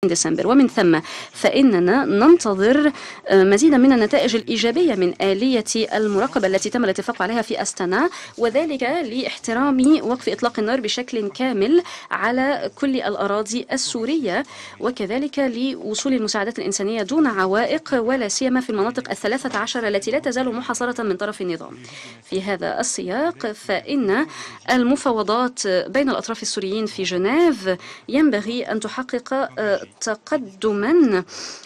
ديسمبر، ومن ثم فإننا ننتظر مزيدا من النتائج الإيجابية من آلية المراقبة التي تم الاتفاق عليها في أستانا، وذلك لاحترام وقف إطلاق النار بشكل كامل على كل الأراضي السورية، وكذلك لوصول المساعدات الإنسانية دون عوائق، ولا سيما في المناطق 13 التي لا تزال محاصرة من طرف النظام. في هذا السياق فإن المفاوضات بين الأطراف السوريين في جنيف ينبغي أن تحقق تقدما،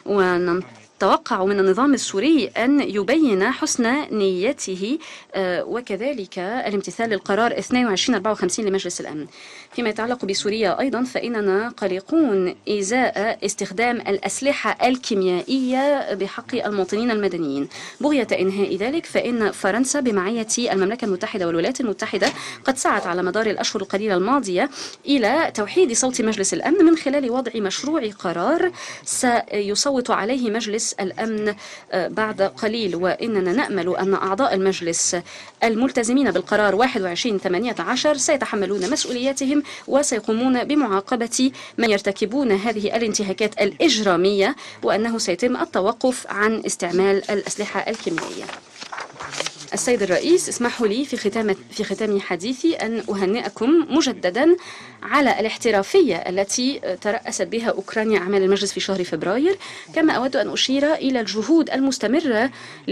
ونتوقع من النظام السوري أن يبين حسن نيته وكذلك الامتثال للقرار 2254 لمجلس الأمن. فيما يتعلق بسوريا أيضا فإننا قلقون إزاء استخدام الأسلحة الكيميائية بحق المواطنين المدنيين. بغية إنهاء ذلك فإن فرنسا بمعية المملكة المتحدة والولايات المتحدة قد سعت على مدار الأشهر القليلة الماضية إلى توحيد صوت مجلس الأمن من خلال وضع مشروع قرار سيصوت عليه مجلس الأمن بعد قليل، وإننا نأمل أن أعضاء المجلس الملتزمين بالقرار 2118 سيتحملون مسؤولياتهم وسيقومون بمعاقبة من يرتكبون هذه الانتهاكات الإجرامية، وأنه سيتم التوقف عن استعمال الأسلحة الكيميائية. السيد الرئيس، اسمحوا لي في ختام حديثي أن أهنئكم مجددا على الاحترافية التي ترأست بها أوكرانيا أعمال المجلس في شهر فبراير، كما أود أن أشير إلى الجهود المستمرة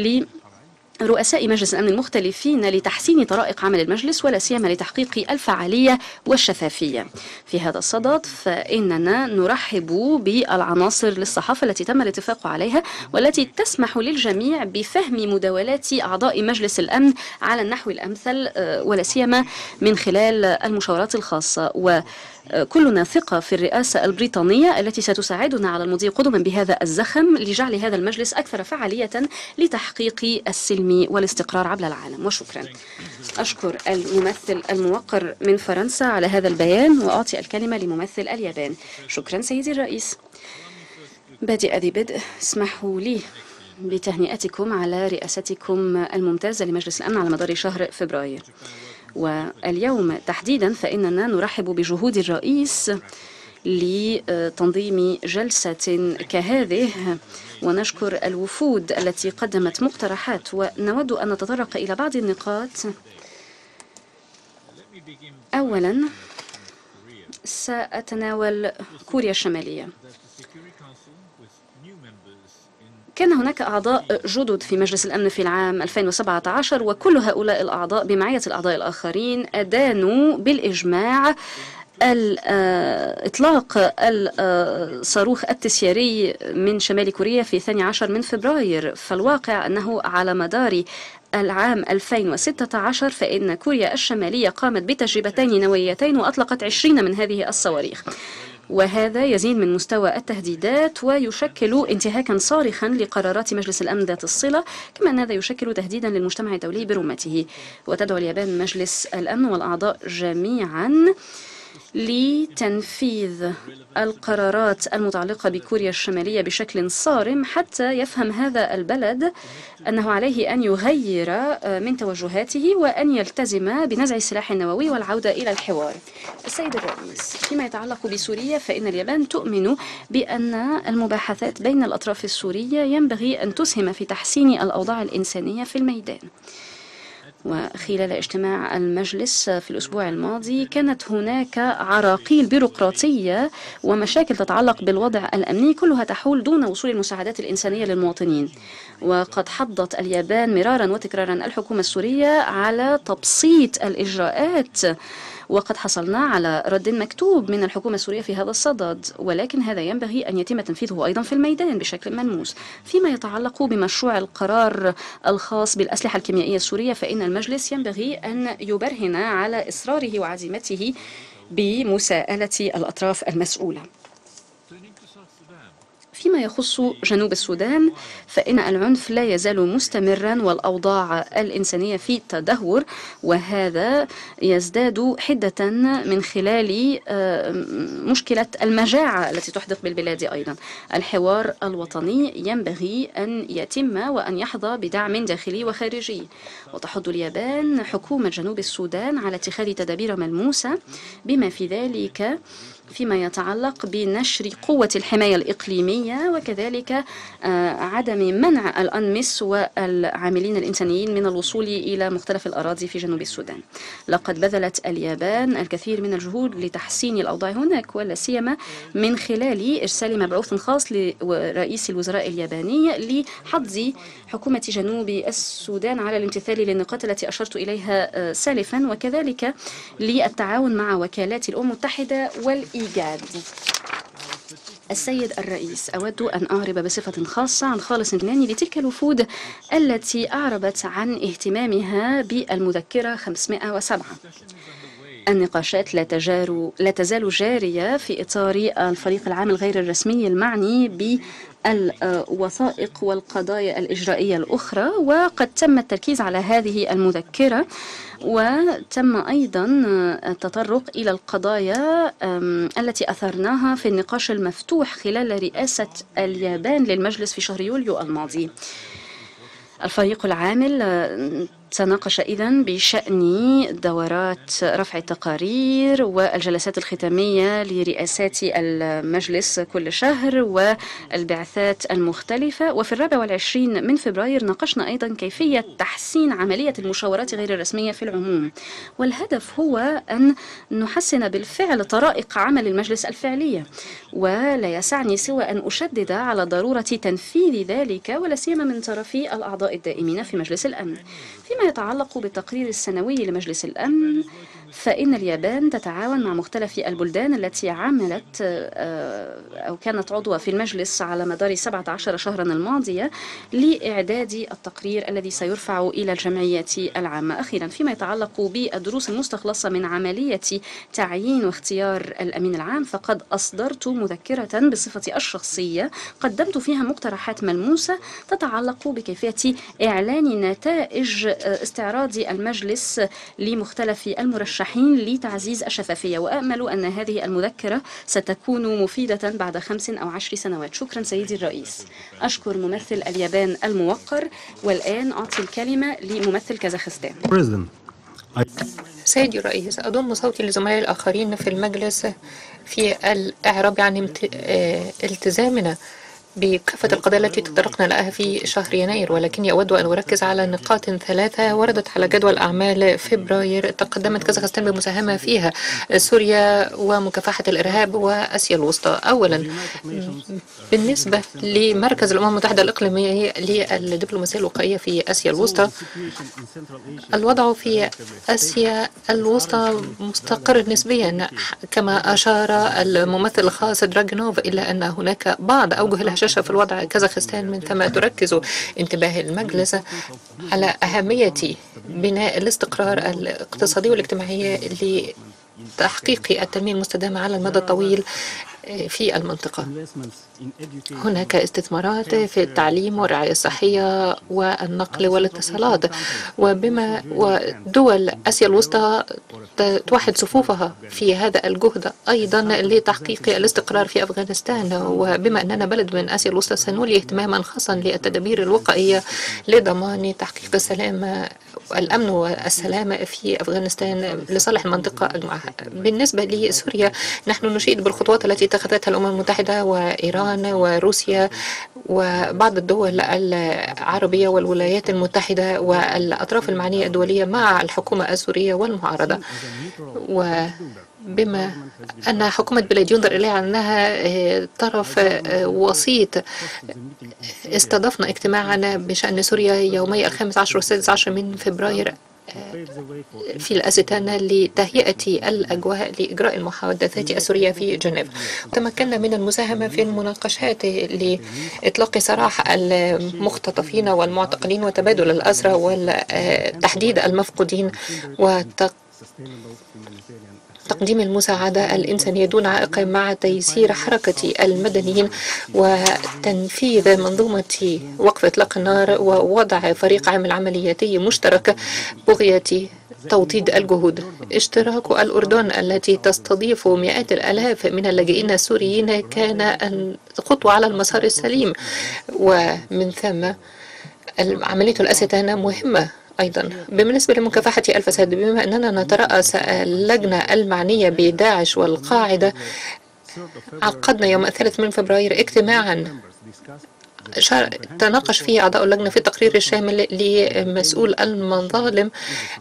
رؤساء مجلس الأمن المختلفين لتحسين طرائق عمل المجلس، ولا سيما لتحقيق الفعالية والشفافية. في هذا الصدد فإننا نرحب بالعناصر للصحافة التي تم الاتفاق عليها، والتي تسمح للجميع بفهم مداولات أعضاء مجلس الأمن على النحو الأمثل، ولا سيما من خلال المشاورات الخاصة. وكلنا ثقة في الرئاسة البريطانية التي ستساعدنا على المضي قدما بهذا الزخم لجعل هذا المجلس أكثر فعالية لتحقيق السلم والاستقرار عبر العالم. وشكرا. أشكر الممثل الموقر من فرنسا على هذا البيان، وأعطي الكلمة لممثل اليابان. شكرا سيدي الرئيس. بادئ ذي بدء، اسمحوا لي بتهنئتكم على رئاستكم الممتازة لمجلس الأمن على مدار شهر فبراير. واليوم تحديدا فإننا نرحب بجهود الرئيس لتنظيم جلسة كهذه، ونشكر الوفود التي قدمت مقترحات، ونود أن نتطرق إلى بعض النقاط. أولا سأتناول كوريا الشمالية. كان هناك أعضاء جدد في مجلس الأمن في العام 2017، وكل هؤلاء الأعضاء بمعية الأعضاء الآخرين أدانوا بالإجماع إطلاق الصاروخ التسييري من شمال كوريا في 12 من فبراير. فالواقع أنه على مدار العام 2016 فإن كوريا الشمالية قامت بتجربتين نوويتين وأطلقت 20 من هذه الصواريخ، وهذا يزيد من مستوى التهديدات ويشكل انتهاكا صارخا لقرارات مجلس الأمن ذات الصلة، كما أن هذا يشكل تهديدا للمجتمع الدولي برمته. وتدعو اليابان مجلس الأمن والأعضاء جميعا لتنفيذ القرارات المتعلقة بكوريا الشمالية بشكل صارم، حتى يفهم هذا البلد أنه عليه أن يغير من توجهاته وأن يلتزم بنزع السلاح النووي والعودة إلى الحوار. السيد الرئيس، فيما يتعلق بسوريا فإن اليابان تؤمن بأن المباحثات بين الأطراف السورية ينبغي أن تسهم في تحسين الأوضاع الإنسانية في الميدان. وخلال اجتماع المجلس في الأسبوع الماضي كانت هناك عراقيل بيروقراطية ومشاكل تتعلق بالوضع الأمني كلها تحول دون وصول المساعدات الإنسانية للمواطنين. وقد حضت اليابان مرارا وتكرارا الحكومة السورية على تبسيط الإجراءات، وقد حصلنا على رد مكتوب من الحكومة السورية في هذا الصدد، ولكن هذا ينبغي أن يتم تنفيذه أيضا في الميدان بشكل ملموس. فيما يتعلق بمشروع القرار الخاص بالأسلحة الكيميائية السورية فإن المجلس ينبغي أن يبرهن على إصراره وعزيمته بمساءلة الأطراف المسؤولة. فيما يخص جنوب السودان فإن العنف لا يزال مستمرا والأوضاع الإنسانية في تدهور، وهذا يزداد حدة من خلال مشكلة المجاعة التي تحدق بالبلاد. أيضا الحوار الوطني ينبغي أن يتم وأن يحظى بدعم داخلي وخارجي، وتحض اليابان حكومة جنوب السودان على اتخاذ تدابير ملموسة بما في ذلك فيما يتعلق بنشر قوة الحماية الإقليمية، وكذلك عدم منع الأنمس والعاملين الإنسانيين من الوصول إلى مختلف الأراضي في جنوب السودان. لقد بذلت اليابان الكثير من الجهود لتحسين الأوضاع هناك، ولا سيما من خلال إرسال مبعوث خاص لرئيس الوزراء الياباني لحض حكومة جنوب السودان على الامتثال للنقاط التي أشرت إليها سالفا، وكذلك للتعاون مع وكالات الأمم المتحدة والإيجاد. السيد الرئيس، أود أن أعرب بصفة خاصة عن خالص امتناني لتلك الوفود التي أعربت عن اهتمامها بالمذكرة 507. النقاشات لا تزال جارية في إطار الفريق العام الغير الرسمي المعني بالوثائق والقضايا الإجرائية الأخرى، وقد تم التركيز على هذه المذكرة، وتم أيضا التطرق إلى القضايا التي أثرناها في النقاش المفتوح خلال رئاسة اليابان للمجلس في شهر يوليو الماضي. الفريق العامل تناقش إذن بشأن دورات رفع التقارير والجلسات الختامية لرئاسات المجلس كل شهر والبعثات المختلفة. وفي 24 من فبراير ناقشنا أيضا كيفية تحسين عملية المشاورات غير الرسمية في العموم، والهدف هو أن نحسن بالفعل طرائق عمل المجلس الفعلية، ولا يسعني سوى أن أشدد على ضرورة تنفيذ ذلك، ولا سيما من طرف الأعضاء الدائمين في مجلس الأمن. فيما يتعلق بالتقرير السنوي لمجلس الأمن، فإن اليابان تتعاون مع مختلف البلدان التي عملت أو كانت عضوة في المجلس على مدار 17 شهرا الماضية لإعداد التقرير الذي سيرفع إلى الجمعية العامة. أخيرا، فيما يتعلق بالدروس المستخلصة من عملية تعيين واختيار الأمين العام، فقد أصدرت مذكرة بصفتي الشخصية قدمت فيها مقترحات ملموسة تتعلق بكيفية إعلان نتائج استعراض المجلس لمختلف المرشحين لتعزيز الشفافية، وأأمل أن هذه المذكرة ستكون مفيدة بعد 5 أو 10 سنوات. شكرا سيدي الرئيس. أشكر ممثل اليابان الموقر، والآن أعطي الكلمة لممثل كازاخستان. سيدي الرئيس، أضم صوتي لزملائي الآخرين في المجلس في الإعراب عن التزامنا بكافة القضايا التي تطرقنا لها في شهر يناير، ولكني أود أن أركز على نقاط 3 وردت على جدول أعمال فبراير تقدمت كازاخستان بمساهمة فيها: سوريا ومكافحة الإرهاب وآسيا الوسطى. أولا، بالنسبة لمركز الأمم المتحدة الإقليمي للدبلوماسية الوقائية في آسيا الوسطى، الوضع في آسيا الوسطى مستقر نسبيا، كما أشار الممثل الخاص دراغنوف إلى أن هناك بعض أوجه الهشاشة في الوضع كازاخستان، من ثم تركز انتباه المجلس على أهمية بناء الاستقرار الاقتصادي والاجتماعي لتحقيق التنمية المستدامة على المدى الطويل في المنطقة. هناك استثمارات في التعليم والرعاية الصحية والنقل والاتصالات، ودول آسيا الوسطى توحد صفوفها في هذا الجهد أيضا لتحقيق الاستقرار في أفغانستان. وبما أننا بلد من آسيا الوسطى، سنولي اهتماما خاصا للتدابير الوقائية لضمان تحقيق السلام الأمن والسلام في أفغانستان لصالح المنطقة أجمعها. بالنسبة لسوريا، نحن نشيد بالخطوات التي اتخذتها الأمم المتحدة وإيران وروسيا وبعض الدول العربية والولايات المتحدة والأطراف المعنية الدولية مع الحكومة السورية والمعارضة. وبما أن حكومة بلاد ينظر إليها أنها طرف وسيط، استضفنا اجتماعا بشأن سوريا يومي 15 و16 من فبراير في الأستانة لتهيئة الأجواء لإجراء المحادثات السورية في جنيف. تمكنا من المساهمة في المناقشات لإطلاق سراح المختطفين والمعتقلين وتبادل الأسرى وتحديد المفقودين تقديم المساعدة الإنسانية دون عائق مع تيسير حركة المدنيين وتنفيذ منظومة وقف إطلاق النار ووضع فريق عمل عملياتي مشترك بغية توطيد الجهود. اشتراك الأردن التي تستضيف مئات الآلاف من اللاجئين السوريين كان خطوة على المسار السليم، ومن ثم عملية الأستانة مهمة أيضا. بالنسبة لمكافحة الفساد، بما أننا نترأس اللجنة المعنية بداعش والقاعدة، عقدنا يوم 3 من فبراير اجتماعا تناقش فيه أعضاء اللجنة في التقرير الشامل لمسؤول المظالم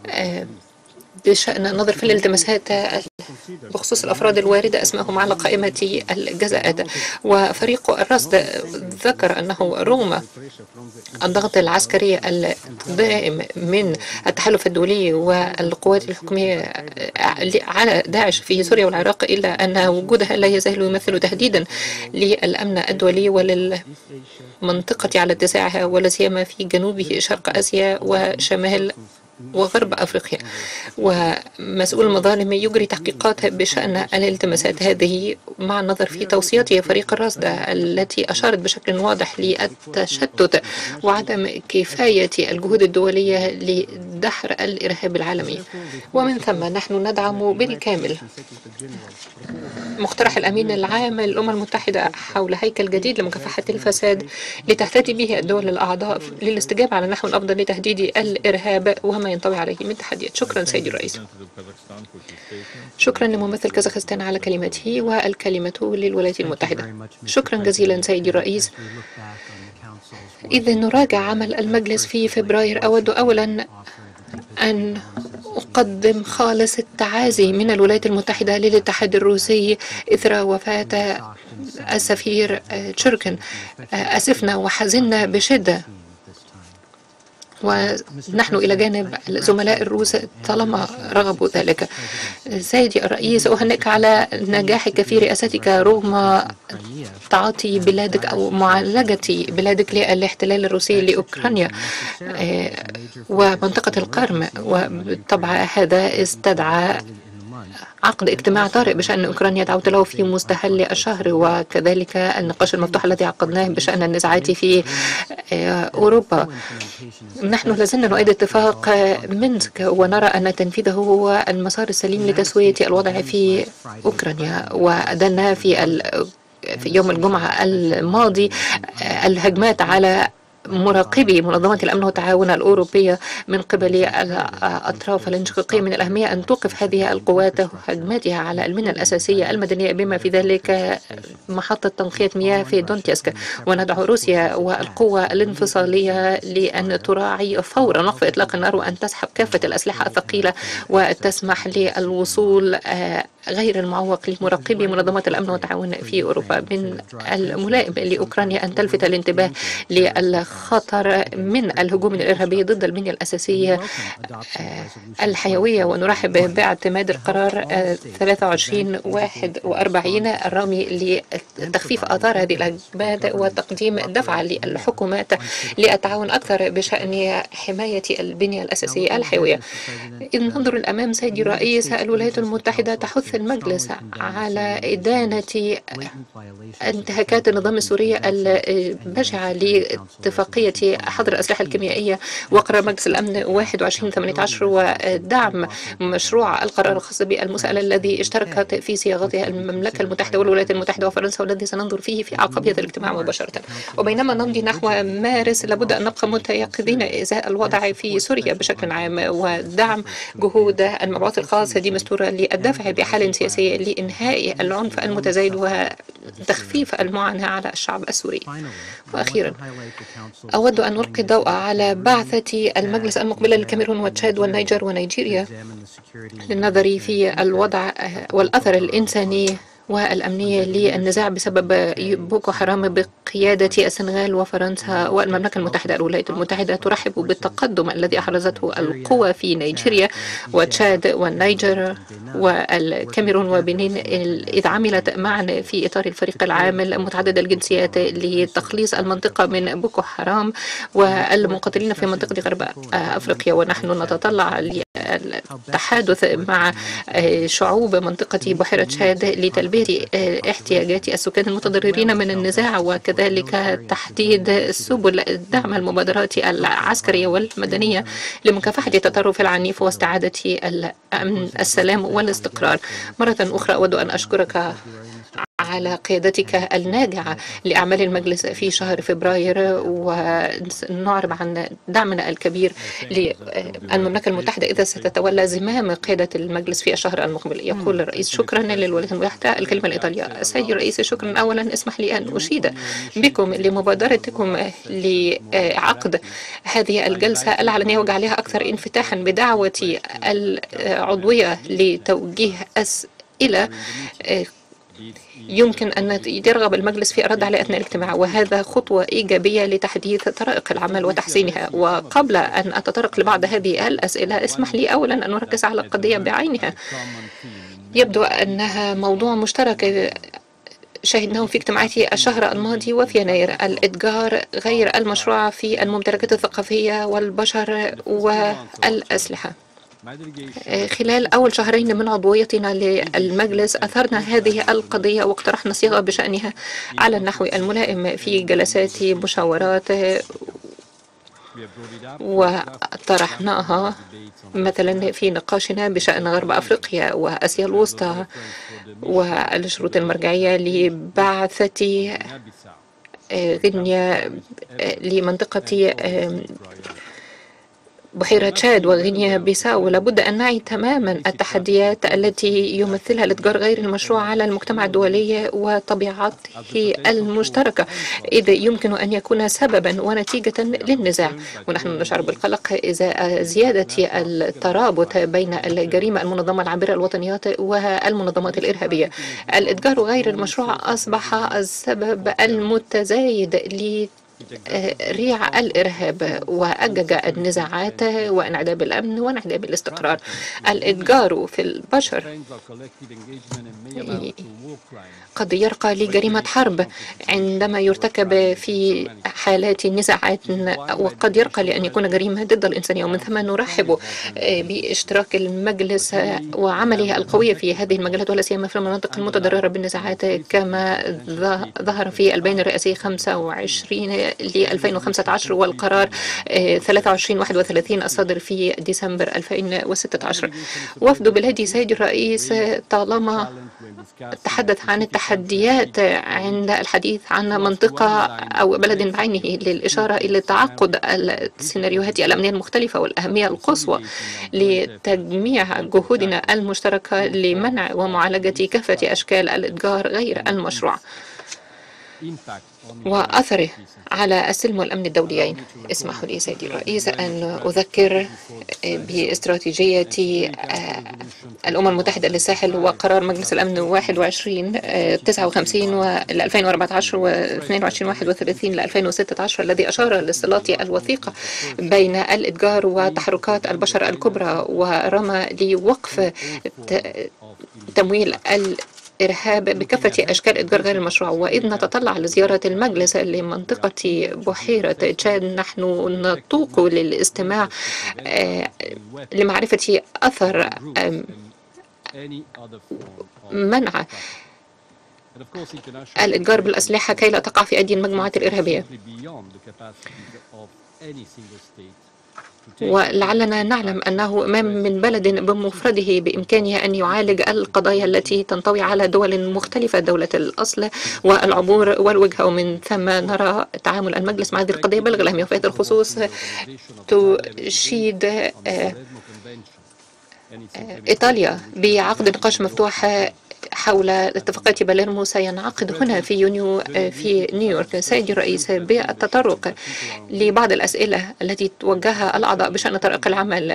بشأن النظر في الالتماسات بخصوص الأفراد الواردة أسمائهم على قائمة الجزاءات. وفريق الرصد ذكر أنه رغم الضغط العسكري الدائم من التحالف الدولي والقوات الحكومية على داعش في سوريا والعراق، إلا أن وجودها لا يزال يمثل تهديدا للأمن الدولي وللمنطقة على اتساعها، ولا سيما في جنوب شرق آسيا وشمال وغرب أفريقيا. ومسؤول المظالم يجري تحقيقات بشأن الالتماسات هذه مع النظر في توصيات فريق الرصد التي أشارت بشكل واضح للتشتت وعدم كفاية الجهود الدولية لدحر الإرهاب العالمي. ومن ثم نحن ندعم بالكامل مقترح الأمين العام للأمم المتحدة حول هيكل جديد لمكافحة الفساد لتهتدي به الدول الأعضاء للاستجابة على النحو الأفضل لتهديد الإرهاب وما ينطوي عليه من تحديات. شكرا سيدي الرئيس. شكرا لممثل كازاخستان على كلمته، والكلمة للولايات المتحدة. شكرا جزيلا سيدي الرئيس. إذا نراجع عمل المجلس في فبراير، أود أولا أن أقدم خالص التعازي من الولايات المتحدة للاتحاد الروسي إثر وفاة السفير تشيركين. أسفنا وحزنا بشدة، ونحن إلى جانب الزملاء الروس طالما رغبوا ذلك. سيدي الرئيس، أهنئك على نجاحك في رئاستك رغم تعاطي بلادك أو معالجة بلادك للاحتلال الروسي لأوكرانيا ومنطقة القرم، وبالطبع هذا استدعى عقد اجتماع طارئ بشأن أوكرانيا دعوت له في مستهل الشهر، وكذلك النقاش المفتوح الذي عقدناه بشأن النزاعات في أوروبا. نحن لازلنا نؤيد اتفاق مينسك، ونرى أن تنفيذه هو المسار السليم لتسوية الوضع في أوكرانيا. ودنا في يوم الجمعة الماضي الهجمات على مراقبي منظمة الأمن والتعاون الأوروبية من قبل الأطراف الانشقاقية. من الأهمية أن توقف هذه القوات هجماتها على المنى الأساسية المدنية، بما في ذلك محطة تنقية مياه في دونتسك. وندعو روسيا والقوى الانفصالية لأن تراعي فورا وقف إطلاق النار، وأن تسحب كافة الأسلحة الثقيلة، وتسمح للوصول غير المعوق لمراقبي منظمة الأمن والتعاون في أوروبا. من الملائم لأوكرانيا أن تلفت الانتباه للخطر من الهجوم الإرهابي ضد البنية الأساسية الحيوية، ونرحب باعتماد القرار 2341 الرامي لتخفيف آثار هذه الهجمات وتقديم دفعة للحكومات للتعاون أكثر بشأن حماية البنية الأساسية الحيوية. إذ ننظر الأمام سيدي الرئيس، الولايات المتحدة تحث المجلس على إدانة انتهاكات النظام السوري البشعة لاتفاقية حظر الأسلحة الكيميائية وقرار مجلس الأمن 2118، ودعم مشروع القرار الخاص بالمسألة الذي اشتركت في صياغته المملكة المتحدة والولايات المتحدة وفرنسا، والذي سننظر فيه في عقب هذا الاجتماع مباشرة. وبينما نمضي نحو مارس، لابد أن نبقى متيقظين إزاء الوضع في سوريا بشكل عام، ودعم جهود المبعوث الخاص دي مستورة للدفع بحال سياسية لإنهاء العنف المتزايد وتخفيف المعاناة على الشعب السوري. وأخيرا أود أن ألقي الضوء على بعثة المجلس المقبلة للكاميرون وتشاد والنيجر ونيجيريا للنظر في الوضع والأثر الإنساني والأمنية للنزاع بسبب بوكو حرام بقيادة السنغال وفرنسا والمملكة المتحدة. الولايات المتحدة ترحب بالتقدم الذي أحرزته القوى في نيجيريا وتشاد والنيجر والكاميرون وبنين، إذ عملت معا في إطار الفريق العام المتعدد الجنسيات لتخليص المنطقة من بوكو حرام والمقاتلين في منطقة غرب أفريقيا. ونحن نتطلع للتحادث مع شعوب منطقة بحيرة تشاد لتلبية احتياجات السكان المتضررين من النزاع، وكذلك تحديد سبل دعم المبادرات العسكرية والمدنية لمكافحة التطرف العنيف واستعادة السلام والاستقرار. مرة أخرى أود أن أشكرك على قيادتك الناجعة لأعمال المجلس في شهر فبراير، ونعرب عن دعمنا الكبير للمملكة المتحدة إذا ستتولى زمام قيادة المجلس في الشهر المقبل. يقول الرئيس: شكرا للولايات المتحدة. الكلمة الإيطالية. سيد الرئيس، شكرا. أولا اسمح لي أن أشيد بكم لمبادرتكم لعقد هذه الجلسة العلنية وجعلها أكثر انفتاحا بدعوة العضوية لتوجيه أسئلة يمكن أن يرغب المجلس في الرد على أثناء الاجتماع، وهذا خطوة إيجابية لتحديث طرائق العمل وتحسينها. وقبل أن أتطرق لبعض هذه الأسئلة، اسمح لي أولا أن أركز على قضية بعينها يبدو أنها موضوع مشترك شهدناه في اجتماعات الشهر الماضي وفي يناير: الإتجار غير المشروع في الممتلكات الثقافية والبشر والأسلحة. خلال أول شهرين من عضويتنا للمجلس أثرنا هذه القضية واقترحنا صيغة بشأنها على النحو الملائم في جلسات مشاورات، وطرحناها مثلا في نقاشنا بشأن غرب أفريقيا وآسيا الوسطى والشروط المرجعية لبعثة غينيا لمنطقة بحيرة تشاد وغينيا بيساو. لابد أن نعي تماما التحديات التي يمثلها الإتجار غير المشروع على المجتمع الدولي وطبيعته المشتركة، إذ يمكن أن يكون سببا ونتيجة للنزاع. ونحن نشعر بالقلق إذا زيادة الترابط بين الجريمة المنظمة العابرة الوطنيات والمنظمات الإرهابية. الإتجار غير المشروع أصبح السبب المتزايد ريع الإرهاب وأجج النزاعات وانعدام الأمن وانعدام الاستقرار. الإتجار في البشر قد يرقى لجريمة حرب عندما يرتكب في حالات النزاعات، وقد يرقى لأن يكون جريمة ضد الإنسانية. ومن ثم نرحب باشتراك المجلس وعمله القوي في هذه المجالات، ولا سيما في المناطق المتضررة بالنزاعات، كما ظهر في البيان الرئاسي 25 ل 2015 والقرار 2331 الصادر في ديسمبر 2016. وفد بلادي سيد الرئيس طالما تحدث عن التحديات عند الحديث عن منطقة أو بلد بعينه، للإشارة إلى تعقد السيناريوهات الأمنية المختلفة والأهمية القصوى لتجميع جهودنا المشتركة لمنع ومعالجة كافة أشكال الإتجار غير المشروع وأثره على السلم والأمن الدوليين. اسمحوا لي سيدي الرئيس أن أذكر باستراتيجية الأمم المتحدة للساحل وقرار مجلس الأمن 2159 و 2014 و 2231 ل 2016 الذي أشار للصلات الوثيقة بين الإتجار وتحركات البشر الكبرى، ورمى لوقف تمويل الإرهاب بكافة أشكال إتجار غير المشروع. وإذ نتطلع لزيارة المجلس لمنطقة بحيرة تشاد، نحن نتوق للاستماع لمعرفة أثر منع الإتجار بالأسلحة كي لا تقع في أيدي المجموعات الإرهابية. ولعلنا نعلم أنه ما من بلد بمفرده بإمكانه أن يعالج القضايا التي تنطوي على دول مختلفة، دولة الأصل والعبور والوجهة. ومن ثم نرى تعامل المجلس مع هذه القضية بلغ الأهمية. وفي هذا الخصوص تشيد إيطاليا بعقد نقاش مفتوح حول اتفاقية باليرمو سينعقد هنا في يونيو في نيويورك. سيدي الرئيس، بالتطرق لبعض الأسئلة التي توجهها الأعضاء بشأن طريق العمل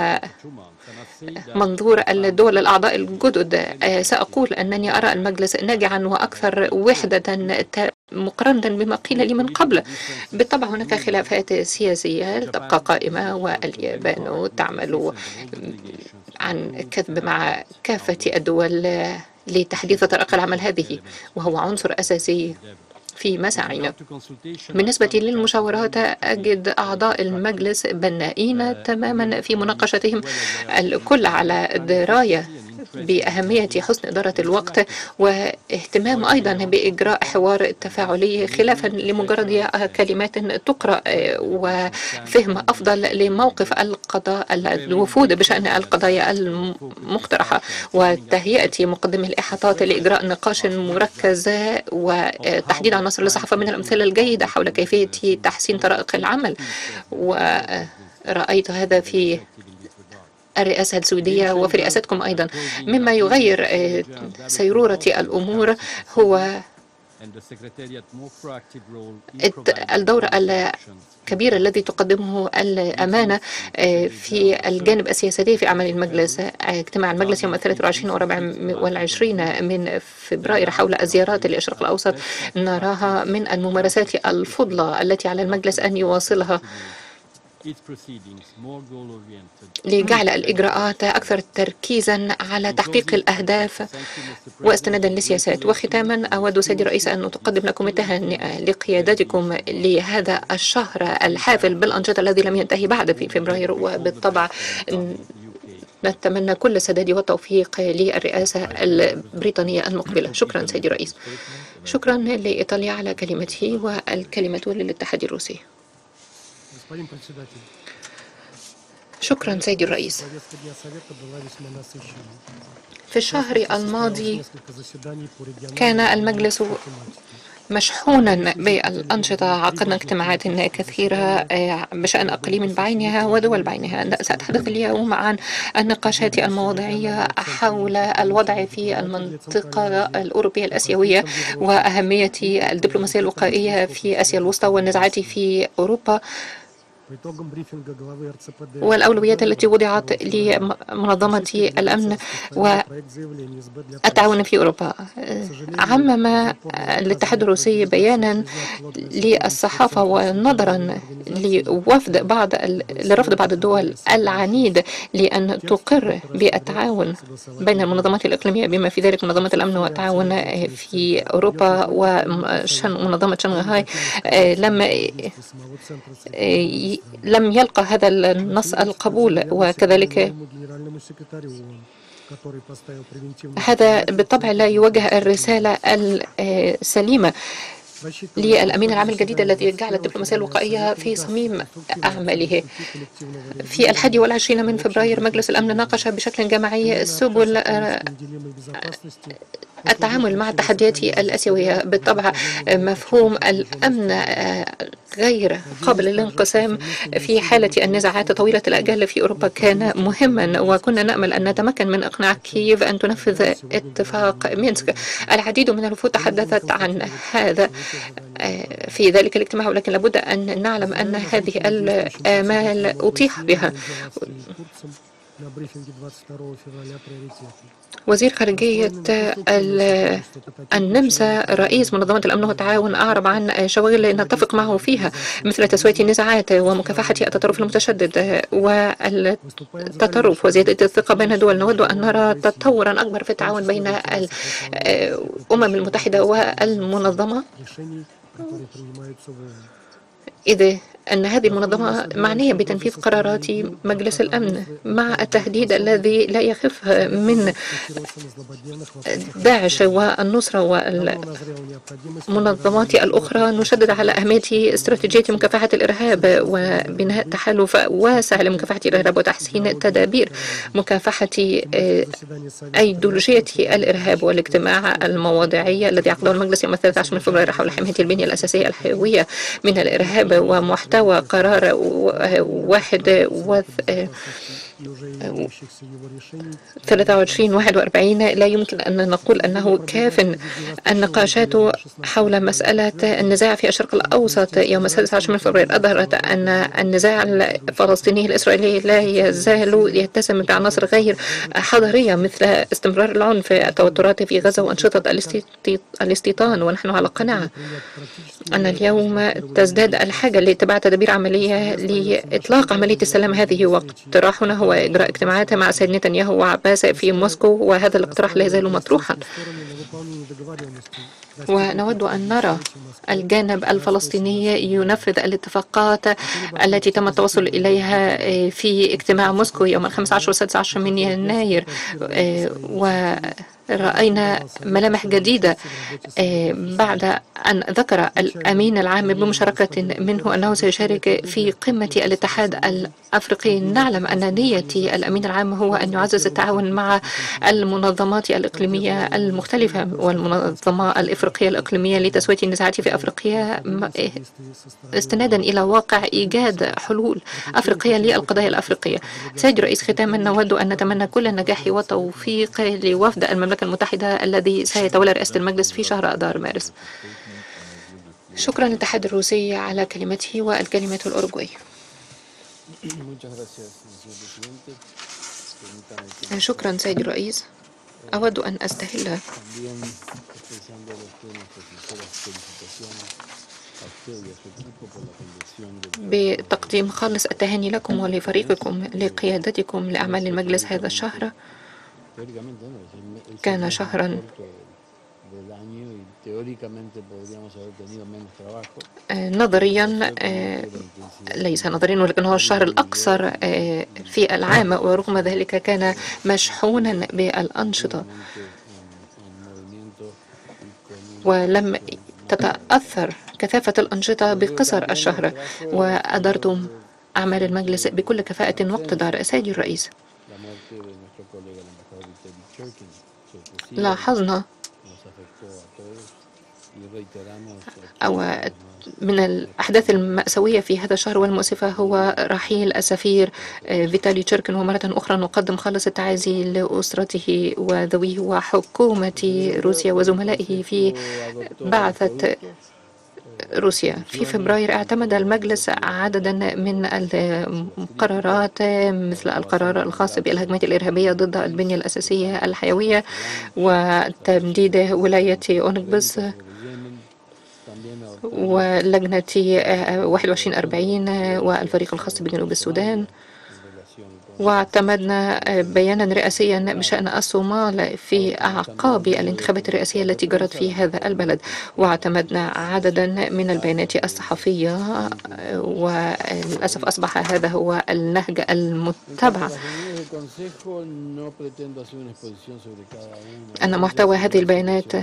ومنظور الدول الأعضاء الجدد، سأقول أنني أرى المجلس ناجعا وأكثر وحدة مقارنة بما قيل لي من قبل. بالطبع هناك خلافات سياسية تبقى قائمة، واليابان تعمل عن كذب مع كافة الدول لتحديث طريقة العمل هذه، وهو عنصر أساسي في مساعينا. بالنسبة للمشاورات، أجد أعضاء المجلس بنائين تماما في مناقشتهم، الكل على دراية بأهمية حسن إدارة الوقت واهتمام أيضا بإجراء حوار تفاعلي خلافا لمجرد كلمات تقرأ، وفهم أفضل لموقف الوفود بشأن القضايا المقترحة، وتهيئة مقدمي الإحاطات لإجراء نقاش مركز وتحديد عناصر للصحافة من الأمثلة الجيدة حول كيفية تحسين طرائق العمل. ورأيت هذا في الرئاسة السويدية وفي رئاستكم أيضا. مما يغير سيرورة الأمور هو الدور الكبير الذي تقدمه الأمانة في الجانب السياسي في أعمال المجلس. اجتماع المجلس يوم 23 و24 من فبراير حول الزيارات للشرق الأوسط نراها من الممارسات الفضلى التي على المجلس أن يواصلها لجعل الإجراءات أكثر تركيزا على تحقيق الأهداف واستنادا لسياسات. وختاما أود سيدي الرئيس أن تقدم لكم التهنئة لقيادتكم لهذا الشهر الحافل بالأنشطة الذي لم ينتهي بعد في فبراير، وبالطبع نتمنى كل السداد والتوفيق للرئاسة البريطانية المقبلة. شكرا سيدي الرئيس. شكرا لإيطاليا على كلمته، والكلمة للاتحاد الروسي. شكرا سيدي الرئيس. في الشهر الماضي كان المجلس مشحونا بالأنشطة. عقدنا اجتماعات كثيرة بشأن أقاليم بعينها ودول بعينها. سأتحدث اليوم عن النقاشات المواضيعية حول الوضع في المنطقة الأوروبية الآسيوية وأهمية الدبلوماسية الوقائية في آسيا الوسطى والنزاعات في أوروبا، والأولويات التي وضعت لمنظمة الأمن والتعاون في أوروبا. عمم الاتحاد الروسي بيانا للصحافة ونظرا لرفض بعض الدول العنيد لأن تقر بالتعاون بين المنظمات الإقليمية بما في ذلك منظمة الأمن والتعاون في أوروبا ومنظمة شنغهاي. لم يلقى هذا النص القبول، وكذلك هذا بالطبع لا يوجه الرسالة السليمة للأمين العام الجديد الذي جعل الدبلوماسية الوقائية في صميم أعماله. في 21 من فبراير مجلس الأمن ناقش بشكل جماعي سبل التعامل مع التحديات الآسيوية. بالطبع مفهوم الأمن غير قابل للانقسام في حالة النزاعات طويلة الأجل في أوروبا كان مهما، وكنا نأمل أن نتمكن من إقناع كييف أن تنفذ اتفاق مينسك. العديد من الوفود تحدثت عن هذا في ذلك الاجتماع، ولكن لابد أن نعلم أن هذه الآمال أطيح بها. وزير خارجية النمسا رئيس منظمة الأمن والتعاون أعرب عن شواغل نتفق معه فيها مثل تسوية النزاعات ومكافحة التطرف المتشدد والتطرف وزيادة الثقة بين الدول. نود أن نرى تطورا أكبر في التعاون بين الأمم المتحدة والمنظمة، إذ أن هذه المنظمة معنية بتنفيذ قرارات مجلس الأمن مع التهديد الذي لا يخف من داعش والنصرة والمنظمات الأخرى. نشدد على أهمية استراتيجية مكافحة الإرهاب وبناء تحالف واسع لمكافحة الإرهاب وتحسين تدابير مكافحة أيديولوجية الإرهاب. والاجتماع المواضيعي الذي عقده المجلس يوم 13 من فبراير حول حماية البنية الأساسية الحيوية من الإرهاب ومحتوى قرار 2341 لا يمكن أن نقول أنه كاف. النقاشات حول مسألة النزاع في الشرق الأوسط يوم 16 من فبراير أظهرت أن النزاع الفلسطيني الإسرائيلي لا يزال يتسم بعناصر غير حضارية مثل استمرار العنف، التوترات في غزة، وأنشطة الاستيطان. ونحن على قناعة أن اليوم تزداد الحاجة لاتباع تدابير عملية لإطلاق عملية السلام. هذه واقتراحنا هو إجراء اجتماعات مع السيد نتنياهو وعباس في موسكو، وهذا الاقتراح لا يزال مطروحا. ونود أن نرى الجانب الفلسطيني ينفذ الاتفاقات التي تم التوصل إليها في اجتماع موسكو يوم 15 و16 من يناير، ورأينا ملامح جديدة بعد أن ذكر الأمين العام بمشاركة منه أنه سيشارك في قمة الاتحاد الأفريقي. نعلم أن نية الأمين العام هو أن يعزز التعاون مع المنظمات الإقليمية المختلفة والمنظمة الإفريقية الإقليمية لتسوية النزاعات في أفريقيا، استنادا إلى واقع إيجاد حلول أفريقية للقضايا الأفريقية. سيد الرئيس، ختاما نود أن نتمنى كل النجاح والتوفيق لوفد المملكة المتحدة الذي سيتولى رئاسة المجلس في شهر آذار مارس. شكرا للاتحاد الروسي على كلمته والكلمة الأوروغواي. شكرا سيد الرئيس. أود أن أستهل بتقديم خالص التهاني لكم ولفريقكم لقيادتكم لأعمال المجلس. هذا الشهر كان شهرا نظريا، ليس نظريا ولكن هو الشهر الأقصر في العام، ورغم ذلك كان مشحونا بالأنشطة ولم تتأثر كثافة الأنشطة بقصر الشهر، وأدرتم أعمال المجلس بكل كفاءة واقتدار. سيدي الرئيس، لاحظنا أو من الأحداث المأساوية في هذا الشهر والمؤسفة هو رحيل السفير فيتالي تشيركين، ومرة أخرى نقدم خالص التعازي لأسرته وذويه وحكومة روسيا وزملائه في بعثة روسيا. في فبراير اعتمد المجلس عددا من القرارات مثل القرار الخاص بالهجمات الإرهابية ضد البنية الأساسية الحيوية وتمديد ولاية أونجبس ولجنة 2140 والفريق الخاص بجنوب السودان، واعتمدنا بيانا رئاسيا بشأن الصومال في أعقاب الانتخابات الرئاسية التي جرت في هذا البلد، واعتمدنا عددا من البيانات الصحفية، وللأسف أصبح هذا هو النهج المتبع. أن محتوى هذه البيانات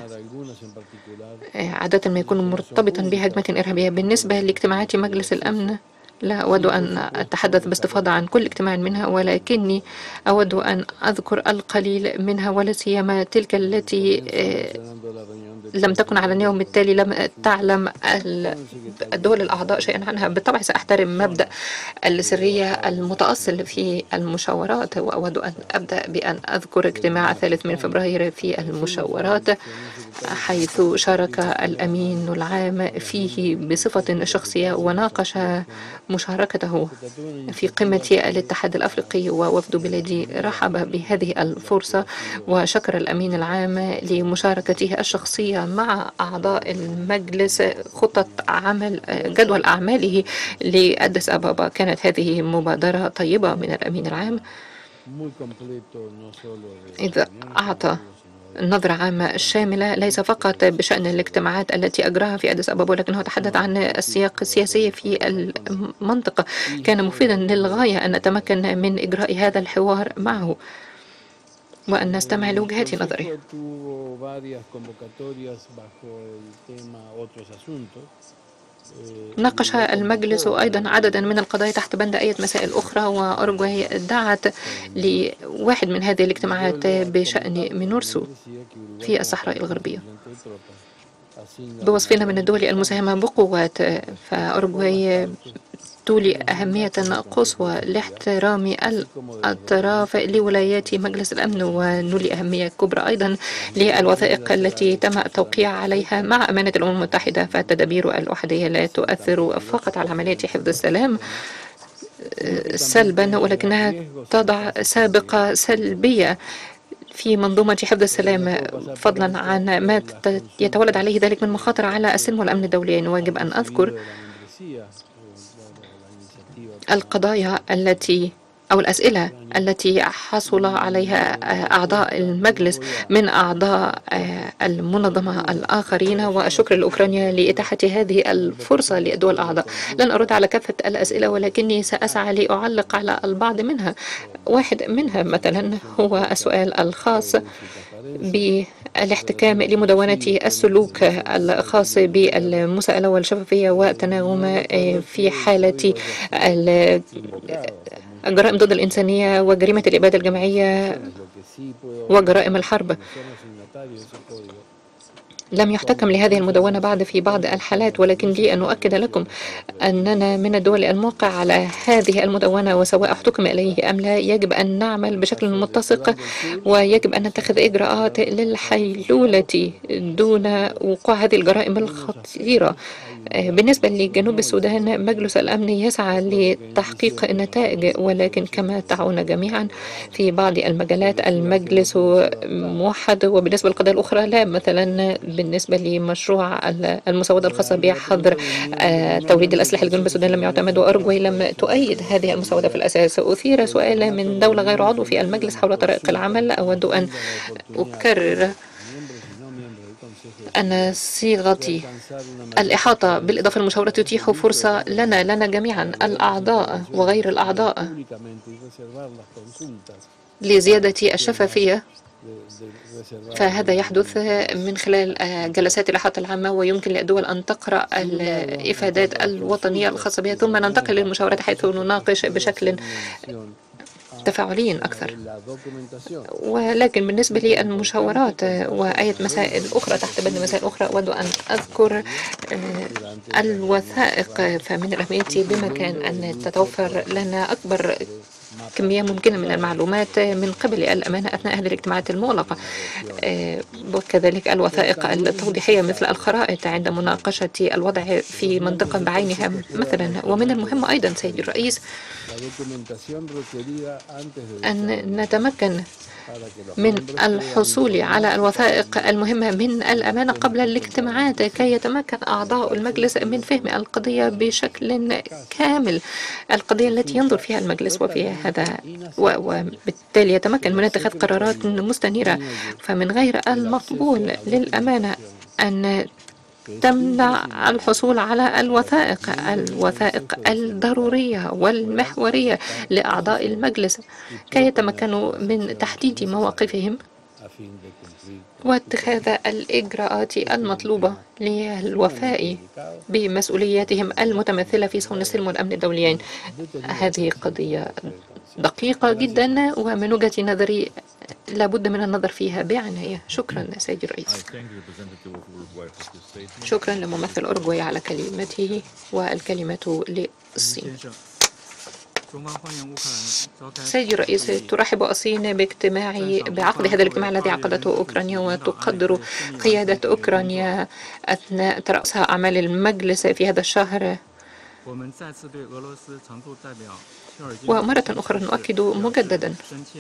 عادة ما يكون مرتبطا بهجمات إرهابية. بالنسبة لاجتماعات مجلس الأمن لا أود أن أتحدث باستفاضة عن كل اجتماع منها، ولكني أود أن أذكر القليل منها، ولا سيما تلك التي لم تكن على اليوم التالي لم تعلم الدول الأعضاء شيئا عنها. بالطبع سأحترم مبدأ السرية المتأصل في المشاورات، وأود أن أبدأ بأن أذكر اجتماع 3 من فبراير في المشاورات، حيث شارك الأمين العام فيه بصفة شخصية وناقش مشاركته في قمة الاتحاد الأفريقي، ووفد بلادي رحب بهذه الفرصة وشكر الأمين العام لمشاركته الشخصية مع أعضاء المجلس خطة عمل جدول أعماله لأديس أبابا. كانت هذه مبادرة طيبة من الأمين العام، إذا أعطى نظرة عامة شاملة ليس فقط بشأن الاجتماعات التي أجراها في أديس أبابا، ولكنه تحدث عن السياق السياسي في المنطقة. كان مفيدا للغاية أن نتمكن من إجراء هذا الحوار معه وأن نستمع لوجهات نظره. ناقش المجلس أيضا عددا من القضايا تحت بند أي مسائل أخرى، وأوروغواي دعت لواحد من هذه الاجتماعات بشأن مينورسو في الصحراء الغربية بوصفنا من الدول المساهمة بقوات. فأوروغواي تولي أهمية قصوى لاحترام الأطراف لولايات مجلس الأمن، ونولي أهمية كبرى أيضا للوثائق التي تم التوقيع عليها مع أمانة الأمم المتحدة. فالتدابير الأحادية لا تؤثر فقط على عملية حفظ السلام سلبا، ولكنها تضع سابقة سلبية في منظومة حفظ السلام، فضلا عن ما يتولد عليه ذلك من مخاطر على السلم والأمن الدوليين. واجب أن أذكر القضايا التي أو الأسئلة التي حصل عليها أعضاء المجلس من أعضاء المنظمة الآخرين، والشكر لأوكرانيا لإتاحة هذه الفرصة للدول الأعضاء. لن أرد على كافة الأسئلة، ولكني سأسعى لأعلق على البعض منها. واحد منها مثلا هو السؤال الخاص بالاحتكام لمدونة السلوك الخاص بالمساءلة والشفافية والتناغم في حالة الجرائم ضد الإنسانية وجريمة الإبادة الجماعية وجرائم الحرب. لم يحتكم لهذه المدونة بعد في بعض الحالات، ولكن لي أن أؤكد لكم أننا من الدول الموقع على هذه المدونة، وسواء احتكم إليه أم لا يجب أن نعمل بشكل متسق، ويجب أن نتخذ إجراءات للحيلولة دون وقوع هذه الجرائم الخطيرة. بالنسبة لجنوب السودان، مجلس الأمن يسعى لتحقيق النتائج، ولكن كما تعون جميعا في بعض المجالات المجلس موحد، وبالنسبة للقضايا الأخرى لا. مثلا بالنسبة لمشروع المسودة الخاصة بحظر توريد الأسلحة لجنوب السودان لم يعتمد، وأرجوي لم تؤيد هذه المسودة في الأساس. أثير سؤال من دولة غير عضو في المجلس حول طريقة العمل. أود أن أكرر أن صيغة الإحاطة بالإضافة للمشاورة تتيح فرصة لنا جميعا الأعضاء وغير الأعضاء لزيادة الشفافية، فهذا يحدث من خلال جلسات الإحاطة العامة، ويمكن للدول أن تقرأ الإفادات الوطنية الخاصة بها، ثم ننتقل للمشاورات حيث نناقش بشكل تفاعليا أكثر. ولكن بالنسبة للمشاورات وأية مسائل أخرى تحت بند مسائل أخرى، أود أن أذكر الوثائق. فمن الأهمية بمكان أن تتوفر لنا أكبر كمية ممكنة من المعلومات من قبل الأمانة أثناء هذه الاجتماعات المغلقة، وكذلك الوثائق التوضيحية مثل الخرائط عند مناقشة الوضع في منطقة بعينها مثلا. ومن المهم أيضا سيدي الرئيس أن نتمكن من الحصول على الوثائق المهمة من الأمانة قبل الاجتماعات، كي يتمكن أعضاء المجلس من فهم القضية بشكل كامل، القضية التي ينظر فيها المجلس وفي هذا، وبالتالي يتمكن من اتخاذ قرارات مستنيرة. فمن غير المقبول للأمانة أن تمنع الحصول على الوثائق الضرورية والمحورية لأعضاء المجلس كي يتمكنوا من تحديد مواقفهم واتخاذ الإجراءات المطلوبة للوفاء بمسؤولياتهم المتمثلة في صون السلم والأمن الدوليين. هذه قضية دقيقة جدا، ومن وجهة نظري لابد من النظر فيها بعناية. شكرا سيدي الرئيس. شكرا لممثل أورجواي على كلمته، والكلمة للصين. سيدي الرئيس، ترحب الصين بعقد هذا الاجتماع الذي عقدته أوكرانيا، وتقدر قيادة أوكرانيا أثناء ترأسها أعمال المجلس في هذا الشهر. ومرة أخرى نؤكد مجددا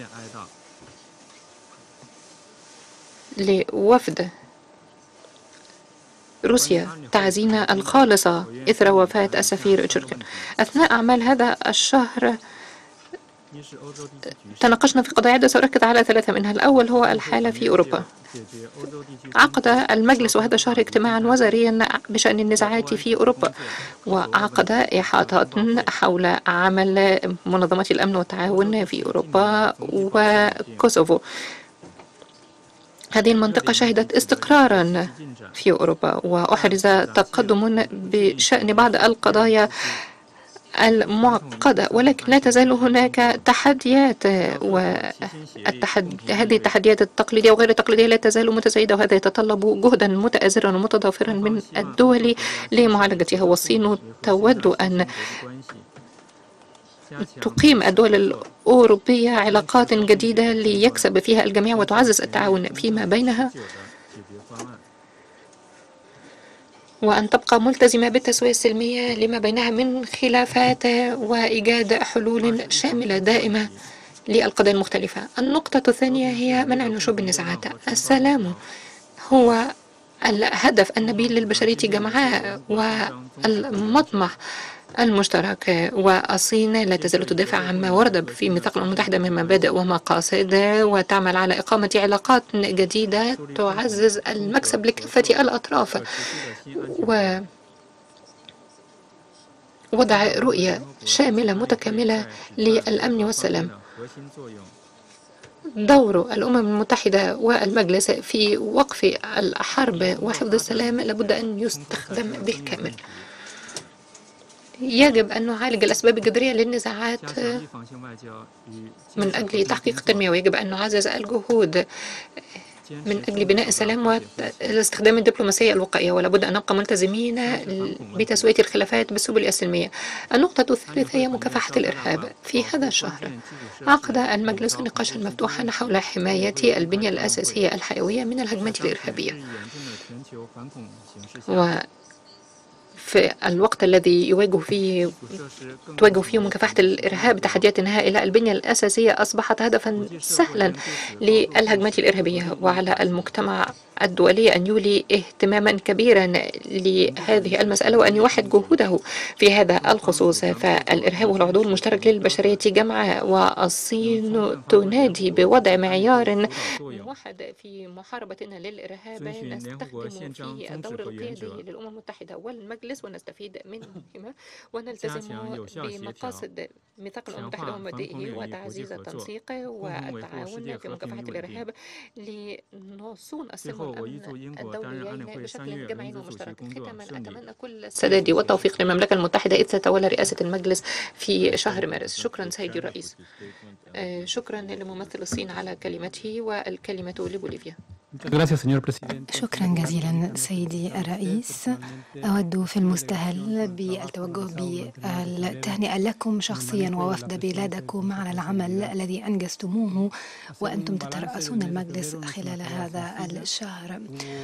لوفد روسيا تعزينا الخالصة إثر وفاة السفير تشيركين. أثناء أعمال هذا الشهر تناقشنا في قضايا عدة، سأركز على ثلاثة منها. الأول هو الحالة في أوروبا. عقد المجلس هذا الشهر اجتماعا وزاريا بشأن النزاعات في أوروبا، وعقد إحاطات حول عمل منظمة الأمن والتعاون في أوروبا وكوسوفو. هذه المنطقة شهدت استقرارا في أوروبا، وأحرز تقدم بشأن بعض القضايا المعقدة، ولكن لا تزال هناك تحديات، هذه التحديات التقليدية وغير التقليدية لا تزال متزايدة، وهذا يتطلب جهدا متآزرا ومتضافرا من الدول لمعالجتها. والصين تود أن تقيم الدول الأوروبية علاقات جديدة ليكسب فيها الجميع وتعزز التعاون فيما بينها، وأن تبقى ملتزمة بالتسوية السلمية لما بينها من خلافات، وإيجاد حلول شاملة دائمة للقضايا المختلفة. النقطة الثانية هي منع نشوب النزاعات. السلام هو الهدف النبيل للبشرية جمعاء، والمطمح المشترك، والصين لا تزال تدافع عما ورد في ميثاق الأمم المتحدة من مبادئ ومقاصد، وتعمل على إقامة علاقات جديدة تعزز المكسب لكافة الأطراف، ووضع رؤية شاملة متكاملة للأمن والسلام. دور الأمم المتحدة والمجلس في وقف الحرب وحفظ السلام لابد أن يستخدم بالكامل. يجب أن نعالج الأسباب الجذرية للنزاعات من أجل تحقيق التنمية، ويجب أن نعزز الجهود من أجل بناء السلام واستخدام الدبلوماسية الوقائية، ولابد أن نبقى ملتزمين بتسوية الخلافات بالسبل السلمية. النقطة الثالثة هي مكافحة الإرهاب. في هذا الشهر عقد المجلس نقاشا مفتوحا حول حماية البنية الأساسية الحيوية من الهجمات الإرهابية. في الوقت الذي تواجه فيه مكافحة الإرهاب تحديات هائلة، البنية الأساسية أصبحت هدفا سهلا للهجمات الإرهابية، وعلى المجتمع الدولي أن يولي اهتماما كبيرا لهذه المسألة وأن يوحد جهوده في هذا الخصوص. فالإرهاب والعدو المشترك للبشرية جمعاء، والصين تنادي بوضع معيار موحد في محاربتنا للإرهاب نستخدم فيه الدور القيادي للأمم المتحدة والمجلس ونستفيد منهما، ونلتزم بمقاصد ميثاق الأمم المتحدة ومبادئه وتعزيز التنسيق والتعاون في مكافحة الإرهاب لنصون السلم والأمن الدوليين بشكل جماعي ومشترك. ختاما أتمنى كل السداد والتوفيق للمملكة المتحدة إذ تتولى رئاسة المجلس في شهر مارس. شكرا سيدي الرئيس. شكرا لممثل الصين على كلمته، والكلمة لبوليفيا. شكرا جزيلا سيدي الرئيس. أود في المستهل بالتوجه بالتهنئة لكم شخصيا ووفد بلادكم على العمل الذي أنجزتموه وأنتم تترأسون المجلس خلال هذا الشهر.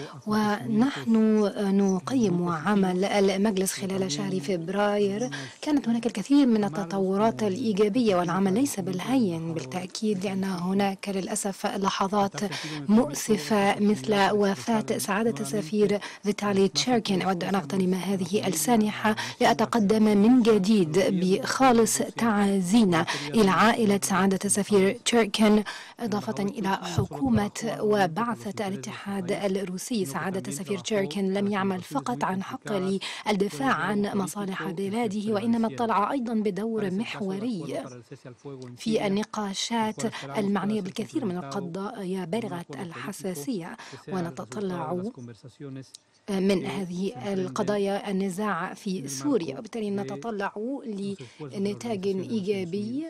ونحن نقيم عمل المجلس خلال شهر فبراير. كانت هناك الكثير من التطورات الإيجابية، والعمل ليس بالهين بالتأكيد، لأن هناك للأسف لحظات مؤسفة مثل وفاة سعادة سفير فيتالي تشيركين. أود أن أغتنم هذه السانحة لأتقدم من جديد بخالص تعازينا إلى عائلة سعادة سفير تشيركين، إضافة إلى حكومة وبعثة الاتحاد الروسي. سعادة سفير تشيركين لم يعمل فقط عن حق للدفاع عن مصالح بلاده، وإنما اطلع أيضا بدور محوري في النقاشات المعنية بالكثير من القضايا بالغة الحساسية. ونتطلع من هذه القضايا النزاع في سوريا، وبالتالي نتطلع لنتاج إيجابي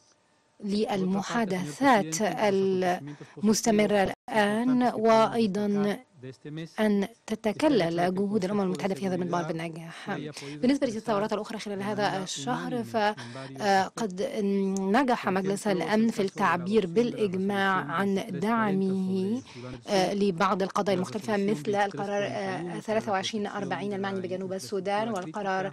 للمحادثات المستمرة الآن، وأيضا أن تتكلل جهود الأمم المتحدة في هذا المنبر بالنجاح. بالنسبة للثورات الأخرى خلال هذا الشهر، فقد نجح مجلس الأمن في التعبير بالإجماع عن دعمه لبعض القضايا المختلفة، مثل القرار 2340 المعني بجنوب السودان، والقرار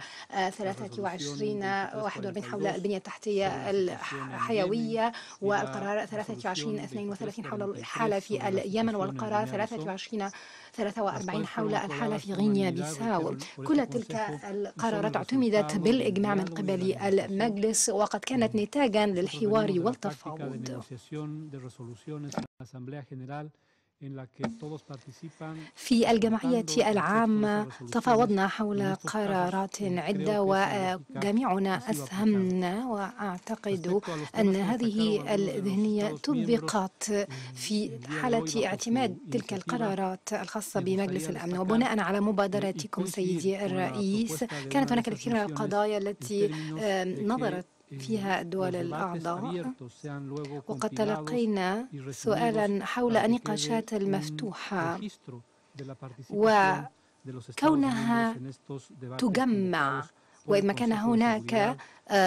2341 حول البنية التحتية الحيوية، والقرار 2332 حول الحالة في اليمن، والقرار 2343 حول الحالة في غينيا بيساو. كل تلك القرارات اعتمدت بالإجماع من قبل المجلس، وقد كانت نتاجا للحوار والتفاوض. في الجمعية العامة تفاوضنا حول قرارات عدة وجميعنا أسهمنا، وأعتقد أن هذه الذهنية طبقت في حالة اعتماد تلك القرارات الخاصة بمجلس الأمن. وبناء على مبادراتكم سيدي الرئيس، كانت هناك الكثير من القضايا التي نظرت فيها الدول الأعضاء، وقد تلقينا سؤالا حول النقاشات المفتوحة وكونها تجمع، وإذا ما كان هناك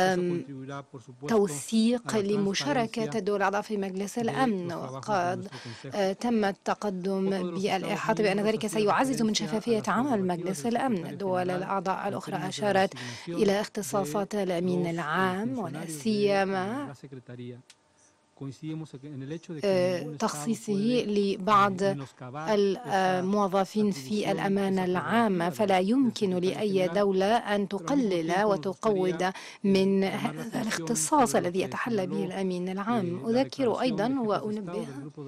توثيق لمشاركة الدول الأعضاء في مجلس الأمن، وقد تم التقدم بالإحاطة بأن ذلك سيعزز من شفافية عمل مجلس الأمن. الدول الأعضاء الأخرى أشارت إلى اختصاصات الأمين العام، ولا سيما تخصيصه لبعض الموظفين في الأمانة العامة، فلا يمكن لأي دولة أن تقلل وتقوض من هذا الاختصاص الذي يتحلى به الأمين العام. أذكر أيضا وأنبه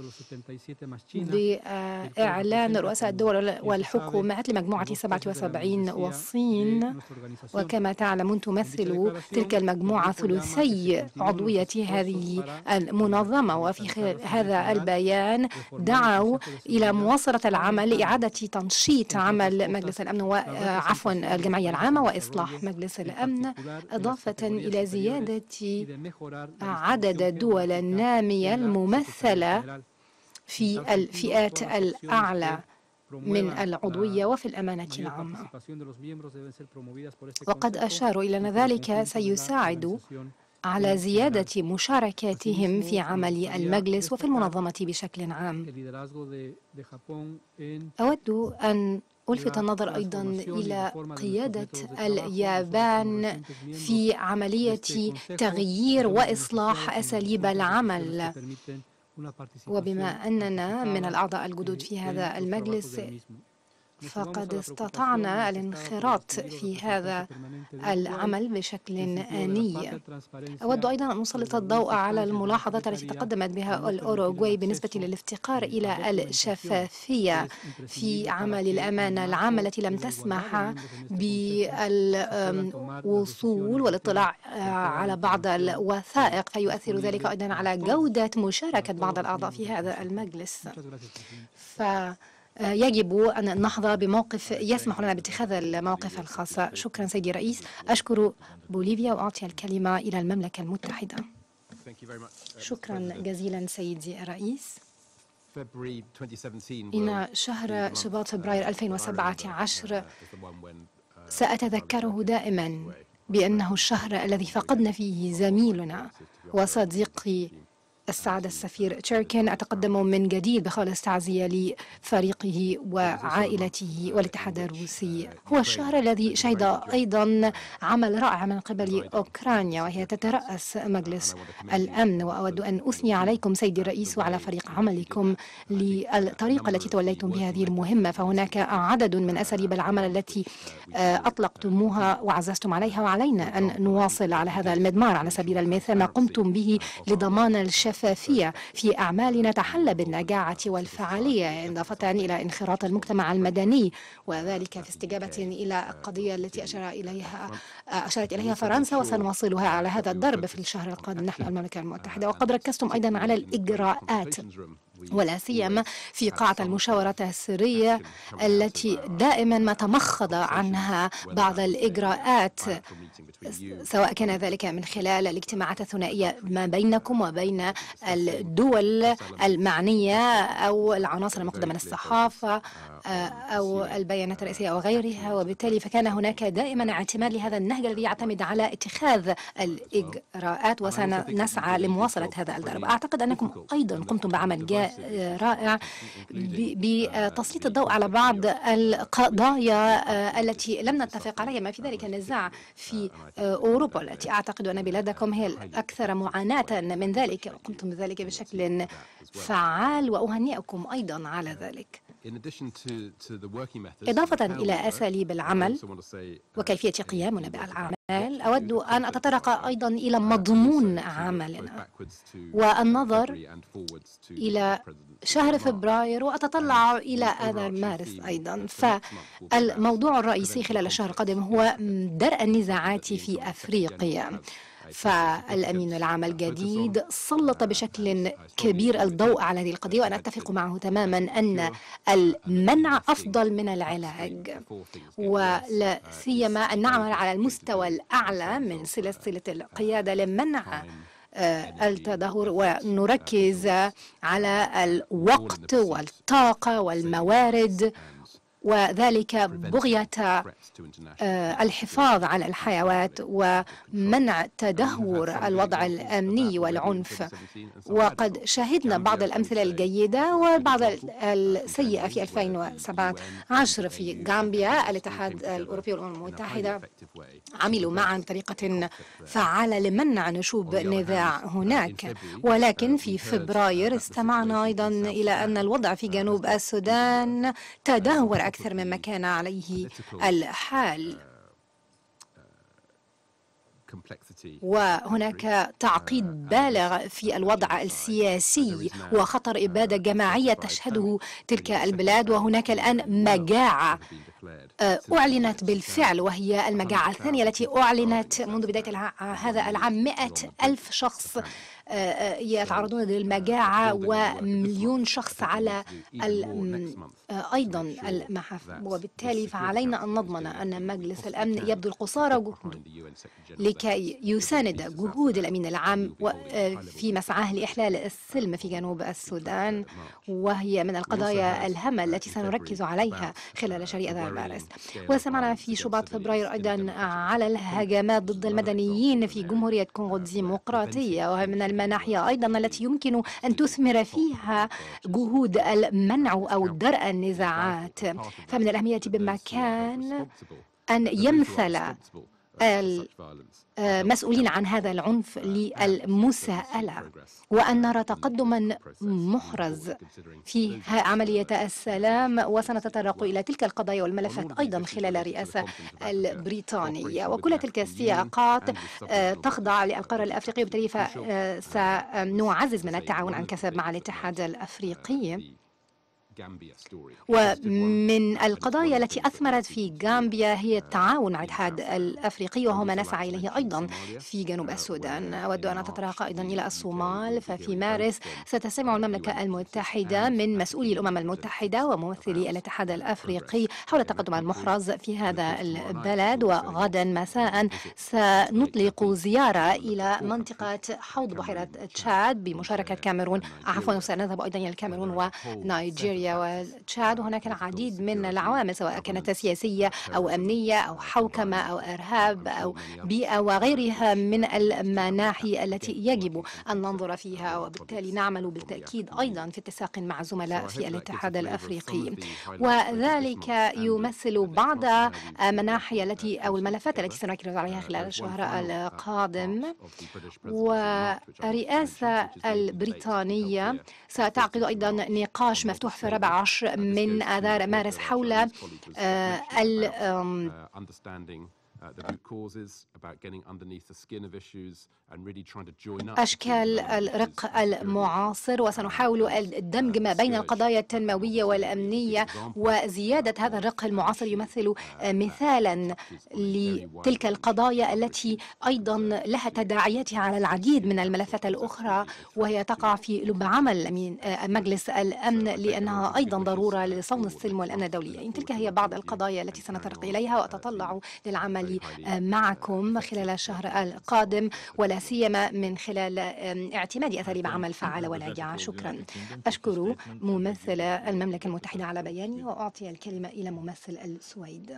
بإعلان رؤساء الدول والحكومات لمجموعة 77 وصين، وكما تعلمون تمثل تلك المجموعة ثلثي عضوية هذه المنظمة. وفي هذا البيان دعوا إلى مواصلة العمل لإعادة تنشيط عمل مجلس الأمن الجمعية العامة وإصلاح مجلس الأمن، إضافة إلى زيادة عدد الدول النامية الممثلة في الفئات الأعلى من العضوية وفي الأمانة العامة. وقد أشاروا إلى أن ذلك سيساعد على زيادة مشاركاتهم في عمل المجلس وفي المنظمة بشكل عام. أود أن ألفت النظر أيضا إلى قيادة اليابان في عملية تغيير وإصلاح أساليب العمل. وبما أننا من الأعضاء الجدد في هذا المجلس فقد استطعنا الانخراط في هذا العمل بشكل آني. أود أيضا أن أسلط الضوء على الملاحظات التي تقدمت بها الأوروغواي بالنسبة للافتقار إلى الشفافية في عمل الأمانة العامة التي لم تسمح بالوصول والاطلاع على بعض الوثائق، فيؤثر ذلك أيضا على جودة مشاركة بعض الأعضاء في هذا المجلس. يجب أن نحظى بموقف يسمح لنا باتخاذ المواقف الخاصة. شكرا سيدي الرئيس. أشكر بوليفيا وأعطي الكلمة إلى المملكة المتحدة. شكرا جزيلا سيدي الرئيس. إن شهر شباط فبراير 2017 سأتذكره دائما بأنه الشهر الذي فقدنا فيه زميلنا وصديقي السعادة السفير تشيركين. أتقدم من جديد بخالص تعزية لفريقه وعائلته والاتحاد الروسي. هو الشهر الذي شهد أيضا عمل رائع من قبل أوكرانيا وهي تترأس مجلس الأمن، وأود أن أثني عليكم سيدي الرئيس وعلى فريق عملكم للطريقة التي توليتم بهذه المهمة. فهناك عدد من أساليب العمل التي أطلقتموها وعززتم عليها، وعلينا أن نواصل على هذا المضمار. على سبيل المثال ما قمتم به لضمان الشفافية في أعمالنا تحلى بالنجاعة والفعالية، إضافة إلى انخراط المجتمع المدني، وذلك في استجابة إلى القضية التي أشارت إليها فرنسا، وسنواصلها على هذا الضرب في الشهر القادم نحن المملكة المتحدة. وقد ركزتم أيضا على الإجراءات ولا سيما في قاعة المشاورة السرية التي دائما ما تمخض عنها بعض الإجراءات، سواء كان ذلك من خلال الاجتماعات الثنائية ما بينكم وبين الدول المعنية أو العناصر المقدمة من الصحافة أو البيانات الرئيسية وغيرها. وبالتالي فكان هناك دائما اعتماد لهذا النهج الذي يعتمد على اتخاذ الإجراءات، وسنسعى لمواصلة هذا الضرب. أعتقد أنكم أيضا قمتم بعمل رائع بتسليط الضوء على بعض القضايا التي لم نتفق عليها، ما في ذلك النزاع في أوروبا التي أعتقد أن بلادكم هي الأكثر معاناة من ذلك. قمتم بذلك بشكل فعال وأهنئكم أيضا على ذلك. إضافة إلى أساليب العمل وكيفية قيامنا بالأعمال، أود أن أتطرق أيضا إلى مضمون عملنا والنظر إلى شهر فبراير، وأتطلع إلى آذار مارس أيضا. فالموضوع الرئيسي خلال الشهر القادم هو درء النزاعات في أفريقيا. فالأمين العام الجديد سلط بشكل كبير الضوء على هذه القضية، وأنا أتفق معه تماما أن المنع أفضل من العلاج، ولا سيما أن نعمل على المستوى الأعلى من سلسلة القيادة لمنع التدهور، ونركز على الوقت والطاقة والموارد وذلك بغية الحفاظ على الحيوات ومنع تدهور الوضع الأمني والعنف. وقد شهدنا بعض الأمثلة الجيدة وبعض السيئة في 2017 في غامبيا. الاتحاد الأوروبي والأمم المتحدة عملوا معا بطريقة فعالة لمنع نشوب نزاع هناك، ولكن في فبراير استمعنا أيضا إلى أن الوضع في جنوب السودان تدهور أكثر مما كان عليه الحال، وهناك تعقيد بالغ في الوضع السياسي وخطر إبادة جماعية تشهده تلك البلاد. وهناك الآن مجاعة أعلنت بالفعل، وهي المجاعة الثانية التي أعلنت منذ بداية هذا العام. 100,000 شخص يتعرضون للمجاعة ومليون شخص على أيضا المحافل. وبالتالي فعلينا أن نضمن أن مجلس الأمن يبذل قصارى جهده لكي يساند جهود الأمين العام في مسعاه لإحلال السلم في جنوب السودان، وهي من القضايا الهامة التي سنركز عليها خلال شهر آذار مارس. وسمعنا في شباط فبراير أيضا على الهجمات ضد المدنيين في جمهورية كونغو الديمقراطية، وهي من المناحي أيضا التي يمكن أن تثمر فيها جهود المنع أو درء النزاعات. فمن الأهمية بمكان أن يمثل المسؤولين عن هذا العنف للمساءلة، وأن نرى تقدما محرز في عملية السلام. وسنتطرق إلى تلك القضايا والملفات أيضا خلال الرئاسة البريطانية، وكل تلك السياقات تخضع للقارة الأفريقية، وبالتالي سنعزز من التعاون عن كثب مع الاتحاد الأفريقي. ومن القضايا التي أثمرت في غامبيا هي التعاون مع الاتحاد الأفريقي، وهو ما نسعى إليه أيضا في جنوب السودان. أود أن أتطرق أيضا إلى الصومال، ففي مارس ستستمع المملكة المتحدة من مسؤولي الأمم المتحدة وممثلي الاتحاد الأفريقي حول التقدم المحرز في هذا البلد. وغدا مساء سنطلق زيارة إلى منطقة حوض بحيرة تشاد بمشاركة كاميرون، سنذهب أيضا إلى الكاميرون ونيجيريا وتشاد. وهناك العديد من العوامل سواء كانت سياسية أو أمنية أو حوكمة أو إرهاب أو بيئة وغيرها من المناحي التي يجب أن ننظر فيها، وبالتالي نعمل بالتأكيد أيضا في اتساق مع زملاء في الاتحاد الأفريقي. وذلك يمثل بعض مناحي التي أو الملفات التي سنركز عليها خلال الشهر القادم. والرئاسة البريطانية ستعقد أيضا نقاش مفتوح في 14 من آذار مارس حول أشكال الرق المعاصر، وسنحاول الدمج ما بين القضايا التنموية والأمنية. وزيادة هذا الرق المعاصر يمثل مثالا لتلك القضايا التي أيضا لها تداعياتها على العديد من الملفات الأخرى، وهي تقع في لب عمل مجلس الأمن، لأنها أيضا ضرورة لصون السلم والأمن الدولي. تلك هي بعض القضايا التي سنتطرق إليها، وأتطلع للعمل معكم خلال الشهر القادم، ولا سيما من خلال اعتماد أساليب عمل فعالة ولاجعة. شكرا. أشكر ممثل المملكة المتحدة على بياني، وأعطي الكلمة إلى ممثل السويد.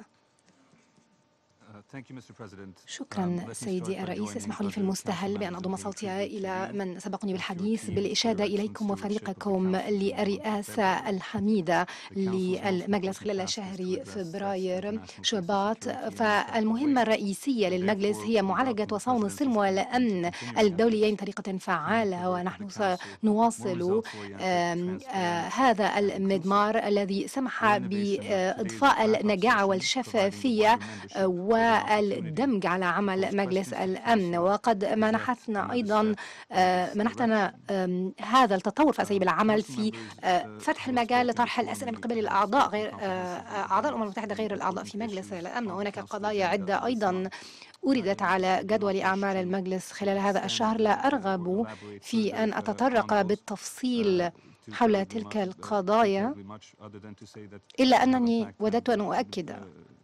شكرا سيدي الرئيس. اسمحوا لي في المستهل بأن أضم صوتي إلى من سبقني بالحديث بالإشادة إليكم وفريقكم للرئاسة الحميدة للمجلس خلال شهر فبراير شباط. فالمهمة الرئيسية للمجلس هي معالجة وصون السلم والأمن الدوليين بطريقة فعالة، ونحن سنواصل هذا المضمار الذي سمح بإضفاء النجاعة والشفافية والدمج على عمل مجلس الأمن. وقد منحتنا هذا التطور في أساليب العمل في فتح المجال لطرح الأسئلة من قبل الأعضاء غير أعضاء الأمم المتحدة غير الأعضاء في مجلس الأمن. وهناك قضايا عدة أيضا أوردت على جدول أعمال المجلس خلال هذا الشهر. لا أرغب في أن أتطرق بالتفصيل حول تلك القضايا، إلا أنني وددت أن أؤكد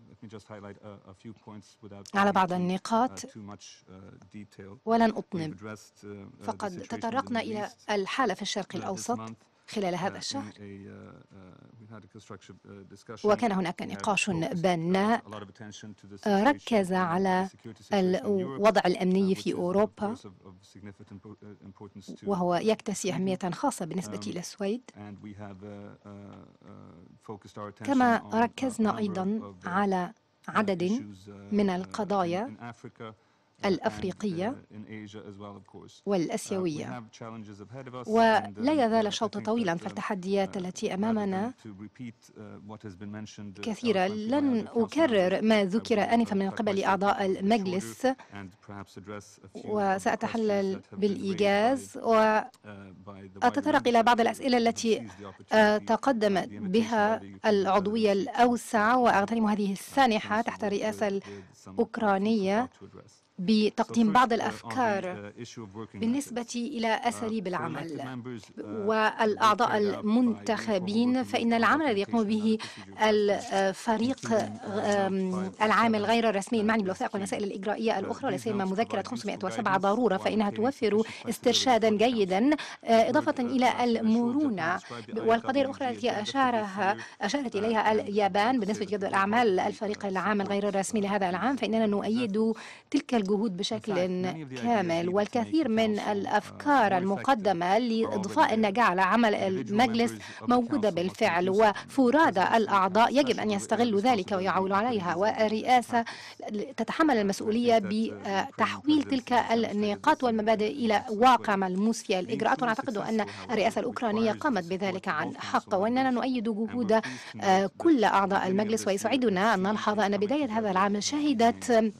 على بعض النقاط ولن أطنب. فقد تطرقنا إلى الحالة في الشرق الأوسط، خلال هذا الشهر، وكان هناك نقاش بناء ركز على الوضع الأمني في أوروبا، وهو يكتسي أهمية خاصة بالنسبة للسويد. كما ركزنا أيضا على عدد من القضايا الأفريقية والآسيوية، ولا يزال الشوط طويلا، فالتحديات التي أمامنا كثيرة. لن أكرر ما ذكر آنفا من قبل أعضاء المجلس، وسأتحلل بالإيجاز وأتطرق إلى بعض الأسئلة التي تقدمت بها العضوية الأوسع، وأغتنم هذه السانحة تحت الرئاسة الأوكرانية بتقديم بعض الأفكار بالنسبة إلى أساليب العمل والأعضاء المنتخبين. فإن العمل الذي يقوم به الفريق العامل غير الرسمي المعني بالوثائق والمسائل الإجرائية الأخرى، لا سيما مذكرة 507 ضرورة، فإنها توفر استرشادا جيدا إضافة إلى المرونة. والقضية الأخرى التي أشارت إليها اليابان بالنسبة لجدول أعمال الفريق العامل غير الرسمي لهذا العام، فإننا نؤيد تلك الجهود بشكل كامل. والكثير من الأفكار المقدمة لإضفاء النجاح على عمل المجلس موجودة بالفعل، وفرادى الأعضاء يجب أن يستغلوا ذلك ويعولوا عليها، والرئاسة تتحمل المسؤولية بتحويل تلك النقاط والمبادئ إلى واقع ملموس في الإجراءات. ونعتقد أن الرئاسة الأوكرانية قامت بذلك عن حق، وأننا نؤيد جهود كل أعضاء المجلس. ويسعدنا أن نلحظ أن بداية هذا العام شهدت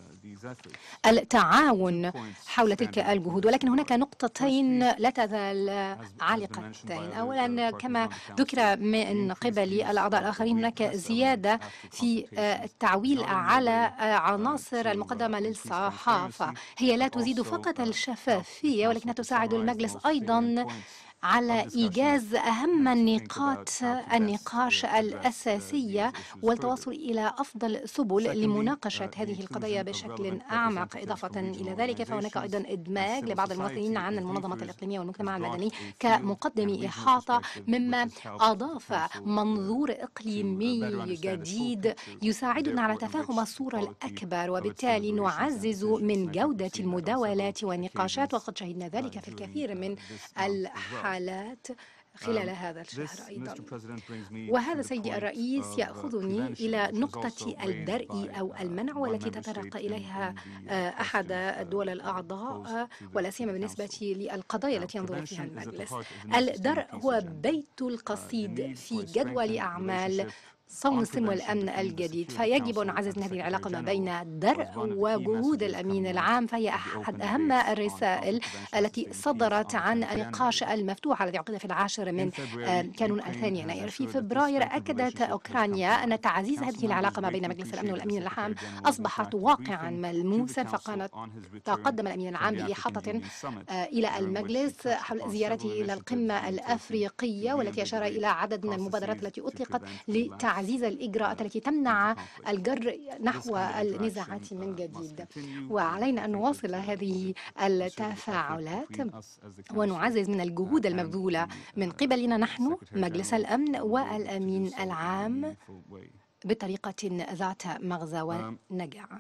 التعاون حول تلك الجهود، ولكن هناك نقطتين لا تزال عالقتين. أولا، كما ذكر من قبل الأعضاء الآخرين، هناك زيادة في التعويل على عناصر المقدمة للصحافة. هي لا تزيد فقط الشفافية، ولكنها تساعد المجلس أيضا على إيجاز أهم نقاط النقاش الأساسية والتوصل إلى أفضل سبل لمناقشة هذه القضايا بشكل أعمق. إضافة إلى ذلك، فهناك أيضا إدماج لبعض الممثلين عن المنظمات الإقليمية والمجتمع المدني كمقدم إحاطة، مما أضاف منظور إقليمي جديد يساعدنا على تفهم الصورة الأكبر، وبالتالي نعزز من جودة المداولات والنقاشات، وقد شهدنا ذلك في الكثير من الحالات خلال هذا الشهر أيضا. وهذا سيدي الرئيس يأخذني إلى نقطة الدرء أو المنع، والتي تطرق إليها أحد الدول الأعضاء، ولا سيما بالنسبة للقضايا التي ينظر فيها المجلس. الدرء هو بيت القصيد في جدول أعمال صون السلم والأمن الجديد، فيجب أن نعزز هذه العلاقة ما بين الدرء وجهود الأمين العام. فهي أحد أهم الرسائل التي صدرت عن النقاش المفتوح الذي عقد في 10 من كانون 2 يناير. في فبراير أكدت أوكرانيا أن تعزيز هذه العلاقة ما بين مجلس الأمن والأمين العام أصبحت واقعا ملموسا، تقدم الأمين العام بإحاطة إلى المجلس حول زيارته إلى القمة الأفريقية، والتي أشار إلى عدد من المبادرات التي أطلقت لتعزيز الإجراءات التي تمنع الجر نحو النزاعات من جديد. وعلينا أن نواصل هذه التفاعلات ونعزز من الجهود المبذولة من قبلنا نحن مجلس الأمن والأمين العام بطريقة ذات مغزى ونجاح.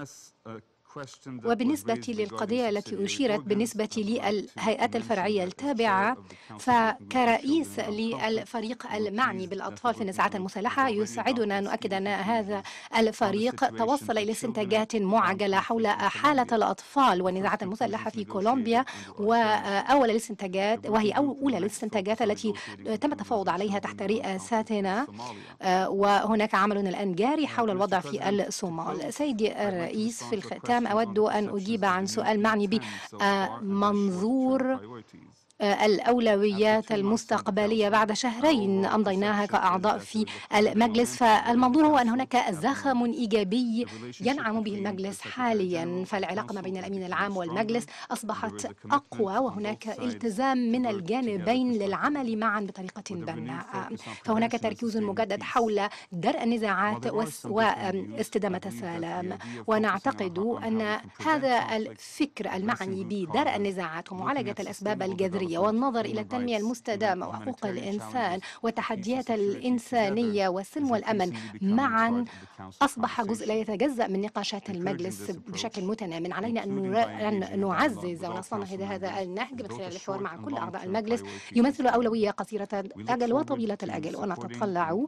وبالنسبة للقضية التي أشيرت بالنسبة للهيئات الفرعية التابعة، فكرئيس للفريق المعني بالأطفال في النزاعات المسلحة يسعدنا أن نؤكد أن هذا الفريق توصل إلى استنتاجات معجلة حول حالة الأطفال والنزاعات المسلحة في كولومبيا، وأولى الاستنتاجات وهي أولى الاستنتاجات التي تم التفاوض عليها تحت رئاستنا، وهناك عمل الآن جاري حول الوضع في الصومال. سيدي الرئيس، في الختام أود أن أجيب عن سؤال معني بمنظور الأولويات المستقبلية بعد شهرين أمضيناها كأعضاء في المجلس. فالمنظور هو أن هناك زخم إيجابي ينعم به المجلس حاليا، فالعلاقة ما بين الأمين العام والمجلس أصبحت أقوى، وهناك التزام من الجانبين للعمل معا بطريقة بناءة. فهناك تركيز مجدد حول درء النزاعات واستدامة السلام، ونعتقد أن هذا الفكر المعني بدرء النزاعات ومعالجة الأسباب الجذرية البشرية والنظر إلى التنمية المستدامة وحقوق الإنسان والتحديات الإنسانية والسلم والأمن معا أصبح جزء لا يتجزأ من نقاشات المجلس بشكل متنام. علينا أن نعزز ونستنهض هذا النهج من خلال الحوار مع كل أعضاء المجلس، يمثل أولوية قصيرة الأجل وطويلة الأجل، ونتطلع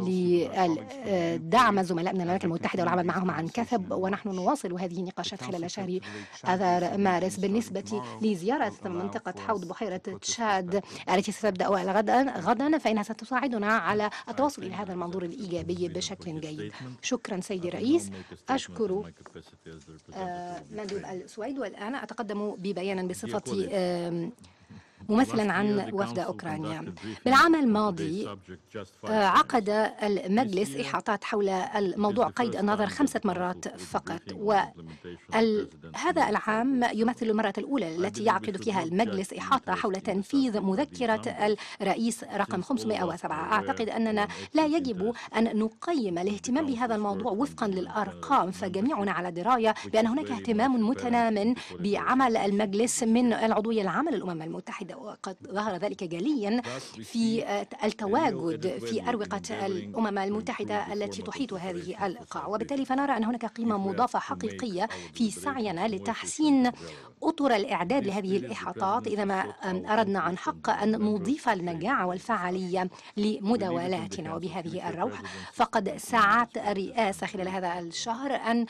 لدعم زملائنا من الولايات المتحدة والعمل معهم عن كثب. ونحن نواصل هذه النقاشات خلال شهر آذار مارس. بالنسبة لزيارة منطقة حوض بحيرة تشاد التي ستبدأ غدا فإنها ستساعدنا على التوصل إلى هذا المنظور الإيجابي بشكل جيد. شكرا سيدي الرئيس. أشكر مندوب السويد، والآن أتقدم ببيان بصفتي ممثلا عن وفد أوكرانيا. بالعام الماضي عقد المجلس إحاطات حول الموضوع قيد النظر 5 مرات فقط، وهذا العام يمثل المرة الأولى التي يعقد فيها المجلس إحاطة حول تنفيذ مذكرة الرئيس رقم 507. أعتقد أننا لا يجب أن نقيم الاهتمام بهذا الموضوع وفقا للأرقام، فجميعنا على دراية بأن هناك اهتمام متنام بعمل المجلس من العضوية العامة للأمم المتحدة، وقد ظهر ذلك جليا في التواجد في أروقة الأمم المتحدة التي تحيط هذه القاعة. وبالتالي فنرى أن هناك قيمة مضافة حقيقية في سعينا لتحسين أطر الإعداد لهذه الإحاطات إذا ما أردنا عن حق أن نضيف المجاعة والفعالية لمداولاتنا. وبهذه الروح فقد سعت الرئاسة خلال هذا الشهر أن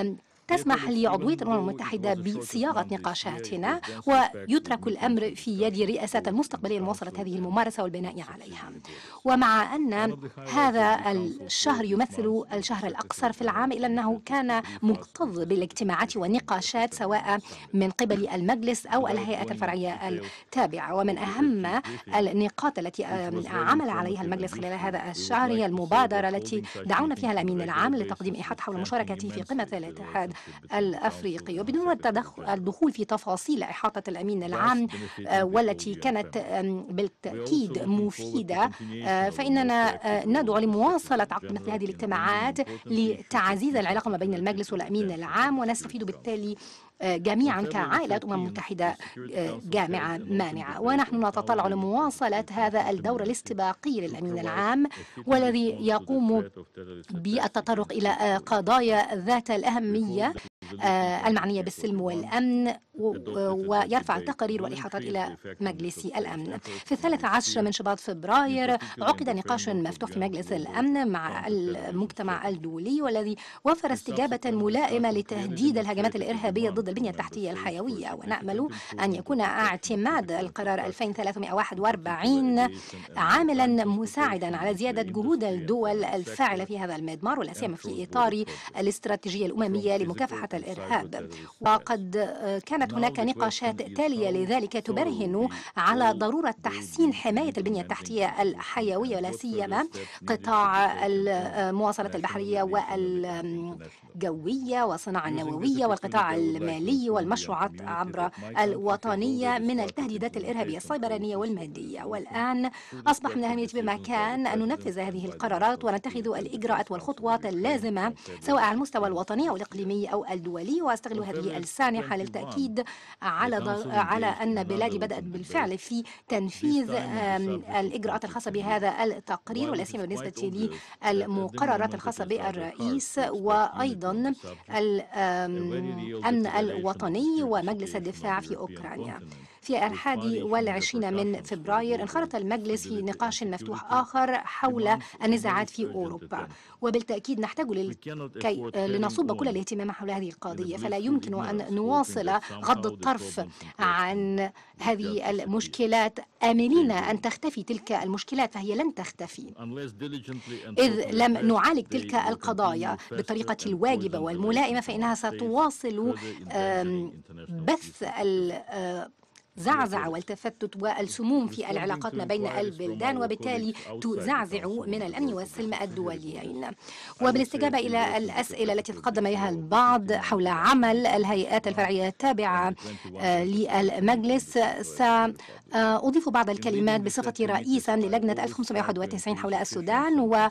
تسمح لعضوية الأمم المتحدة بصياغة نقاشاتنا، ويترك الأمر في يد رئاسات المستقبلية لمواصلة هذه الممارسة والبناء عليها. ومع أن هذا الشهر يمثل الشهر الأقصر في العام، إلا أنه كان مكتظ بالاجتماعات والنقاشات سواء من قبل المجلس أو الهيئات الفرعية التابعة. ومن أهم النقاط التي عمل عليها المجلس خلال هذا الشهر هي المبادرة التي دعونا فيها الأمين العام لتقديم إحاطة حول مشاركته في قمة الاتحاد الأفريقي. وبدون الدخول في تفاصيل إحاطة الأمين العام والتي كانت بالتأكيد مفيدة، فإننا ندعو لمواصلة عقد مثل هذه الاجتماعات لتعزيز العلاقة ما بين المجلس والأمين العام، ونستفيد بالتالي جميعا كعائلة أمم متحدة جامعة مانعة. ونحن نتطلع لمواصلة هذا الدور الاستباقي للأمين العام، والذي يقوم بالتطرق إلى قضايا ذات الأهمية المعنية بالسلم والأمن، ويرفع التقارير والإحاطات إلى مجلس الأمن. في 13 من شباط فبراير عقد نقاش مفتوح في مجلس الأمن مع المجتمع الدولي، والذي وفر استجابة ملائمة لتهديد الهجمات الإرهابية ضد البنية التحتية الحيوية. ونأمل أن يكون اعتماد القرار 2341 عاملا مساعدا على زيادة جهود الدول الفاعلة في هذا المضمار، ولا سيما في إطار الاستراتيجية الأممية لمكافحة الإرهاب. وقد كانت هناك نقاشات تالية لذلك تبرهن على ضرورة تحسين حماية البنية التحتية الحيوية، ولا سيما قطاع المواصلات البحرية والجوية والصناعة النووية والقطاع المالي والمشروعات عبر الوطنية من التهديدات الإرهابية السيبرانية والمادية. والآن أصبح من الأهمية بمكان أن ننفذ هذه القرارات ونتخذ الإجراءات والخطوات اللازمة سواء على المستوى الوطني أو الإقليمي أو الدولي. وأستغل هذه السانحة للتأكيد على أن بلادي بدأت بالفعل في تنفيذ الإجراءات الخاصة بهذا التقرير، ولا سيما بالنسبة للمقررات الخاصة بالرئيس وأيضا الأمن الوطني ومجلس الدفاع في أوكرانيا. في 21 من فبراير انخرط المجلس في نقاش مفتوح آخر حول النزاعات في أوروبا، وبالتأكيد نحتاج لنصب كل الاهتمام حول هذه القضية. فلا يمكن أن نواصل غض الطرف عن هذه المشكلات آملين أن تختفي تلك المشكلات، فهي لن تختفي إذ لم نعالج تلك القضايا بالطريقة الواجبة والملائمة، فإنها ستواصل بث زعزع والتفتت والسموم في العلاقات ما بين البلدان، وبالتالي تزعزع من الأمن والسلم الدوليين. وبالاستجابة إلى الأسئلة التي تقدم بها البعض حول عمل الهيئات الفرعية التابعة للمجلس، سأضيف بعض الكلمات بصفتي رئيسا للجنة 1591 حول السودان و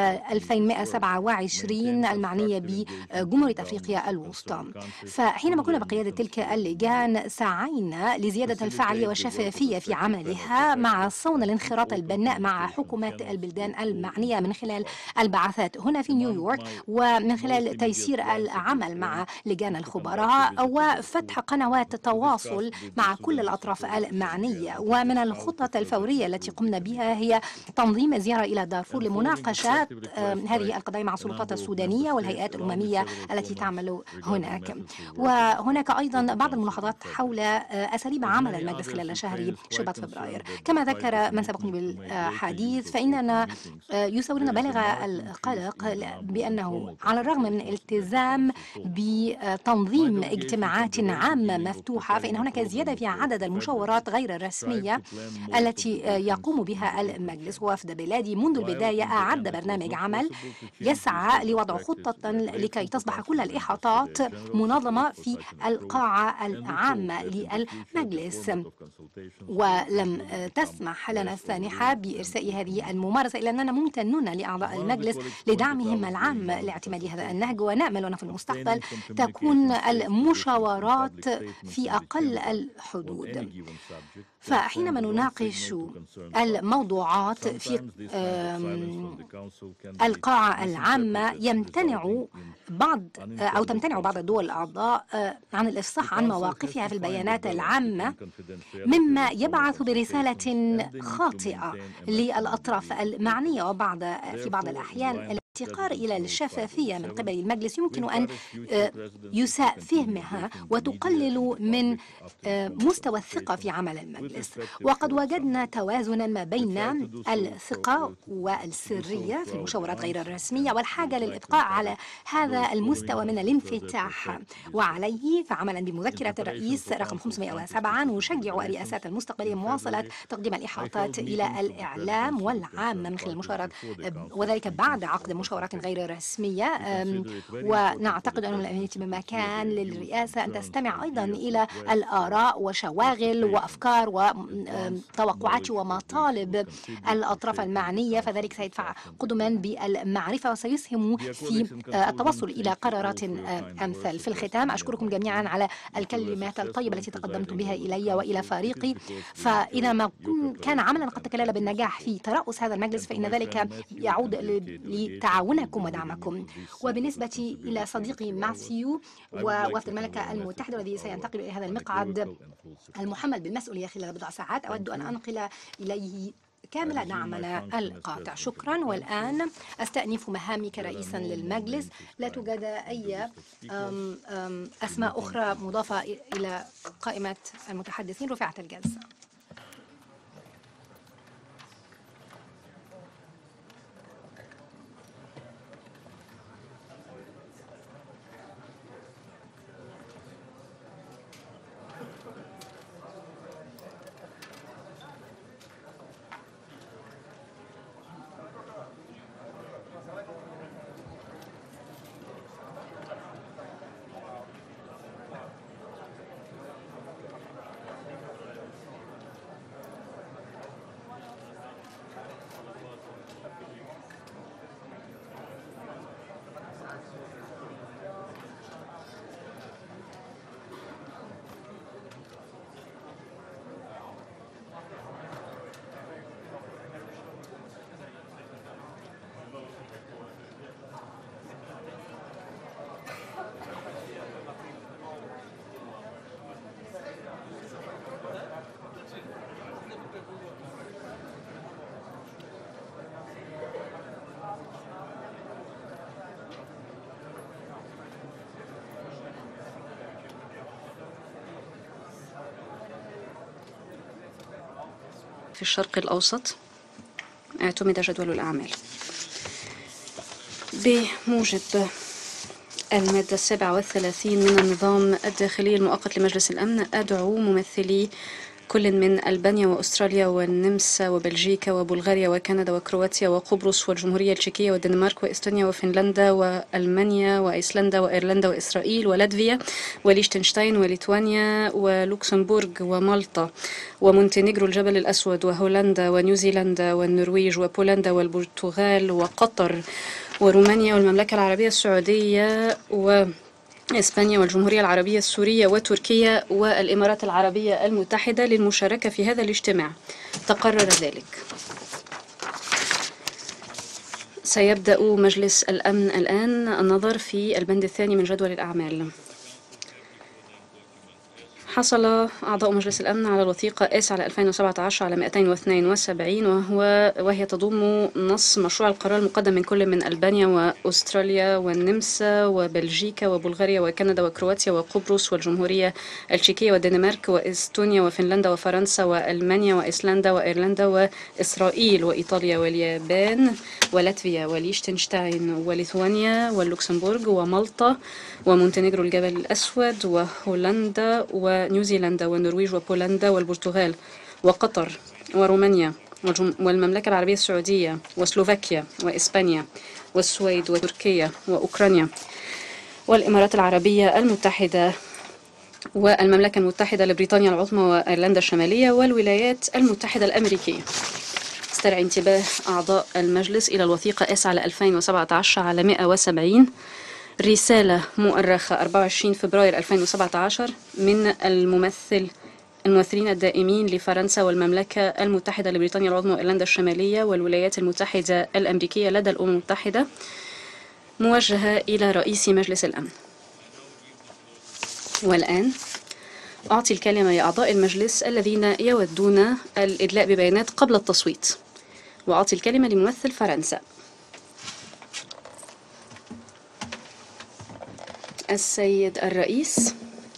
2127 المعنية بجمهورية أفريقيا الوسطى. فحينما كنا بقيادة تلك اللجان سعينا لزيادة زيادة الفعالية والشفافية في عملها مع صون الانخراط البناء مع حكومات البلدان المعنية من خلال البعثات هنا في نيويورك، ومن خلال تيسير العمل مع لجان الخبراء وفتح قنوات تواصل مع كل الأطراف المعنية. ومن الخطط الفورية التي قمنا بها هي تنظيم زيارة إلى دارفور لمناقشة هذه القضايا مع السلطات السودانية والهيئات الأممية التي تعمل هناك. وهناك أيضا بعض الملاحظات حول أساليب عمل المجلس خلال شهر شباط فبراير. كما ذكر من سبقني بالحديث فإننا يساورنا بالغ القلق بأنه على الرغم من الالتزام بتنظيم اجتماعات عامة مفتوحة، فإن هناك زيادة في عدد المشاورات غير الرسمية التي يقوم بها المجلس. ووفد بلادي منذ البداية أعد برنامج عمل يسعى لوضع خطة لكي تصبح كل الإحاطات منظمة في القاعة العامة للمجلس. ولم تسمح لنا السانحة بإرساء هذه الممارسة، إلا أننا ممتنون لأعضاء المجلس لدعمهم العام لاعتماد هذا النهج، ونأمل أن في المستقبل تكون المشاورات في أقل الحدود. فحينما نناقش الموضوعات في القاعة العامة تمتنع بعض الدول الأعضاء عن الإفصاح عن مواقفها في البيانات العامة، مما يبعث برسالة خاطئة للأطراف المعنية. في بعض الأحيان الافتقار إلى الشفافية من قبل المجلس يمكن أن يساء فهمها وتقلل من مستوى الثقة في عمل المجلس. وقد وجدنا توازنا ما بين الثقة والسرية في المشاورات غير الرسمية والحاجة للإبقاء على هذا المستوى من الانفتاح. وعليه فعملا بمذكرة الرئيس رقم 507 نشجع الرئاسات المستقبلية مواصلة تقديم الإحاطات إلى الإعلام والعامة من خلال المشاورات، وذلك بعد عقد مشاورات غير رسمية. ونعتقد أنه من الأهمية بمكان للرئاسة أن تستمع أيضا إلى الآراء وشواغل وأفكار وتوقعات ومطالب الأطراف المعنية، فذلك سيدفع قدما بالمعرفة وسيسهم في التوصل إلى قرارات أمثل. في الختام أشكركم جميعا على الكلمات الطيبة التي تقدمتم بها إلي وإلى فريقي. فإذا ما كان عملا قد تكلل بالنجاح في ترأس هذا المجلس فإن ذلك يعود لتعاونكم ودعمكم. وبالنسبة إلى صديقي ماثيو ووفد المملكة المتحدة الذي سينتقل إلى هذا المقعد المحمل بالمسؤولية خلال بضع ساعات، أود أن أنقل إليه كامل دعمنا القاطع. شكرا. والآن أستأنف مهامي كرئيسا للمجلس. لا توجد أي أسماء أخرى مضافة إلى قائمة المتحدثين. رفعت الجلسة. في الشرق الأوسط اعتمد جدول الأعمال بموجب المادة 37 من النظام الداخلي المؤقت لمجلس الأمن. أدعو ممثلي كل من ألبانيا وأستراليا والنمسا وبلجيكا وبلغاريا وكندا وكرواتيا وقبرص والجمهورية التشيكية والدنمارك وإستونيا وفنلندا وألمانيا وأيسلندا وإيرلندا وإسرائيل ولاتفيا وليشتنشتاين وليتوانيا ولوكسمبورغ ومالطا ومونتينيغرو الجبل الأسود وهولندا ونيوزيلندا والنرويج وبولندا والبرتغال وقطر ورومانيا والمملكة العربية السعودية إسبانيا والجمهورية العربية السورية وتركيا والإمارات العربية المتحدة للمشاركة في هذا الاجتماع. تقرر ذلك. سيبدأ مجلس الأمن الآن النظر في البند الثاني من جدول الأعمال. حصل أعضاء مجلس الأمن على الوثيقة إس على 2017 على 272 وهي تضم نص مشروع القرار المقدم من كل من ألبانيا وأستراليا والنمسا وبلجيكا وبلغاريا وكندا وكرواتيا وقبرص والجمهورية التشيكية والدنمارك وإستونيا وفنلندا وفرنسا وألمانيا وإيسلندا وإيرلندا وإسرائيل وإيطاليا واليابان ولاتفيا وليشتنشتاين وليثوانيا واللوكسمبورغ ومالطا ومونتينيغرو الجبل الأسود وهولندا ونيوزيلندا والنرويج وبولندا والبرتغال وقطر ورومانيا والمملكة العربية السعودية وسلوفاكيا وإسبانيا والسويد وتركيا وأوكرانيا والإمارات العربية المتحدة والمملكة المتحدة لبريطانيا العظمى وأيرلندا الشمالية والولايات المتحدة الأمريكية. استرعي انتباه أعضاء المجلس إلى الوثيقة إس على 2017 على 170 رسالة مؤرخة 24 فبراير 2017 من الممثلين الدائمين لفرنسا والمملكة المتحدة لبريطانيا العظمى وإيرلندا الشمالية والولايات المتحدة الأمريكية لدى الأمم المتحدة، موجهة إلى رئيس مجلس الأمن. والآن أعطي الكلمة لأعضاء المجلس الذين يودون الإدلاء ببيانات قبل التصويت، وأعطي الكلمة لممثل فرنسا. السيد الرئيس،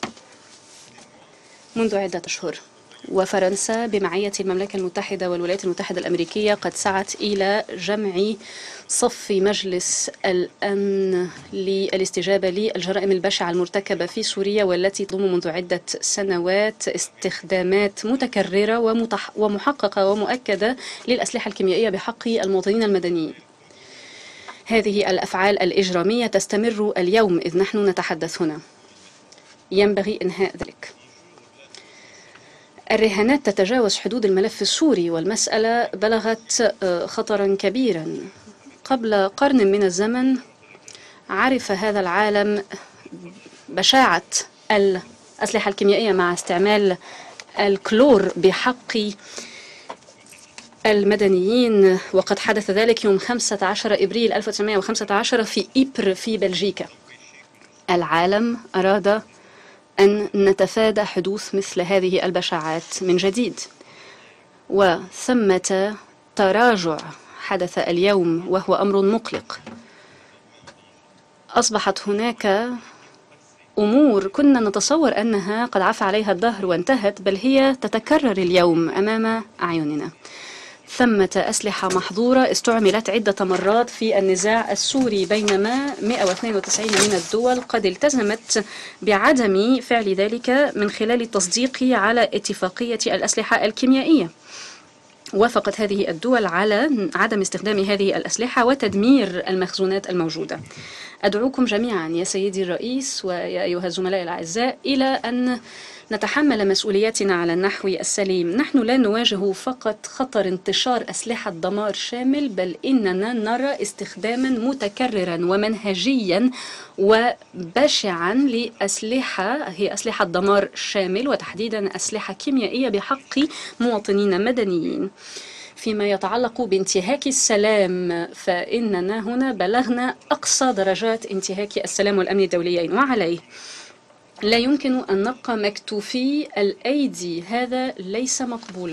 منذ عدة أشهر وفرنسا بمعية المملكة المتحدة والولايات المتحدة الأمريكية قد سعت إلى جمع صف مجلس الأمن للاستجابة للجرائم البشعة المرتكبة في سوريا والتي تضم منذ عدة سنوات استخدامات متكررة ومحققة ومؤكدة للأسلحة الكيميائية بحق المواطنين المدنيين. هذه الأفعال الإجرامية تستمر اليوم إذ نحن نتحدث هنا. ينبغي إنهاء ذلك. الرهانات تتجاوز حدود الملف السوري والمسألة بلغت خطرا كبيرا. قبل قرن من الزمن عرف هذا العالم بشاعة الأسلحة الكيميائية مع استعمال الكلور بحق المدنيين، وقد حدث ذلك يوم 15 إبريل 1915 في إيبر في بلجيكا. العالم أراد أن نتفادى حدوث مثل هذه البشاعات من جديد، وثمة تراجع حدث اليوم وهو أمر مقلق. أصبحت هناك أمور كنا نتصور أنها قد عفى عليها الدهر وانتهت، بل هي تتكرر اليوم أمام أعيننا. ثمة أسلحة محظورة استعملت عدة مرات في النزاع السوري، بينما 192 من الدول قد التزمت بعدم فعل ذلك من خلال التصديق على اتفاقية الأسلحة الكيميائية. وافقت هذه الدول على عدم استخدام هذه الأسلحة وتدمير المخزونات الموجودة. أدعوكم جميعا يا سيدي الرئيس ويا أيها الزملاء الأعزاء إلى أن نتحمل مسؤولياتنا على النحو السليم. نحن لا نواجه فقط خطر انتشار أسلحة دمار شامل، بل إننا نرى استخداما متكررا ومنهجيا وبشعا لأسلحة هي أسلحة دمار شامل، وتحديدا أسلحة كيميائية بحق مواطنين مدنيين. فيما يتعلق بانتهاك السلام فإننا هنا بلغنا أقصى درجات انتهاك السلام والأمن الدوليين، وعليه لا يمكن أن نبقى مكتوفي الأيدي. هذا ليس مقبولا.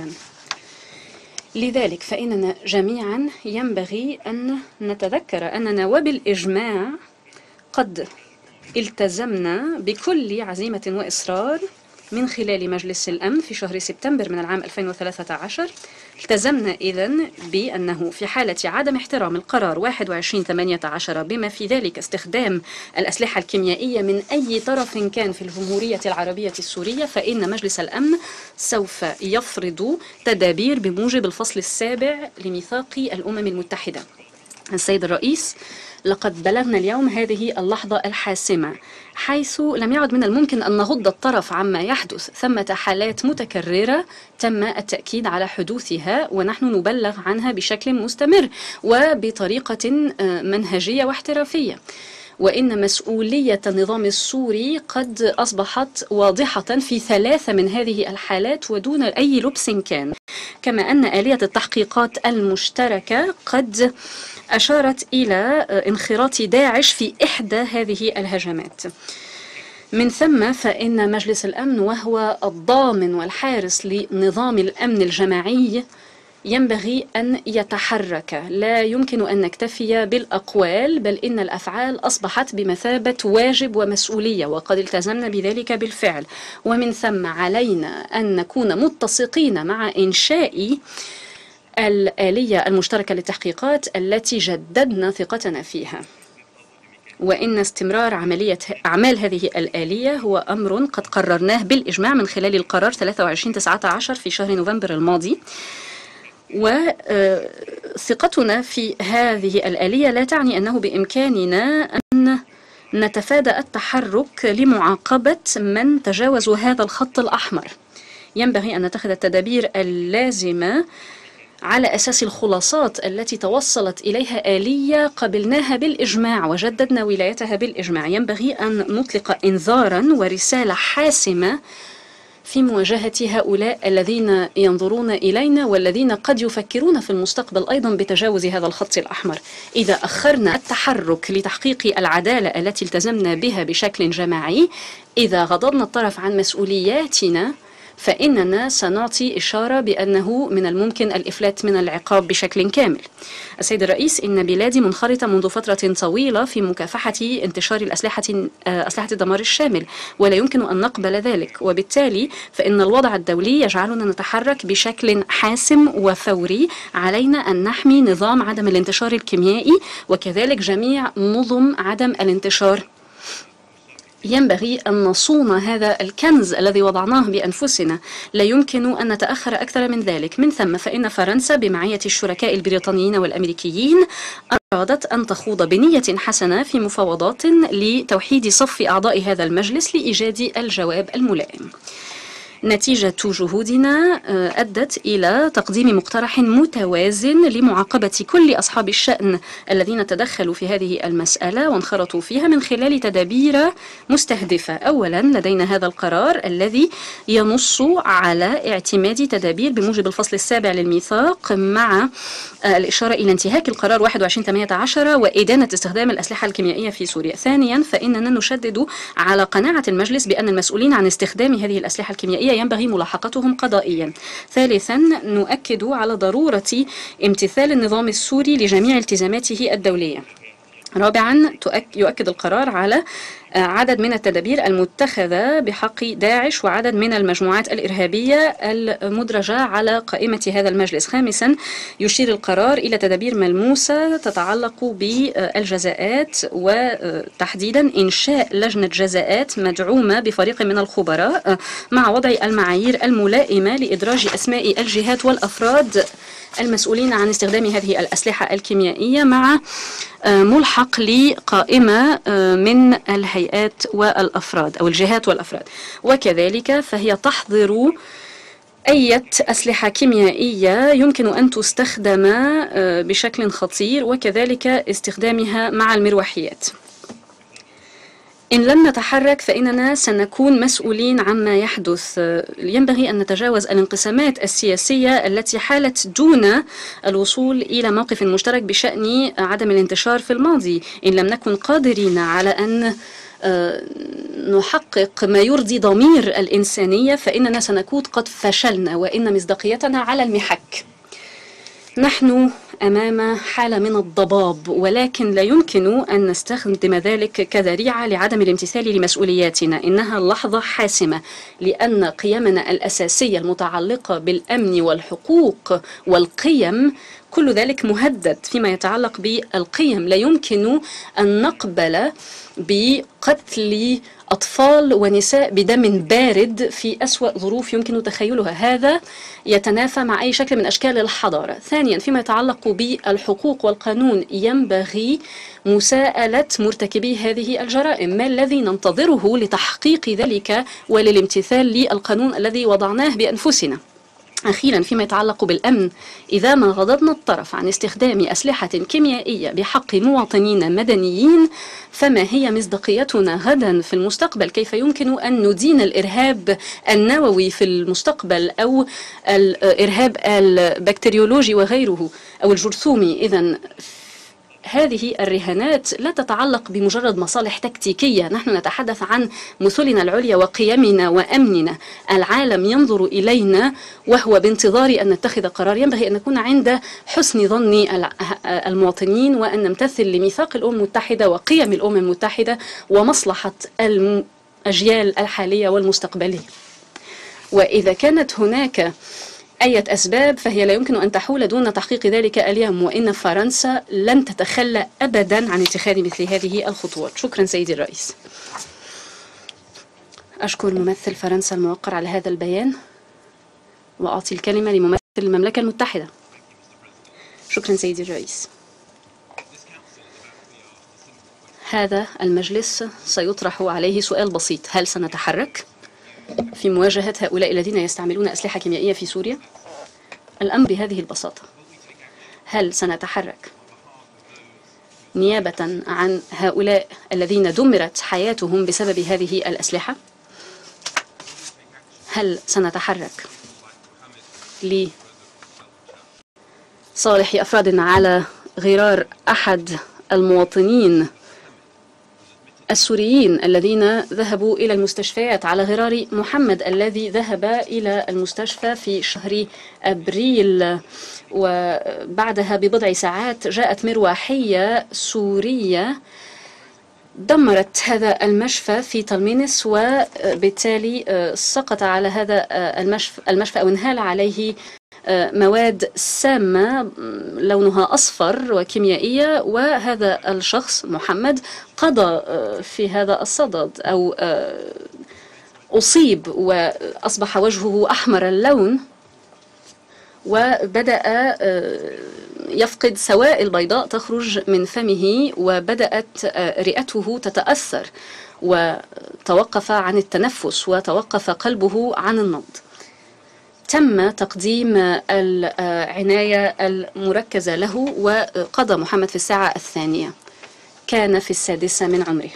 لذلك فإننا جميعا ينبغي أن نتذكر أننا وبالإجماع قد التزمنا بكل عزيمة وإصرار من خلال مجلس الأمن في شهر سبتمبر من العام 2013. التزمنا إذن بأنه في حالة عدم احترام القرار 21/18 بما في ذلك استخدام الأسلحة الكيميائية من أي طرف كان في الجمهورية العربية السورية، فإن مجلس الأمن سوف يفرض تدابير بموجب الفصل 7 لميثاق الأمم المتحدة. السيد الرئيس، لقد بلغنا اليوم هذه اللحظة الحاسمة حيث لم يعد من الممكن أن نغض الطرف عما يحدث. ثمة حالات متكررة تم التأكيد على حدوثها ونحن نبلغ عنها بشكل مستمر وبطريقة منهجية واحترافية، وإن مسؤولية النظام السوري قد أصبحت واضحة في 3 من هذه الحالات ودون أي لبس كان، كما أن آلية التحقيقات المشتركة قد أشارت إلى انخراط داعش في إحدى هذه الهجمات. من ثم فإن مجلس الأمن وهو الضامن والحارس لنظام الأمن الجماعي ينبغي أن يتحرك. لا يمكن أن نكتفي بالأقوال، بل إن الأفعال أصبحت بمثابة واجب ومسؤولية، وقد التزمنا بذلك بالفعل. ومن ثم علينا أن نكون متسقين مع إنشاء الآلية المشتركة للتحقيقات التي جددنا ثقتنا فيها. وإن استمرار أعمال هذه الآلية هو أمر قد قررناه بالإجماع من خلال القرار 23/19 في شهر نوفمبر الماضي. وثقتنا في هذه الآلية لا تعني أنه بإمكاننا أن نتفادى التحرك لمعاقبة من تجاوزوا هذا الخط الأحمر. ينبغي أن نتخذ التدابير اللازمة على أساس الخلاصات التي توصلت إليها آلية قبلناها بالإجماع وجددنا ولايتها بالإجماع. ينبغي أن نطلق إنذارا ورسالة حاسمة في مواجهة هؤلاء الذين ينظرون إلينا والذين قد يفكرون في المستقبل أيضا بتجاوز هذا الخط الأحمر. إذا أخرنا التحرك لتحقيق العدالة التي التزمنا بها بشكل جماعي، إذا غضضنا الطرف عن مسؤولياتنا، فإننا سنعطي إشارة بأنه من الممكن الإفلات من العقاب بشكل كامل. السيد الرئيس، إن بلادي منخرطة منذ فترة طويلة في مكافحة انتشار أسلحة الدمار الشامل، ولا يمكن أن نقبل ذلك، وبالتالي فإن الوضع الدولي يجعلنا نتحرك بشكل حاسم وفوري. علينا أن نحمي نظام عدم الانتشار الكيميائي وكذلك جميع نظم عدم الانتشار. ينبغي أن نصون هذا الكنز الذي وضعناه بأنفسنا، لا يمكن أن نتأخر أكثر من ذلك. من ثم فإن فرنسا بمعية الشركاء البريطانيين والأمريكيين أرادت أن تخوض بنية حسنة في مفاوضات لتوحيد صف أعضاء هذا المجلس لإيجاد الجواب الملائم. نتيجة جهودنا أدت إلى تقديم مقترح متوازن لمعاقبة كل أصحاب الشأن الذين تدخلوا في هذه المسألة وانخرطوا فيها من خلال تدابير مستهدفة. أولا، لدينا هذا القرار الذي ينص على اعتماد تدابير بموجب الفصل 7 للميثاق مع الإشارة إلى انتهاك القرار 21/18 وإدانة استخدام الأسلحة الكيميائية في سوريا. ثانيا، فإننا نشدد على قناعة المجلس بأن المسؤولين عن استخدام هذه الأسلحة الكيميائية ينبغي ملاحقتهم قضائيا. ثالثا، نؤكد على ضرورة امتثال النظام السوري لجميع التزاماته الدولية. رابعا، يؤكد القرار على عدد من التدابير المتخذة بحق داعش وعدد من المجموعات الإرهابية المدرجة على قائمة هذا المجلس. خامسا، يشير القرار إلى تدابير ملموسة تتعلق بالجزاءات، وتحديدا إنشاء لجنة جزاءات مدعومة بفريق من الخبراء مع وضع المعايير الملائمة لإدراج أسماء الجهات والأفراد المسؤولين عن استخدام هذه الأسلحة الكيميائية مع ملحق لقائمة من الهيئات والأفراد أو الجهات والأفراد. وكذلك فهي تحظر أي أسلحة كيميائية يمكن أن تستخدم بشكل خطير، وكذلك استخدامها مع المروحيات. إن لم نتحرك فإننا سنكون مسؤولين عما يحدث. ينبغي أن نتجاوز الانقسامات السياسية التي حالت دون الوصول إلى موقف مشترك بشأن عدم الانتشار في الماضي. إن لم نكن قادرين على أن نحقق ما يرضي ضمير الإنسانية فإننا سنكون قد فشلنا، وإن مصداقيتنا على المحك. نحن أمام حالة من الضباب، ولكن لا يمكن أن نستخدم ذلك كذريعة لعدم الامتثال لمسؤولياتنا. إنها لحظة حاسمة، لأن قيمنا الأساسية المتعلقة بالأمن والحقوق والقيم كل ذلك مهدد. فيما يتعلق بالقيم، لا يمكن أن نقبل بقتل أطفال ونساء بدم بارد في أسوأ ظروف يمكن تخيلها. هذا يتنافى مع أي شكل من أشكال الحضارة. ثانيا، فيما يتعلق بالحقوق والقانون، ينبغي مساءلة مرتكبي هذه الجرائم. ما الذي ننتظره لتحقيق ذلك وللامتثال للقانون الذي وضعناه بأنفسنا؟ أخيرا فيما يتعلق بالأمن، إذا ما غضضنا الطرف عن استخدام أسلحة كيميائية بحق مواطنين مدنيين، فما هي مصداقيتنا غدا في المستقبل؟ كيف يمكن أن ندين الإرهاب النووي في المستقبل أو الإرهاب البكتيريولوجي وغيره أو الجرثومي؟ إذن هذه الرهانات لا تتعلق بمجرد مصالح تكتيكية، نحن نتحدث عن مثلنا العليا وقيمنا وأمننا. العالم ينظر إلينا وهو بانتظار أن نتخذ قرار. ينبغي أن نكون عند حسن ظن المواطنين وأن نمتثل لميثاق الأمم المتحدة وقيم الأمم المتحدة ومصلحة الأجيال الحالية والمستقبلية. وإذا كانت هناك أي أسباب فهي لا يمكن أن تحول دون تحقيق ذلك اليوم، وإن فرنسا لن تتخلى أبدا عن اتخاذ مثل هذه الخطوات. شكرا سيدي الرئيس. أشكر ممثل فرنسا الموقر على هذا البيان، وأعطي الكلمة لممثل المملكة المتحدة. شكرا سيدي الرئيس. هذا المجلس سيطرح عليه سؤال بسيط: هل سنتحرك في مواجهة هؤلاء الذين يستعملون أسلحة كيميائية في سوريا؟ الأمر بهذه البساطة: هل سنتحرك نيابة عن هؤلاء الذين دمرت حياتهم بسبب هذه الأسلحة؟ هل سنتحرك لصالح أفراد على غرار أحد المواطنين السوريين الذين ذهبوا إلى المستشفيات، على غرار محمد الذي ذهب إلى المستشفى في شهر أبريل وبعدها ببضع ساعات جاءت مروحية سورية دمرت هذا المشفى في طلمينس، وبالتالي سقط على هذا المشفى أو انهال عليه مواد سامة لونها أصفر وكيميائية، وهذا الشخص محمد قضى في هذا الصدد أو أصيب وأصبح وجهه أحمر اللون وبدأ يفقد سوائل بيضاء تخرج من فمه، وبدأت رئته تتأثر وتوقف عن التنفس وتوقف قلبه عن النبض. تم تقديم العناية المركزة له وقضى محمد في الساعة 2، كان في 6 من عمره.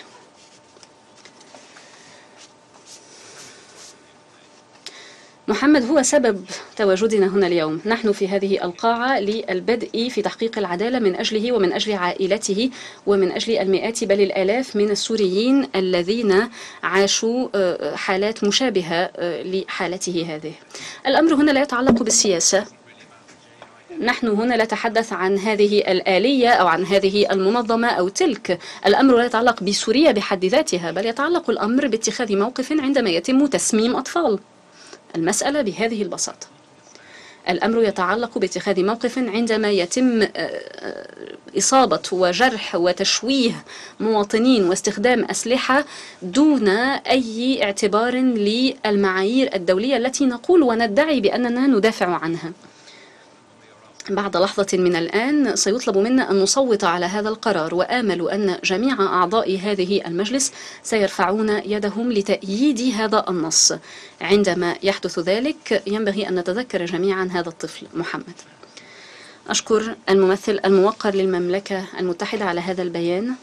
محمد هو سبب تواجدنا هنا اليوم. نحن في هذه القاعة للبدء في تحقيق العدالة من أجله ومن أجل عائلته ومن أجل المئات بل الآلاف من السوريين الذين عاشوا حالات مشابهة لحالته هذه. الأمر هنا لا يتعلق بالسياسة. نحن هنا لا نتحدث عن هذه الآلية أو عن هذه المنظمة أو تلك. الأمر لا يتعلق بسوريا بحد ذاتها، بل يتعلق الأمر باتخاذ موقف عندما يتم تسميم أطفال. المسألة بهذه البساطة. الأمر يتعلق باتخاذ موقف عندما يتم إصابة وجرح وتشويه مواطنين واستخدام أسلحة دون أي اعتبار للمعايير الدولية التي نقول وندعي بأننا ندافع عنها. بعد لحظة من الآن سيطلب منا أن نصوت على هذا القرار، وآمل أن جميع أعضاء هذه المجلس سيرفعون يدهم لتأييد هذا النص. عندما يحدث ذلك ينبغي أن نتذكر جميعا هذا الطفل محمد. أشكر الممثل الموقر للمملكة المتحدة على هذا البيان.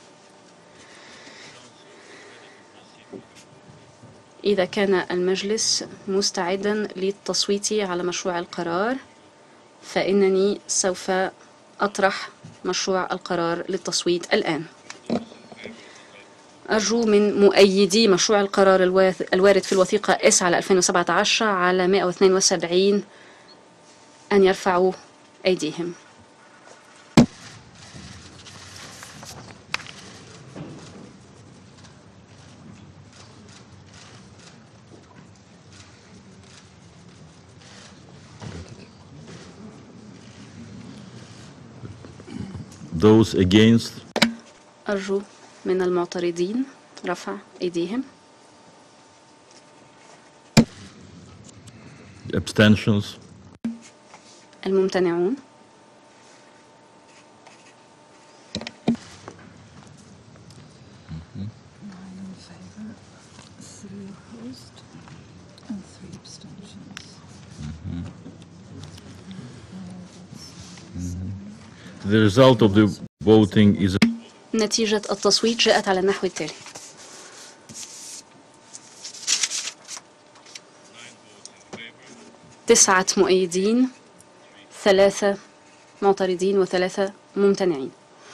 إذا كان المجلس مستعدا للتصويت على مشروع القرار فإنني سوف أطرح مشروع القرار للتصويت الآن. أرجو من مؤيدي مشروع القرار الوارد في الوثيقة S على 2017 على 172 أن يرفعوا أيديهم. Those against. أرجو من المعترضين رفع أيديهم. Abstentions. الممتنعون. The result of the voting is نتيجة التصويت جاءت على النحو التالي: 9 مؤيدين، 3 معترضين و3 ممتنعين.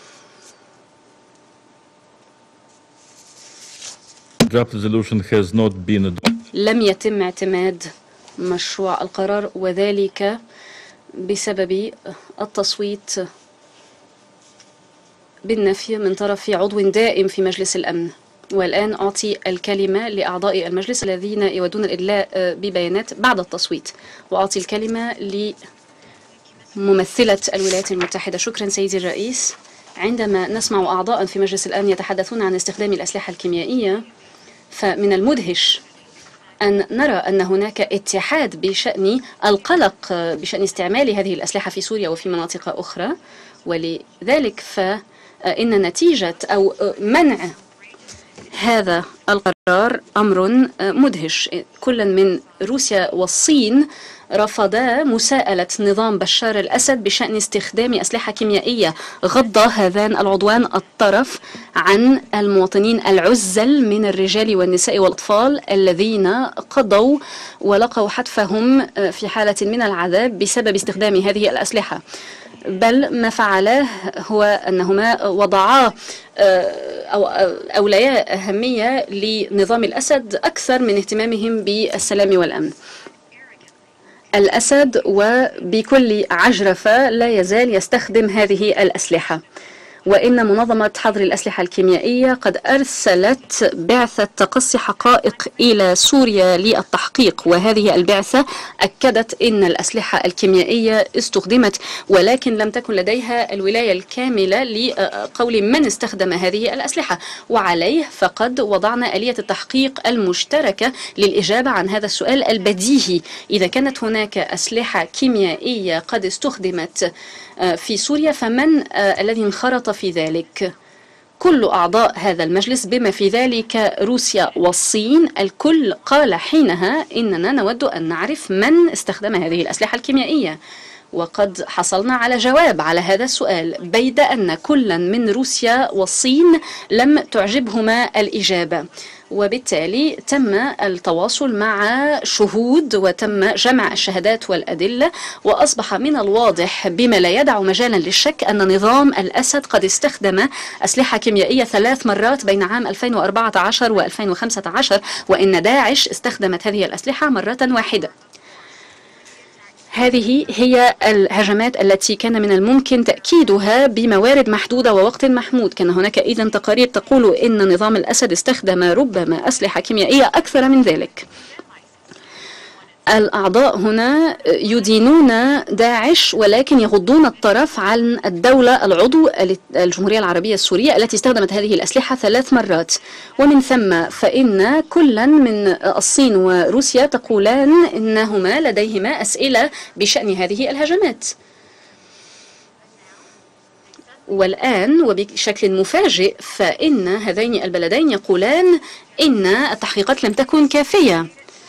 draft resolution has not been لم يتم اعتماد مشروع القرار، وذلك بسبب التصويت بالنفي من طرف عضو دائم في مجلس الأمن. والآن أعطي الكلمة لأعضاء المجلس الذين يودون الإدلاء ببيانات بعد التصويت، وأعطي الكلمة لممثلة الولايات المتحدة. شكرا سيدي الرئيس. عندما نسمع أعضاء في مجلس الأمن يتحدثون عن استخدام الأسلحة الكيميائية، فمن المدهش أن نرى أن هناك اتحاد بشأن القلق بشأن استعمال هذه الأسلحة في سوريا وفي مناطق أخرى، ولذلك فإن نتيجة أو منع هذا القرار أمر مدهش. كل من روسيا والصين رفضا مساءلة نظام بشار الأسد بشأن استخدام أسلحة كيميائية. غض هذان العضوان الطرف عن المواطنين العزل من الرجال والنساء والأطفال الذين قضوا ولقوا حتفهم في حالة من العذاب بسبب استخدام هذه الأسلحة، بل ما فعلاه هو أنهما وضعا أو أولياء أهمية لنظام الأسد أكثر من اهتمامهم بالسلام والأمن. الأسد وبكل عجرفة لا يزال يستخدم هذه الأسلحة، وإن منظمة حظر الأسلحة الكيميائية قد أرسلت بعثة تقصي حقائق إلى سوريا للتحقيق، وهذه البعثة أكدت أن الأسلحة الكيميائية استخدمت، ولكن لم تكن لديها الولاية الكاملة لقول من استخدم هذه الأسلحة. وعليه فقد وضعنا آلية التحقيق المشتركة للإجابة عن هذا السؤال البديهي: إذا كانت هناك أسلحة كيميائية قد استخدمت في سوريا، فمن الذي انخرط في ذلك؟ كل أعضاء هذا المجلس بما في ذلك روسيا والصين، الكل قال حينها إننا نود أن نعرف من استخدم هذه الأسلحة الكيميائية، وقد حصلنا على جواب على هذا السؤال، بيد أن كل من روسيا والصين لم تعجبهما الإجابة. وبالتالي تم التواصل مع شهود وتم جمع الشهادات والأدلة، وأصبح من الواضح بما لا يدع مجالا للشك أن نظام الأسد قد استخدم أسلحة كيميائية 3 مرات بين عام 2014 و2015، وإن داعش استخدمت هذه الأسلحة مرة واحدة. هذه هي الهجمات التي كان من الممكن تأكيدها بموارد محدودة ووقت محدود. كان هناك إذن تقارير تقول إن نظام الأسد استخدم ربما أسلحة كيميائية أكثر من ذلك. الأعضاء هنا يدينون داعش، ولكن يغضون الطرف عن الدولة العضو الجمهورية العربية السورية التي استخدمت هذه الأسلحة 3 مرات. ومن ثم فإن كلا من الصين وروسيا تقولان إنهما لديهما أسئلة بشأن هذه الهجمات. والآن وبشكل مفاجئ فإن هذين البلدين يقولان إن التحقيقات لم تكن كافية،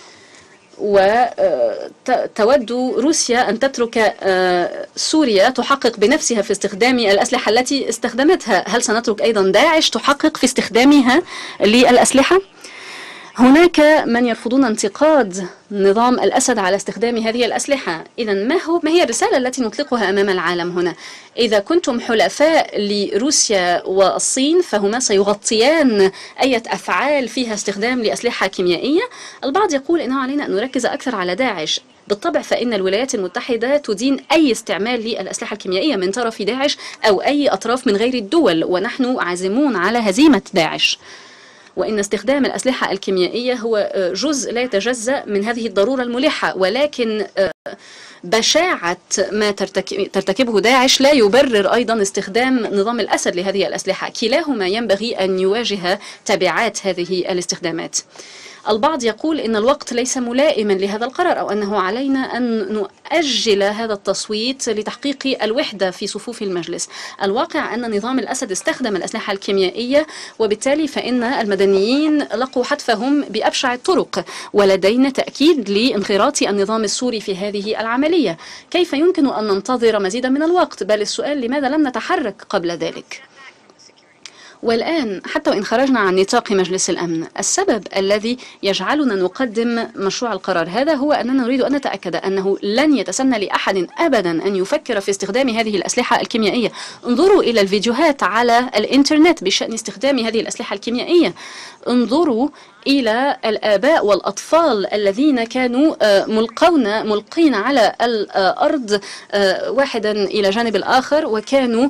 وتود روسيا أن تترك سوريا تحقق بنفسها في استخدام الأسلحة التي استخدمتها. هل سنترك أيضا داعش تحقق في استخدامها للأسلحة؟ هناك من يرفضون انتقاد نظام الأسد على استخدام هذه الأسلحة. إذا ما هي الرسالة التي نطلقها أمام العالم هنا؟ إذا كنتم حلفاء لروسيا والصين فهما سيغطيان أي أفعال فيها استخدام لأسلحة كيميائية. البعض يقول إنه علينا أن نركز أكثر على داعش. بالطبع فإن الولايات المتحدة تدين أي استعمال للأسلحة الكيميائية من طرف داعش أو أي أطراف من غير الدول، ونحن عازمون على هزيمة داعش. وإن استخدام الأسلحة الكيميائية هو جزء لا يتجزأ من هذه الضرورة الملحة، ولكن بشاعة ما ترتكبه داعش لا يبرر أيضا استخدام نظام الأسد لهذه الأسلحة. كلاهما ينبغي أن يواجه تبعات هذه الاستخدامات. البعض يقول إن الوقت ليس ملائما لهذا القرار، أو أنه علينا أن نؤجل هذا التصويت لتحقيق الوحدة في صفوف المجلس. الواقع أن نظام الأسد استخدم الأسلحة الكيميائية، وبالتالي فإن المدنيين لقوا حتفهم بأبشع الطرق، ولدينا تأكيد لانخراط النظام السوري في هذه العملية. كيف يمكن أن ننتظر مزيدا من الوقت؟ بل السؤال لماذا لم نتحرك قبل ذلك؟ والآن حتى وإن خرجنا عن نطاق مجلس الأمن، السبب الذي يجعلنا نقدم مشروع القرار هذا هو أننا نريد أن نتأكد أنه لن يتسنى لأحد أبدا أن يفكر في استخدام هذه الأسلحة الكيميائية. انظروا إلى الفيديوهات على الإنترنت بشأن استخدام هذه الأسلحة الكيميائية. انظروا إلى الآباء والأطفال الذين كانوا ملقين على الأرض واحدا إلى جانب الآخر، وكانوا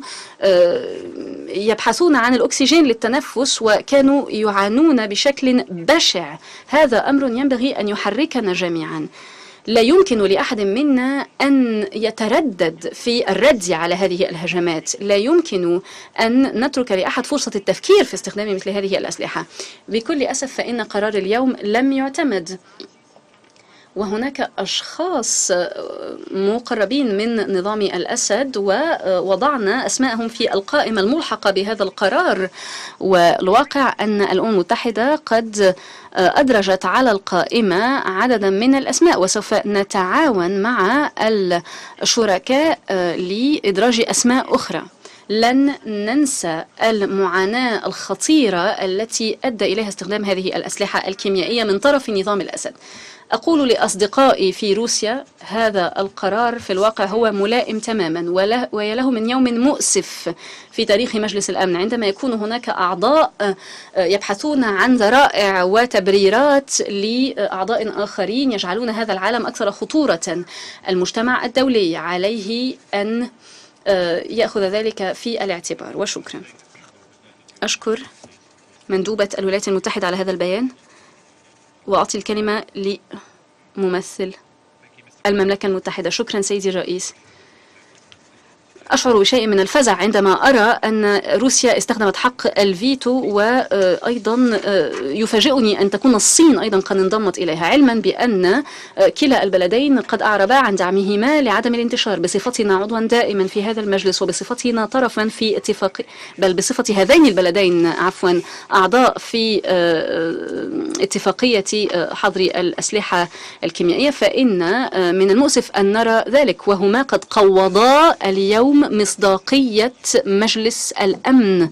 يبحثون عن الأكسجين للتنفس، وكانوا يعانون بشكل بشع. هذا أمر ينبغي أن يحركنا جميعا. لا يمكن لأحد منا أن يتردد في الرد على هذه الهجمات. لا يمكن أن نترك لأحد فرصة التفكير في استخدام مثل هذه الأسلحة. بكل أسف فإن قرار اليوم لم يعتمد، وهناك أشخاص مقربين من نظام الأسد ووضعنا أسماءهم في القائمة الملحقة بهذا القرار. والواقع أن الأمم المتحدة قد أدرجت على القائمة عددا من الأسماء، وسوف نتعاون مع الشركاء لإدراج أسماء أخرى. لن ننسى المعاناة الخطيرة التي أدى إليها استخدام هذه الأسلحة الكيميائية من طرف نظام الأسد. أقول لأصدقائي في روسيا هذا القرار في الواقع هو ملائم تماما، ويله من يوم مؤسف في تاريخ مجلس الأمن، عندما يكون هناك أعضاء يبحثون عن ذرائع وتبريرات لأعضاء آخرين يجعلون هذا العالم أكثر خطورة. المجتمع الدولي عليه أن يأخذ ذلك في الاعتبار. وشكرا. أشكر مندوبة الولايات المتحدة على هذا البيان، وأعطي الكلمة لممثل المملكة المتحدة. شكرا سيدي الرئيس. أشعر بشيء من الفزع عندما أرى أن روسيا استخدمت حق الفيتو، وأيضا يفاجئني أن تكون الصين أيضا قد انضمت إليها، علما بأن كلا البلدين قد أعربا عن دعمهما لعدم الانتشار. بصفتنا عضوا دائما في هذا المجلس، وبصفتنا طرفا في اتفاق، بل بصفة هذين البلدين عفوا أعضاء في اتفاقية حظر الأسلحة الكيميائية، فإن من المؤسف أن نرى ذلك، وهما قد قوضا اليوم مصداقية مجلس الأمن.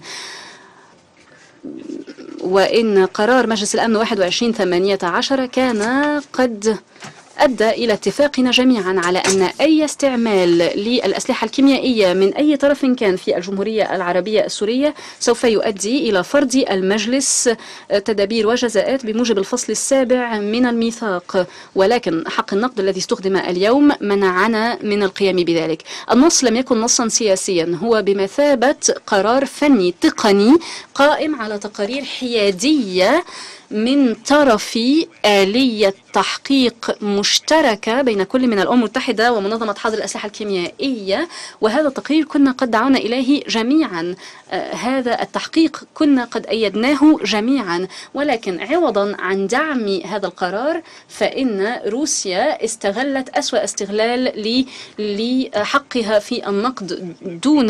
وإن قرار مجلس الأمن 2118 كان قد أدى إلى اتفاقنا جميعا على أن أي استعمال للأسلحة الكيميائية من أي طرف كان في الجمهورية العربية السورية سوف يؤدي إلى فرض المجلس تدابير وجزاءات بموجب الفصل السابع من الميثاق، ولكن حق النقد الذي استخدم اليوم منعنا من القيام بذلك. النص لم يكن نصا سياسيا، هو بمثابة قرار فني تقني قائم على تقارير حيادية من طرف آلية تحقيق مشتركة بين كل من الأمم المتحدة ومنظمة حظر الأسلحة الكيميائية، وهذا التقرير كنا قد دعونا إليه جميعا. هذا التحقيق كنا قد أيدناه جميعا، ولكن عوضا عن دعم هذا القرار فإن روسيا استغلت أسوأ استغلال لحقها في النقد دون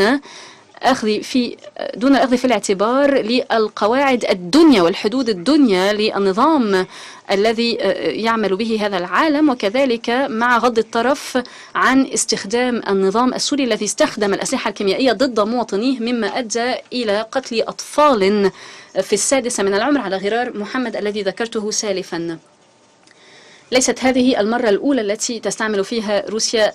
الأخذ في الاعتبار للقواعد الدنيا والحدود الدنيا للنظام الذي يعمل به هذا العالم، وكذلك مع غض الطرف عن استخدام النظام السوري الذي استخدم الأسلحة الكيميائية ضد مواطنيه، مما أدى إلى قتل أطفال في السادسة من العمر على غرار محمد الذي ذكرته سالفا. ليست هذه المرة الأولى التي تستعمل فيها روسيا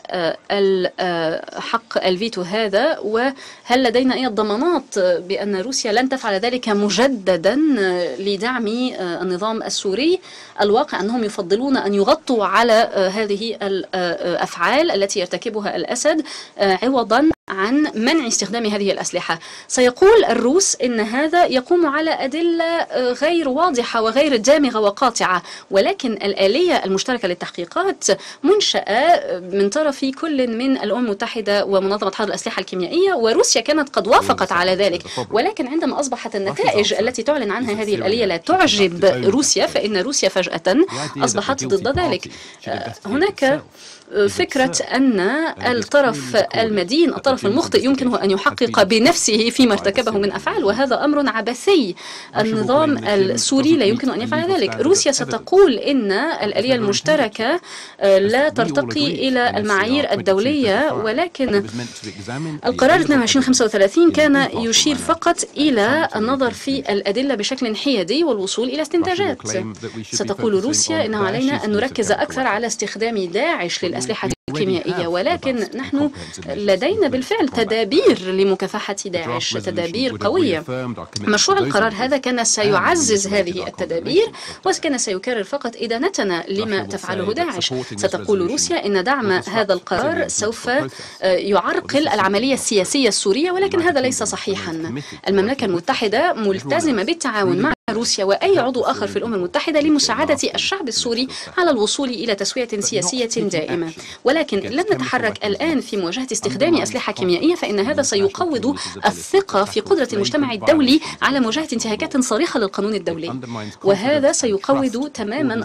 حق الفيتو هذا، وهل لدينا أي ضمانات بأن روسيا لن تفعل ذلك مجددا لدعم النظام السوري؟ الواقع أنهم يفضلون أن يغطوا على هذه الأفعال التي يرتكبها الأسد عوضا عن منع استخدام هذه الأسلحة. سيقول الروس إن هذا يقوم على أدلة غير واضحة وغير دامغة وقاطعة، ولكن الآلية المشتركة للتحقيقات منشأة من طرف كل من الأمم المتحدة ومنظمة حظر الأسلحة الكيميائية، وروسيا كانت قد وافقت على ذلك. ولكن عندما أصبحت النتائج التي تعلن عنها هذه الآلية لا تعجب روسيا، فإن روسيا فجأة أصبحت ضد ذلك. هناك فكرة أن الطرف المدين، الطرف المخطئ، يمكنه أن يحقق بنفسه فيما ارتكبه من أفعال، وهذا أمر عبثي. النظام السوري لا يمكن أن يفعل ذلك. روسيا ستقول إن الآلية المشتركة لا ترتقي إلى المعايير الدولية، ولكن القرار 2235 كان يشير فقط إلى النظر في الأدلة بشكل حيادي والوصول إلى استنتاجات. ستقول روسيا إنه علينا أن نركز أكثر على استخدام داعش للأسلحة الكيميائية، ولكن نحن لدينا بالفعل تدابير لمكافحة داعش، تدابير قوية. مشروع القرار هذا كان سيعزز هذه التدابير، وكان سيكرر فقط إدانتنا لما تفعله داعش. ستقول روسيا إن دعم هذا القرار سوف يعرقل العملية السياسية السورية، ولكن هذا ليس صحيحا. المملكة المتحدة ملتزمة بالتعاون مع روسيا وأي عضو آخر في الأمم المتحدة لمساعدة الشعب السوري على الوصول إلى تسوية سياسية دائمة. ولكن لن نتحرك الآن في مواجهة استخدام أسلحة كيميائية، فإن هذا سيقوض الثقة في قدرة المجتمع الدولي على مواجهة انتهاكات صارخة للقانون الدولي، وهذا سيقوض تماما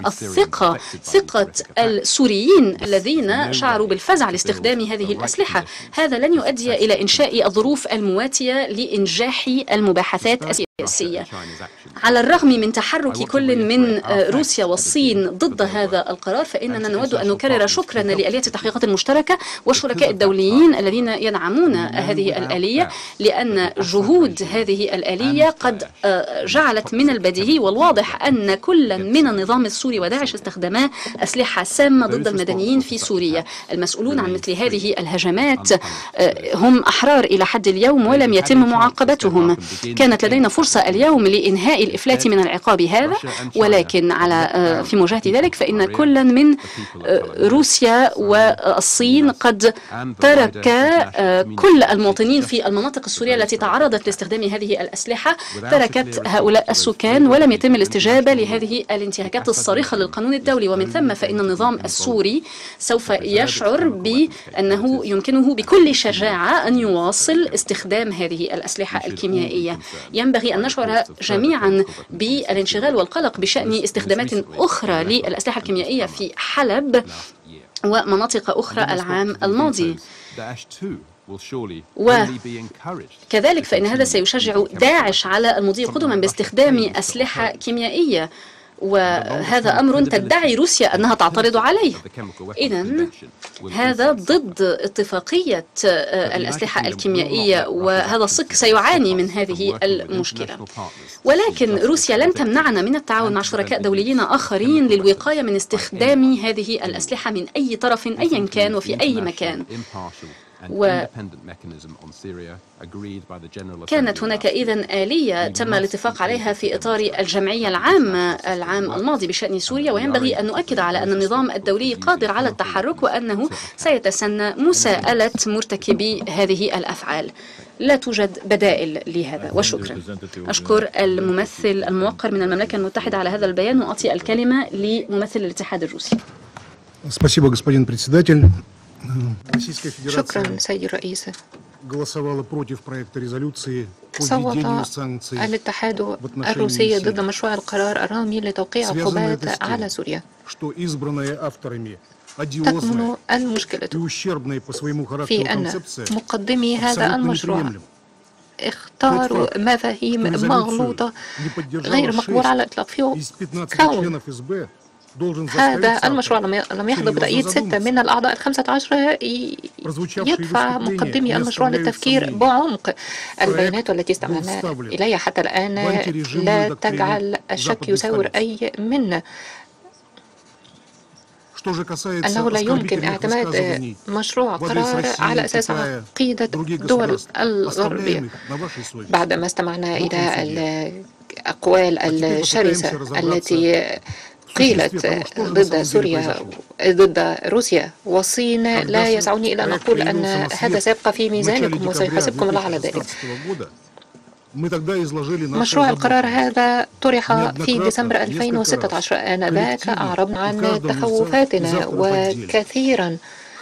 ثقة السوريين الذين شعروا بالفزع لاستخدام هذه الأسلحة. هذا لن يؤدي إلى إنشاء الظروف المواتية لإنجاح المباحثات السياسية. على الرغم من تحرك كل من روسيا والصين ضد هذا القرار، فإننا نود أن نكرر شكرنا لآلية التحقيقات المشتركة والشركاء الدوليين الذين يدعمون هذه الآلية، لأن جهود هذه الآلية قد جعلت من البديهي والواضح أن كل من النظام السوري وداعش استخدما أسلحة سامة ضد المدنيين في سوريا. المسؤولون عن مثل هذه الهجمات هم أحرار إلى حد اليوم ولم يتم معاقبتهم. كانت لدينا فرصة اليوم لإنهاء الإفلات من العقاب هذا، ولكن في مواجهة ذلك فإن كل من روسيا والصين قد ترك كل المواطنين في المناطق السورية التي تعرضت لاستخدام هذه الأسلحة، تركت هؤلاء السكان ولم يتم الاستجابة لهذه الانتهاكات الصارخة للقانون الدولي. ومن ثم فإن النظام السوري سوف يشعر بأنه يمكنه بكل شجاعة أن يواصل استخدام هذه الأسلحة الكيميائية. ينبغي أن نشعر جميعا بالانشغال والقلق بشأن استخدامات أخرى للأسلحة الكيميائية في حلب ومناطق أخرى العام الماضي. وكذلك فإن هذا سيشجع داعش على المضي قدما باستخدام أسلحة كيميائية، وهذا أمر تدعي روسيا أنها تعترض عليه. إذن هذا ضد اتفاقية الأسلحة الكيميائية، وهذا الصك سيعاني من هذه المشكلة. ولكن روسيا لن تمنعنا من التعاون مع شركاء دوليين آخرين للوقاية من استخدام هذه الأسلحة من أي طرف أيا كان وفي أي مكان. كانت هناك إذن آلية تم الاتفاق عليها في إطار الجمعية العامة العام الماضي بشأن سوريا، وينبغي أن نؤكد على أن النظام الدولي قادر على التحرك وأنه سيتسنى مساءلة مرتكبي هذه الأفعال. لا توجد بدائل لهذا. وشكرا. أشكر الممثل الموقر من المملكة المتحدة على هذا البيان، وأعطي الكلمة لممثل الاتحاد الروسي. شكرا سيد الرئيس. صوت الاتحاد الروسي ضد مشروع القرار الرامي لتوقيع عقوبات على سوريا. تكمن المشكلة في أن مقدمي هذا المشروع اختاروا مفاهيم مغلوطة غير مقبول على الإطلاق. في كون هذا المشروع لم يحظى بتأييد 6 من الأعضاء 15 يدفع مقدمي المشروع للتفكير بعمق. البيانات التي استمعنا إليها حتى الآن لا تجعل الشك يساور أي منا أنه لا يمكن اعتماد مشروع قرار على أساس عقيدة الدول الغربية. بعدما استمعنا إلى الأقوال الشرسة التي قيلت ضد سوريا ضد روسيا والصين، لا يسعني إلا أن أقول أن هذا سيبقى في ميزانكم وسيحاسبكم الله على ذلك. مشروع القرار هذا طرح في ديسمبر 2016. آنذاك أعربنا عن تخوفاتنا وكثيرا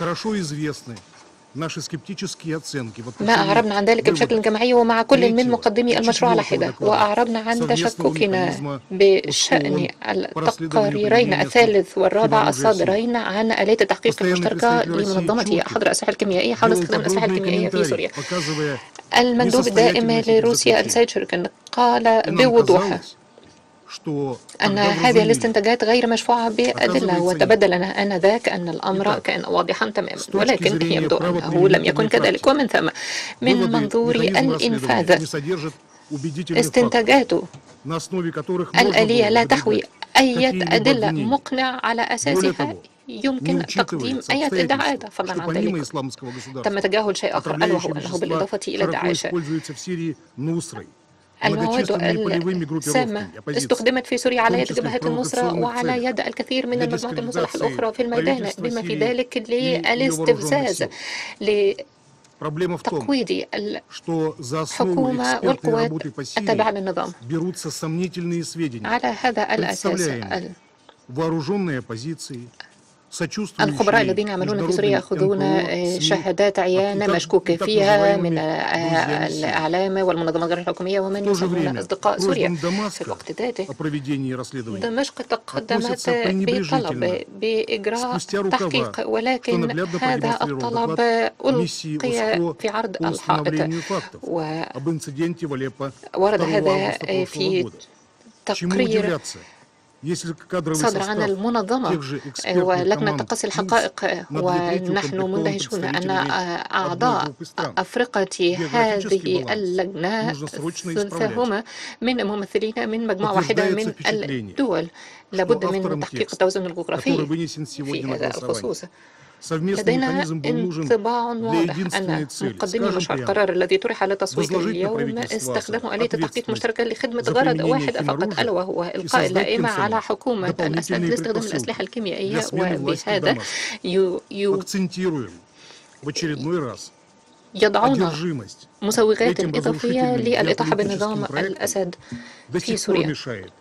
ما أعربنا عن ذلك بشكل جماعي ومع كل من مقدمي المشروع على حدة، وأعربنا عن تشككنا بشأن التقاريرين الثالث والرابع الصادرين عن آلية التحقيق المشتركة لمنظمة أحد الأسلحة الكيميائية حول استخدام الأسلحة الكيميائية في سوريا. المندوب الدائم لروسيا السيد شيركن قال بوضوح أن هذه الاستنتاجات غير مشفوعة بأدلة، وتبدل لنا آنذاك أن الأمر كان واضحا تماما، ولكن يبدو أنه لم يكن كذلك. ومن ثم من منظور الإنفاذ استنتاجات الآلية لا تحوي أي أدلة مقنعة على أساسها يمكن تقديم أي ادعاءات. فضلا عن ذلك تم تجاهل شيء آخر، ألا وهو أنه بالإضافة إلى داعش المواد السامة استخدمت في سوريا على يد جبهة النصرة وعلى يد الكثير من المجموعات المسلحة الأخرى في الميدان، بما في ذلك للاستفزاز لتقويض الحكومة والقوات التابعة للنظام. على هذا الأساس الخبراء الذين يعملون في سوريا يأخذون شهادات عيان مشكوك فيها من الإعلام والمنظمات غير الحكومية ومن يسمون أصدقاء سوريا. في الوقت ذاته دمشق تقدمت بطلب بإجراء تحقيق، ولكن هذا الطلب ألقي في عرض الحائط، وورد هذا في تقرير صدر عن المنظمة ولجنة تقصي الحقائق. ونحن مندهشون أن أعضاء أفرقة هذه اللجنة ثلثهم من ممثلين من مجموعة واحدة من الدول. لابد من تحقيق التوازن الجغرافي في هذا الخصوص. لدينا انطباع واضح أن مقدمي مشروع القرار الذي طرح للتصويت اليوم استخدموا آلية التحقيق المشتركة لخدمة غرض واحد فقط، ألا وهو إلقاء اللائمة على حكومة الأسد لاستخدام الأسلحة الكيميائية، وبهذا يضعون مسوغات إضافية للإطاحة بنظام الأسد في سوريا.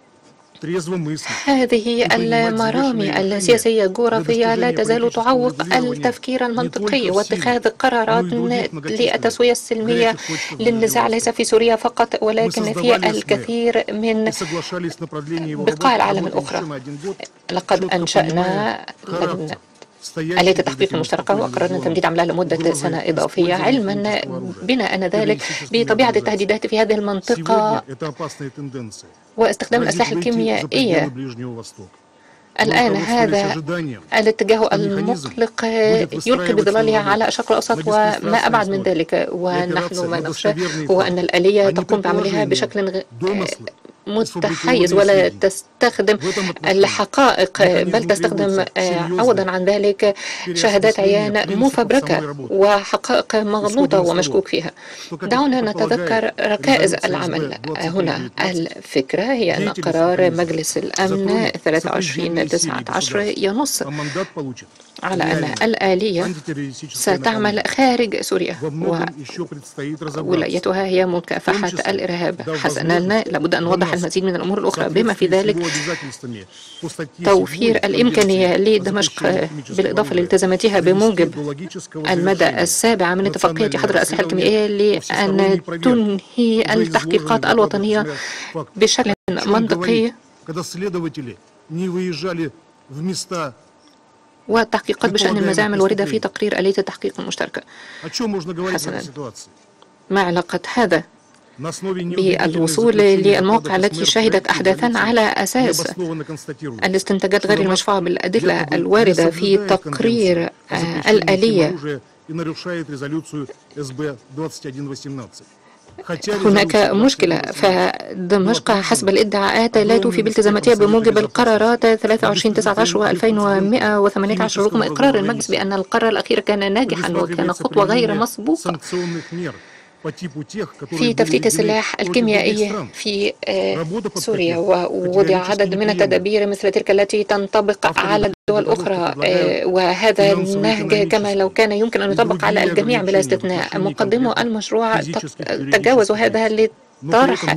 هذه المرامي السياسية الجغرافية لا تزال تعوق التفكير المنطقي واتخاذ قرارات للتسوية السلمية للنزاع، ليس في سوريا فقط ولكن في الكثير من بقاع العالم الأخرى. لقد أنشأنا آلية التحقيق المشتركة وقررنا تمديد عملها لمدة سنة إضافية، علما بنا أن ذلك بطبيعة التهديدات في هذه المنطقة واستخدام الأسلحة الكيميائية. الآن هذا الاتجاه المقلق يلقي بظلاله على الشرق الأوسط وما أبعد من ذلك، ونحن ما نخشى هو أن الآلية تقوم بعملها بشكل متحيز ولا تستخدم الحقائق، بل تستخدم عوضا عن ذلك شهادات عيان مفبركة وحقائق مغلوطة ومشكوك فيها. دعونا نتذكر ركائز العمل هنا. الفكرة هي أن قرار مجلس الأمن 23/19 ينص على أن الآلية ستعمل خارج سوريا وولايتها هي مكافحة الإرهاب. حسنا، لابد أن نوضح المزيد من الأمور الأخرى بما في ذلك توفير الإمكانية لدمشق بالإضافة لالتزاماتها بموجب المادة السابعة من اتفاقية حظر الأسلحة الكيميائية لأن تنهي التحقيقات الوطنية بشكل منطقي والتحقيقات بشأن المزاعم الواردة في تقرير آلية التحقيق المشتركة. حسنا، ما علاقة هذا بالوصول للمواقع التي شهدت أحداثا على أساس الاستنتاجات غير المشفوعة بالأدلة الواردة في تقرير الآلية؟ هناك مشكلة، فدمشق حسب الادعاءات لا توفي بالتزاماتها بموجب القرارات 23/19 و2118 رغم إقرار المجلس بأن القرار الأخير كان ناجحا وكان خطوة غير مسبوقة. في تفتيت السلاح الكيميائي في سوريا، ووضع عدد من التدابير مثل تلك التي تنطبق على دول أخرى، وهذا النهج كما لو كان يمكن أن يطبق على الجميع بلا استثناء. مقدمو المشروع تجاوزوا هذا لطرح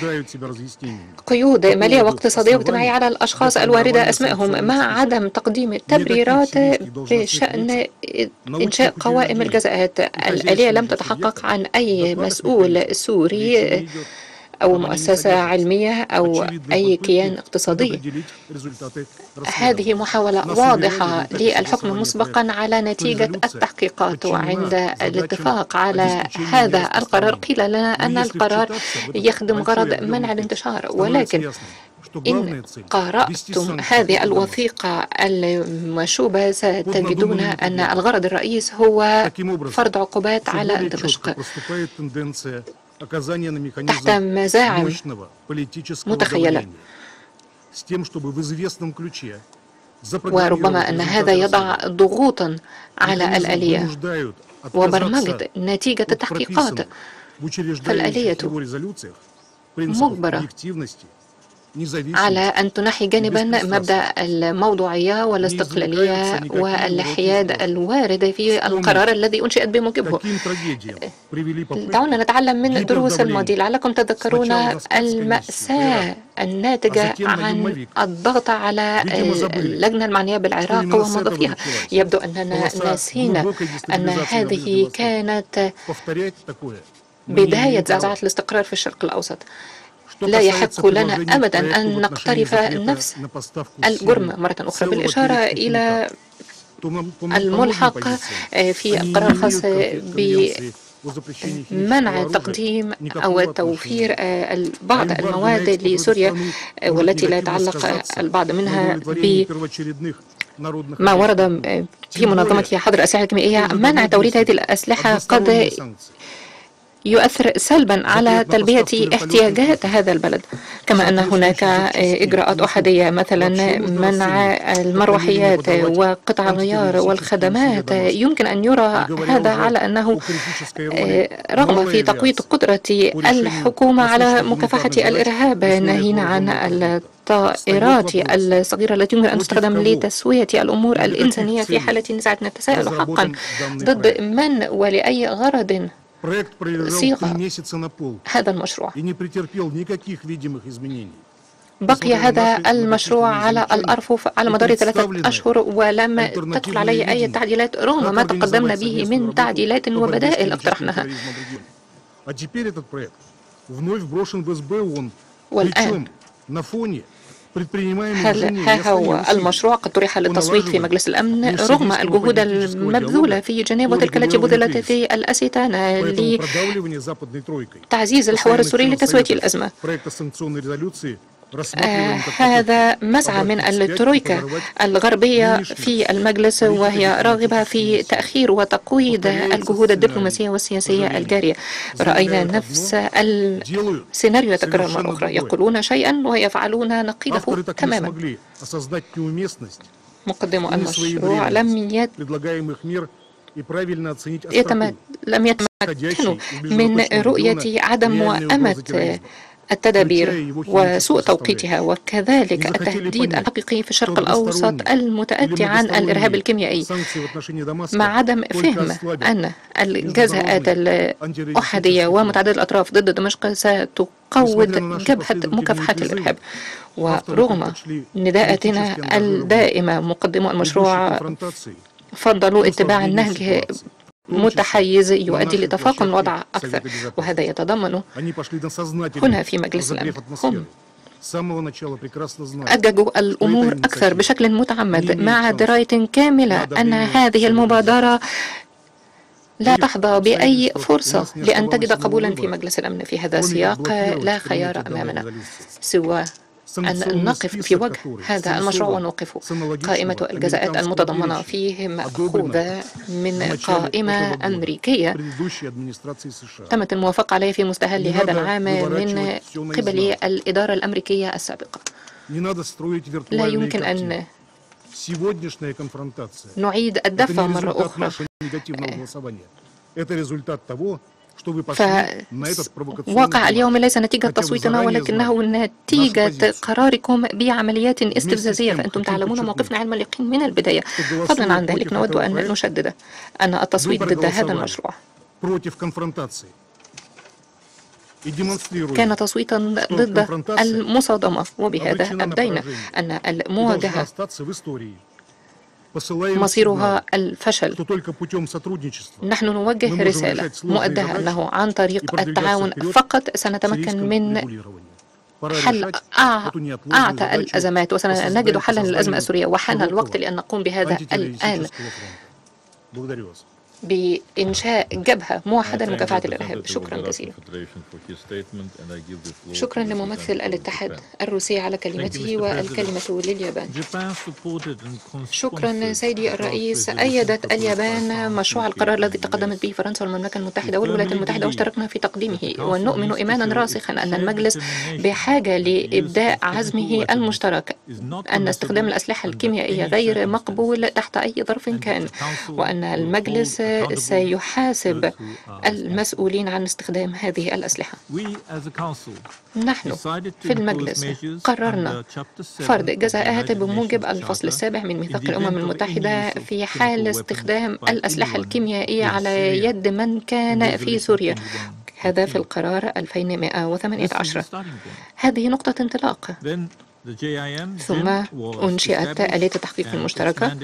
قيود مالية واقتصادية واجتماعية على الأشخاص الواردة أسمائهم، مع عدم تقديم تبريرات بشأن إنشاء قوائم الجزاءات. الآلية لم تتحقق عن أي مسؤول سوري أو مؤسسة علمية أو أي كيان اقتصادي. هذه محاولة واضحة للحكم مسبقا على نتيجة التحقيقات، وعند الاتفاق على هذا القرار قيل لنا أن القرار يخدم غرض منع الانتشار، ولكن إن قرأتم هذه الوثيقة المشوبة ستجدون أن الغرض الرئيس هو فرض عقوبات على دمشق تحت مزاعم متخيلة، وربما أن هذا يضع ضغوطا على الآلية وبرمجة نتيجة التحقيقات. فالآلية مجبرة على أن تنحي جانبا مبدأ الموضوعية والاستقلالية والحياد الوارد في القرار الذي أنشئت بموجبه. دعونا نتعلم من دروس الماضي. لعلكم تذكرون المأساة الناتجة عن الضغط على اللجنة المعنية بالعراق وموظفيها. يبدو أننا نسينا أن هذه كانت بداية زعزعة الاستقرار في الشرق الأوسط. لا يحق لنا أبدا أن نقترف نفس الجرم مرة أخرى، بالإشارة إلى الملحق في القرار الخاص بمنع تقديم أو توفير بعض المواد لسوريا، والتي لا يتعلق البعض منها بما ورد في منظمة حظر الأسلحة الكيميائية. منع توريد هذه الأسلحة قد يؤثر سلبا على تلبية احتياجات هذا البلد، كما أن هناك إجراءات أحادية مثلا منع المروحيات وقطع الغيار والخدمات. يمكن أن يرى هذا على أنه رغبة في تقوية قدرة الحكومة على مكافحة الإرهاب، ناهينا عن الطائرات الصغيرة التي يمكن أن تستخدم لتسوية الأمور الإنسانية في حالة نزاع. نتساءل حقا ضد من ولأي غرض صيغة هذا المشروع. بقي هذا المشروع على الأرفف على مدار 3 أشهر ولم تدخل عليه أي تعديلات، رغم ما تقدمنا به من تعديلات وبدائل اقترحناها. والآن ها هو المشروع قد طرح للتصويت في مجلس الأمن رغم الجهود المبذولة في جنيف وتلك التي بذلت في الأستانة لتعزيز الحوار السوري لتسوية الأزمة. هذا مسعى من الترويكا الغربية في المجلس، وهي راغبة في تأخير وتقويض الجهود الدبلوماسية والسياسية الجارية. رأينا نفس السيناريو يتكرر مرة أخرى، يقولون شيئا ويفعلون نقيضه تماما. مقدمو المشروع لم يتمكنوا من رؤية عدم موائمة التدابير وسوء توقيتها، وكذلك التهديد الحقيقي في الشرق الأوسط المتأتي عن الإرهاب الكيميائي، مع عدم فهم أن الجزاءات الأحادية ومتعددة الأطراف ضد دمشق ستقوض جبهة مكافحة الإرهاب. ورغم نداءاتنا الدائمة مقدمو المشروع فضلوا اتباع النهج متحيز يؤدي لتفاقم الوضع أكثر، وهذا يتضمن هنا في مجلس الأمن هم أججوا الأمور أكثر بشكل متعمد مع دراية كاملة أن هذه المبادرة لا تحظى بأي فرصة لأن تجد قبولا في مجلس الأمن. في هذا السياق لا خيار أمامنا سوى أن نقف في وجه هذا المشروع ونوقفه. قائمة الجزاءات المتضمنة فيه مأخوذة من قائمة أمريكية تمت الموافقة عليها في مستهل هذا العام من قبل الإدارة الأمريكية السابقة. لا يمكن أن نعيد الدفع مرة أخرى. فواقع اليوم ليس نتيجة تصويتنا ولكنه نتيجة قراركم بعمليات استفزازية، فأنتم تعلمون موقفنا علم اليقين من البداية. فضلا عن ذلك نود أن نشدد أن التصويت ضد هذا المشروع كان تصويتا ضد المصادمة، وبهذا أبدينا أن المواجهة مصيرها الفشل. نحن نوجه رسالة مؤدها أنه عن طريق التعاون فقط سنتمكن من حل أعتى الأزمات وسنجد حلا للأزمة السورية، وحان الوقت لأن نقوم بهذا الآن بإنشاء جبهة موحدة لمكافحة الإرهاب. شكرا جزيلا. شكرا لممثل الاتحاد الروسي على كلمته، والكلمة لليابان. شكرا سيدي الرئيس. أيدت اليابان مشروع القرار الذي تقدمت به فرنسا والمملكة المتحدة والولايات المتحدة واشتركنا في تقديمه، ونؤمن إيمانا راسخا أن المجلس بحاجة لإبداء عزمه المشترك أن استخدام الأسلحة الكيميائية غير مقبول تحت أي ظرف كان، وأن المجلس سيحاسب المسؤولين عن استخدام هذه الأسلحة. نحن في المجلس قررنا فرض جزاءات بموجب الفصل 7 من ميثاق الأمم المتحدة في حال استخدام الأسلحة الكيميائية على يد من كان في سوريا، هذا في القرار 2118. هذه نقطة انطلاق. ثم أنشئت آلية التحقيق المشتركة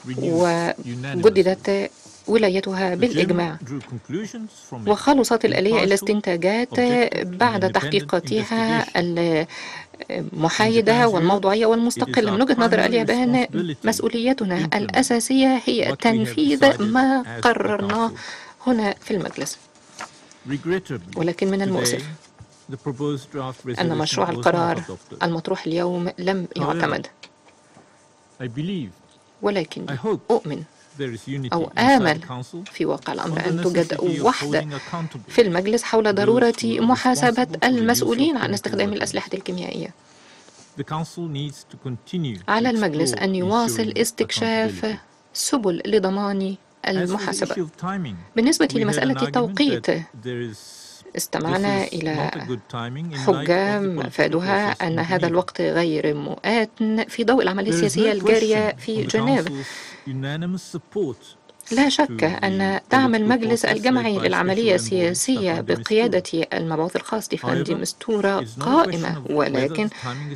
وجددت ولايتها بالإجماع، وخلصت الآلية إلى استنتاجات بعد تحقيقاتها المحايدة والموضوعية والمستقلة. من وجهة نظر اليابان مسؤوليتنا الأساسية هي تنفيذ ما قررناه هنا في المجلس، ولكن من المؤسف أن مشروع القرار المطروح اليوم لم يعتمد. ولكن أؤمن أو آمل في واقع الأمر أن توجد وحدة في المجلس حول ضرورة محاسبة المسؤولين عن استخدام الأسلحة الكيميائية. على المجلس أن يواصل استكشاف سبل لضمان المحاسبة. بالنسبة لمسألة التوقيت، استمعنا إلى حجة مفادها أن هذا الوقت غير مؤات في ضوء العملية السياسية الجارية في جنيف. لا شك أن دعم المجلس الجمعي للعملية السياسية بقيادة المبعوث الخاص ستيفان دي مستورة قائمة، ولكن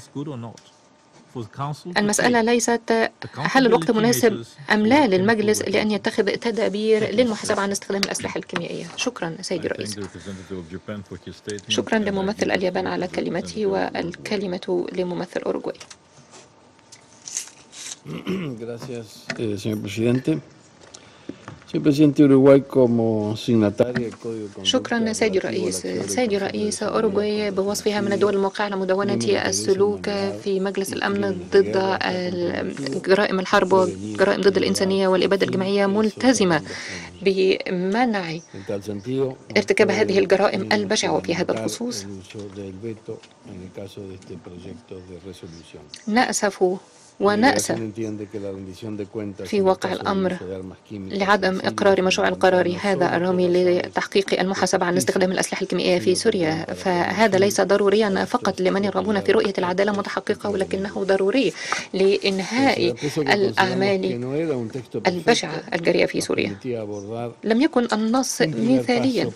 المسألة ليست هل الوقت مناسب أم لا للمجلس لأن يتخذ تدابير للمحاسبة عن استخدام الأسلحة الكيميائية. شكرا سيدي الرئيس. شكرا لممثل اليابان على كلمته، والكلمة لممثل أوروغواي. شكرا سيدي الرئيس. سيدي الرئيس، أوروغواي بوصفها من الدول الموقعة على مدونة السلوك في مجلس الأمن ضد جرائم الحرب وجرائم ضد الإنسانية والإبادة الجماعية ملتزمة بمنع ارتكاب هذه الجرائم البشعة. وفي هذا الخصوص نأسف ونأسى في واقع الأمر لعدم إقرار مشروع القرار هذا الرامي لتحقيق المحاسبة عن استخدام الأسلحة الكيميائية في سوريا. فهذا ليس ضروريا فقط لمن يرغبون في رؤية العدالة متحققة، ولكنه ضروري لإنهاء الأعمال البشعة الجارية في سوريا. لم يكن النص مثاليا،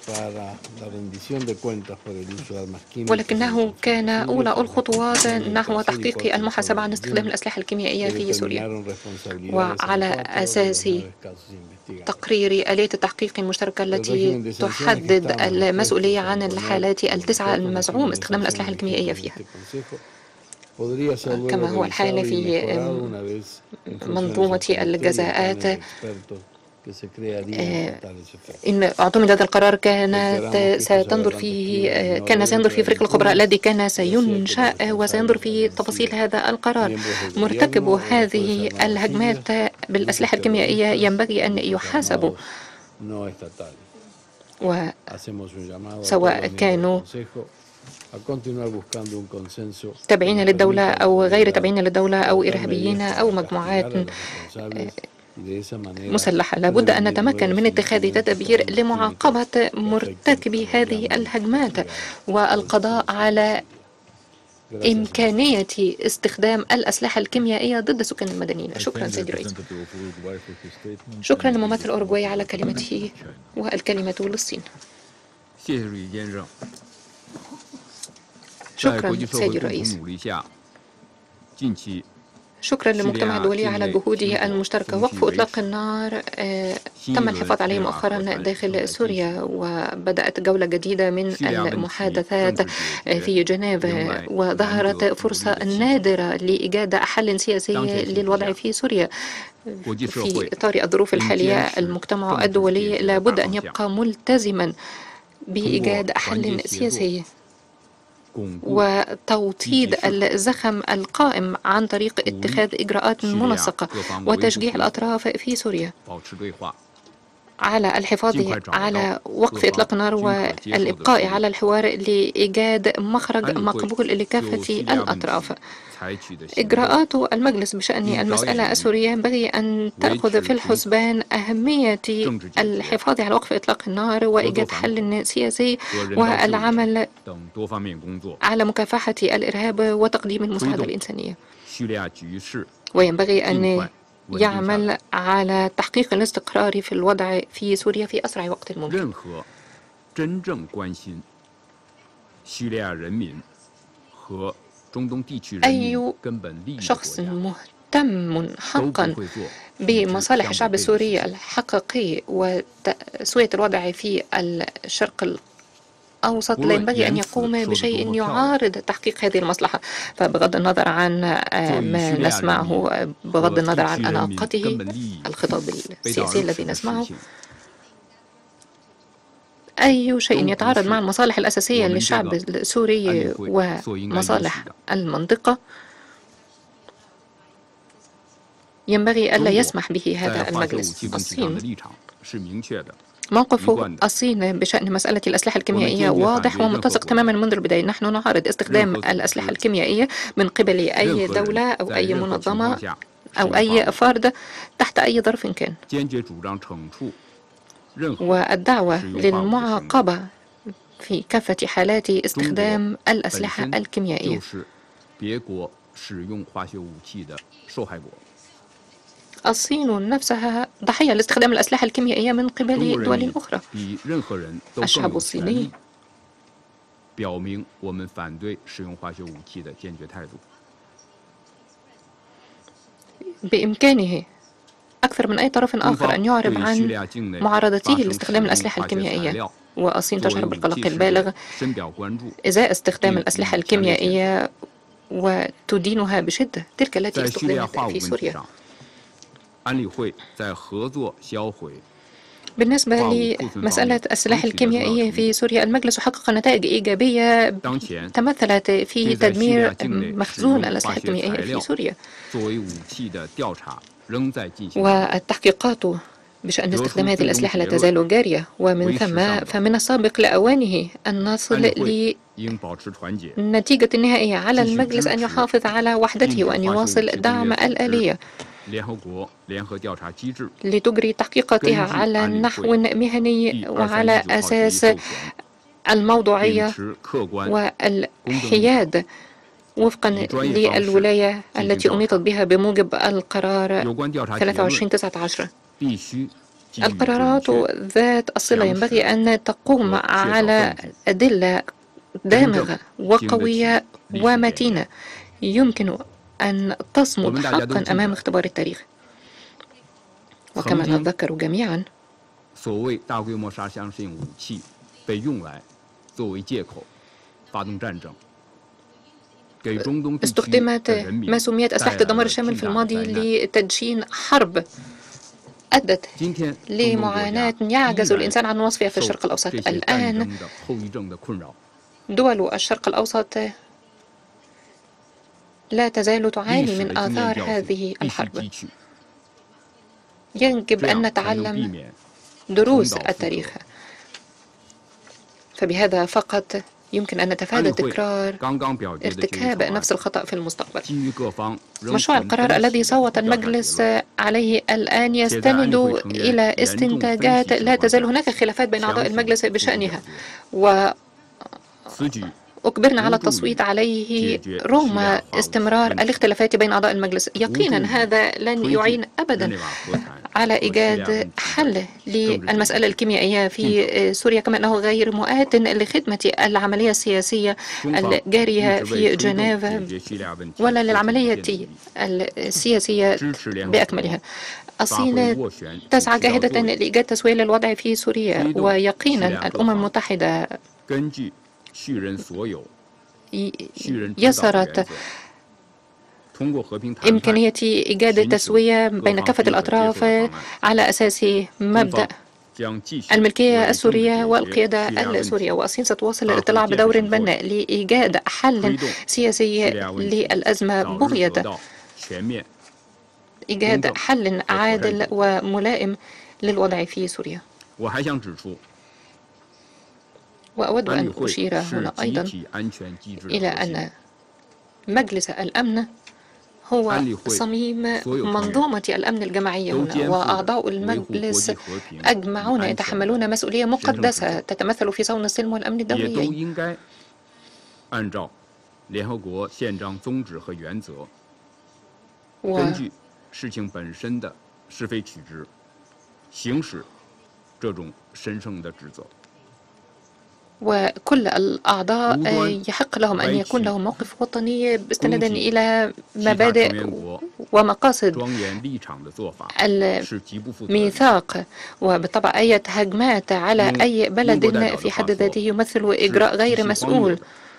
ولكنه كان أولى الخطوات نحو تحقيق المحاسبة عن استخدام الأسلحة الكيميائية في سوريا. وعلى أساس تقرير آلية التحقيق المشتركة التي تحدد المسؤولية عن الحالات التسعة المزعوم استخدام الأسلحة الكيميائية فيها، كما هو الحال في منظومة الجزاءات. إن اعتمد هذا القرار كان سينظر فيه فريق الخبراء الذي كان سينشأ وسينظر في تفاصيل هذا القرار. مرتكب هذه الهجمات بالأسلحة الكيميائية ينبغي أن يحاسبوا، وسواء كانوا تابعين للدولة أو غير تابعين للدولة أو إرهابيين أو مجموعات مسلحة. لابد أن نتمكن من اتخاذ تدابير لمعاقبة مرتكبي هذه الهجمات والقضاء على إمكانية استخدام الأسلحة الكيميائية ضد السكان المدنيين. شكرا سيدي الرئيس. شكرا لممثل أوروغواي على كلمته، والكلمة للصين. شكرا سيدي الرئيس. شكرا للمجتمع الدولي على جهوده المشتركة. وقف إطلاق النار تم الحفاظ عليه مؤخرا داخل سوريا، وبدأت جولة جديدة من المحادثات في جنيف، وظهرت فرصة نادرة لإيجاد حل سياسي للوضع في سوريا. في إطار الظروف الحالية المجتمع الدولي لابد أن يبقى ملتزما بإيجاد حل سياسي وتوطيد الزخم القائم عن طريق اتخاذ إجراءات منسقة وتشجيع الأطراف في سوريا على الحفاظ على وقف إطلاق النار والإبقاء على الحوار لإيجاد مخرج مقبول لكافة الأطراف. إجراءات المجلس بشأن المسألة السورية ينبغي أن تأخذ في الحسبان أهمية الحفاظ على وقف إطلاق النار وإيجاد حل سياسي والعمل على مكافحة الإرهاب وتقديم المساعدة الإنسانية. وينبغي أن يعمل على تحقيق الاستقرار في الوضع في سوريا في أسرع وقت ممكن. أي شخص مهتم حقا بمصالح الشعب السوري الحقيقي وتسوية الوضع في الشرق الأوسط لا ينبغي أن يقوم بشيء يعارض تحقيق هذه المصلحة. فبغض النظر عن ما نسمعه، بغض النظر عن أناقته، الخطاب السياسي الذي نسمعه، أي شيء يتعارض مع المصالح الأساسية للشعب السوري ومصالح المنطقة ينبغي ألا يسمح به هذا المجلس. الصين، موقف الصين بشأن مسألة الأسلحة الكيميائية واضح ومتسق تماما منذ البداية. نحن نعارض استخدام الأسلحة الكيميائية من قبل أي دولة أو أي منظمة أو أي فرد تحت أي ظرف كان، والدعوة للمعاقبة في كافة حالات استخدام الأسلحة الكيميائية. الصين نفسها ضحية لاستخدام الأسلحة الكيميائية من قبل دول أخرى. الشعب الصيني بإمكانه أكثر من أي طرف آخر أن يعرب عن معارضته لاستخدام الأسلحة الكيميائية، والصين تشعر بالقلق البالغ إزاء استخدام الأسلحة الكيميائية وتدينها بشدة، تلك التي استخدمت في سوريا. بالنسبة لمسألة السلاح الكيميائي في سوريا، المجلس حقق نتائج إيجابية تمثلت في تدمير مخزون الأسلحة الكيميائية في سوريا، والتحقيقات بشأن استخدام هذه الأسلحة لا تزال جارية، ومن ثم فمن السابق لأوانه أن نصل لنتيجة نهائية. على المجلس أن يحافظ على وحدته وأن يواصل دعم الآلية لتجري تحقيقاتها على نحو مهني وعلى أساس الموضوعية والحياد وفقا للولاية التي أنيطت بها بموجب القرار 2319. القرارات ذات الصلة ينبغي أن تقوم على أدلة دامغة وقوية ومتينة يمكن أن تصمد حقا أمام اختبار التاريخ. وكما نتذكر جميعا، استخدمت ما سميت أسلحة الدمار الشامل في الماضي لتدشين حرب أدت لمعاناة يعجز الإنسان عن وصفها في الشرق الأوسط. الآن دول الشرق الأوسط لا تزال تعاني من آثار هذه الحرب. يجب أن نتعلم دروس التاريخ، فبهذا فقط يمكن أن نتفادى تكرار ارتكاب نفس الخطأ في المستقبل. مشروع القرار الذي صوت المجلس عليه الآن يستند إلى استنتاجات لا تزال هناك خلافات بين أعضاء المجلس بشأنها، أجبرنا على التصويت عليه رغم استمرار الاختلافات بين أعضاء المجلس. يقينا هذا لن يعين أبدا على إيجاد حل للمسألة الكيميائية في سوريا، كما أنه غير مؤات لخدمة العملية السياسية الجارية في جنيف ولا للعملية السياسية بأكملها. الصين تسعى جاهدة لإيجاد تسوية للوضع في سوريا، ويقينا الأمم المتحدة يسرت إمكانية إيجاد تسوية بين كافة الأطراف على أساس مبدأ الملكية السورية والقيادة السورية، والصين ستواصل الاطلاع بدور بناء لإيجاد حل سياسي للأزمة بغية إيجاد حل عادل وملائم للوضع في سوريا. وأود أن أشير هنا أيضا إلى أن مجلس الأمن هو صميم منظومة الأمن الجماعية هنا، وأعضاء المجلس أجمعون يتحملون مسؤولية مقدسة تتمثل في صون السلم والأمن الدوليين. وكل الأعضاء يحق لهم أن يكون لهم موقف وطني باستنادا إلى مبادئ ومقاصد الميثاق، وبالطبع أي هجمات على أي بلد في حد ذاته يمثل إجراء غير مسؤول.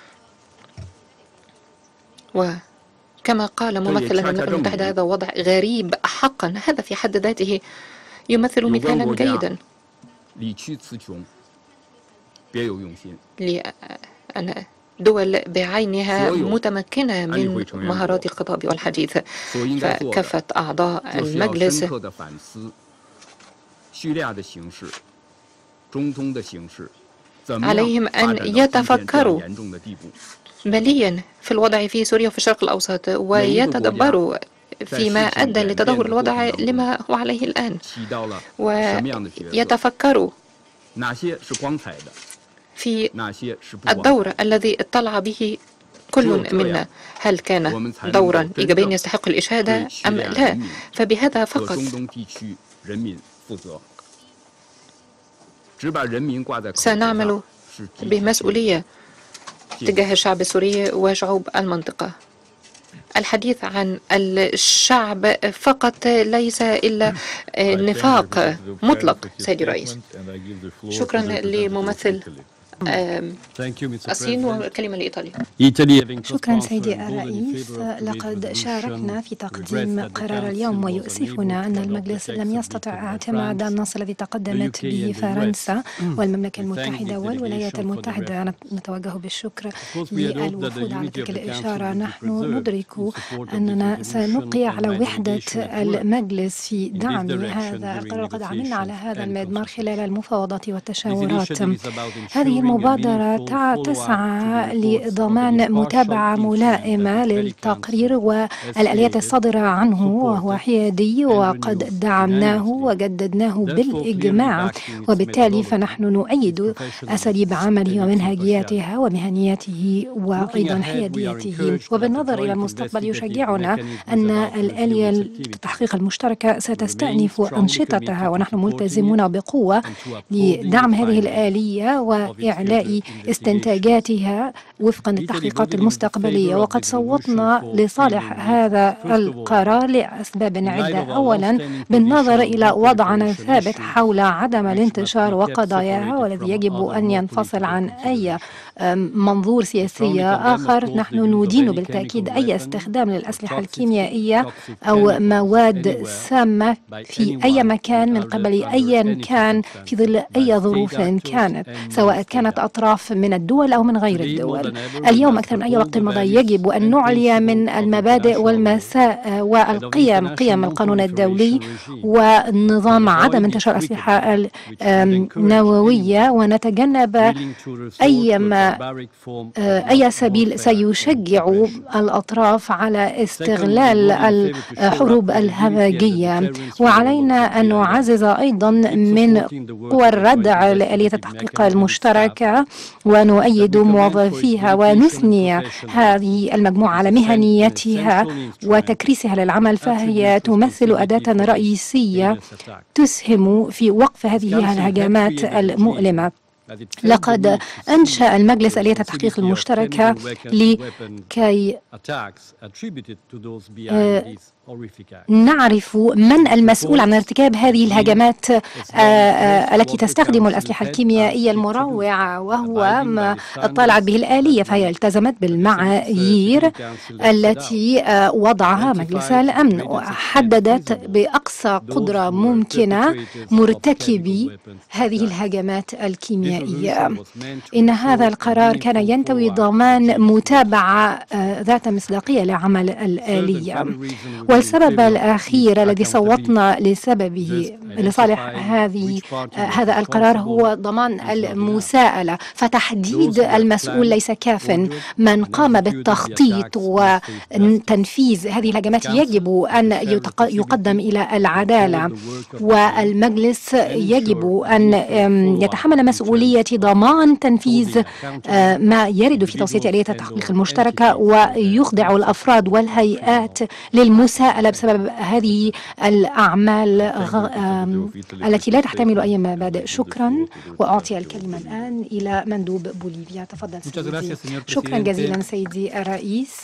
وكما قال ممثل الأمم المتحدة هذا وضع غريب حقا، هذا في حد ذاته يمثل مثالا جيدا لأن دول بعينها متمكنة من مهارات الخطاب والحديث، فكافة أعضاء المجلس عليهم أن يتفكروا مليا في الوضع في سوريا وفي الشرق الأوسط، ويتدبروا فيما أدى لتدهور الوضع لما هو عليه الآن، ويتفكروا في الدور الذي اطلع به كل منا، هل كان دورا إيجابيا يستحق الإشادة أم لا؟ فبهذا فقط سنعمل بمسؤولية تجاه الشعب السوري وشعوب المنطقة. الحديث عن الشعب فقط ليس إلا نفاق مطلق. سيدي الرئيس، شكرا لممثل الصين، والكلمة لإيطاليا. شكرا سيدي الرئيس. لقد شاركنا في تقديم قرار اليوم، ويؤسفنا أن المجلس لم يستطع اعتماد النص الذي تقدمت به فرنسا والمملكة المتحدة والولايات المتحدة. نتوجه بالشكر للوفود على تلك الإشارة. نحن ندرك أننا سنبقي على وحدة المجلس في دعم هذا القرار. قد عملنا على هذا المضمار خلال المفاوضات والتشاورات. هذه المبادرة تسعى لضمان متابعة ملائمة للتقرير والآليات الصادرة عنه، وهو حيادي وقد دعمناه وجددناه بالإجماع، وبالتالي فنحن نؤيد أساليب عمله ومنهجياتها ومهنيته وأيضا حياديته. وبالنظر إلى المستقبل يشجعنا أن الآلية للتحقيق المشتركة ستستأنف أنشطتها، ونحن ملتزمون بقوة لدعم هذه الآلية وإعلاء استنتاجاتها وفقا للتحقيقات المستقبلية. وقد صوتنا لصالح هذا القرار لأسباب عدة. أولا، بالنظر إلى وضعنا الثابت حول عدم الانتشار وقضاياها، والذي يجب أن ينفصل عن أي منظور سياسي آخر. نحن ندين بالتأكيد أي استخدام للأسلحة الكيميائية أو مواد سامة في أي مكان من قبل أيا كان في ظل أي ظروف كانت، سواء كان كانت أطراف من الدول أو من غير الدول. اليوم أكثر من أي وقت مضى يجب أن نعلي من المبادئ والقيم، قيم القانون الدولي ونظام عدم انتشار أسلحة النووية، ونتجنب أي سبيل سيشجع الأطراف على استغلال الحروب الهمجية. وعلينا أن نعزز أيضا من قوى الردع لآلية التحقيق المشتركة ونؤيد موظفيها ونثني هذه المجموعة على مهنيتها وتكريسها للعمل، فهي تمثل أداة رئيسية تسهم في وقف هذه الهجمات المؤلمة. لقد أنشأ المجلس آلية التحقيق المشتركة لكي نعرف من المسؤول عن ارتكاب هذه الهجمات التي تستخدم الأسلحة الكيميائية المروعة، وهو ما طالعت به الآلية، فهي التزمت بالمعايير التي وضعها مجلس الأمن وحددت بأقصى قدرة ممكنة مرتكبي هذه الهجمات الكيميائية. إن هذا القرار كان ينتوي ضمان متابعة ذات مصداقية لعمل الآلية. والسبب الأخير الذي صوتنا لصالح هذا القرار هو ضمان المساءلة، فتحديد المسؤول ليس كافٍ. من قام بالتخطيط وتنفيذ هذه الهجمات يجب أن يقدم إلى العدالة، والمجلس يجب أن يتحمل مسؤولية ضمان تنفيذ ما يرد في توصية آلية التحقيق المشتركة، ويخضع الأفراد والهيئات للمساءلة بسبب هذه الأعمال التي لا تحتمل أي مبادئ. شكرا، وأعطي الكلمة الآن إلى مندوب بوليفيا. تفضل سيدي. شكرا جزيلا سيدي الرئيس.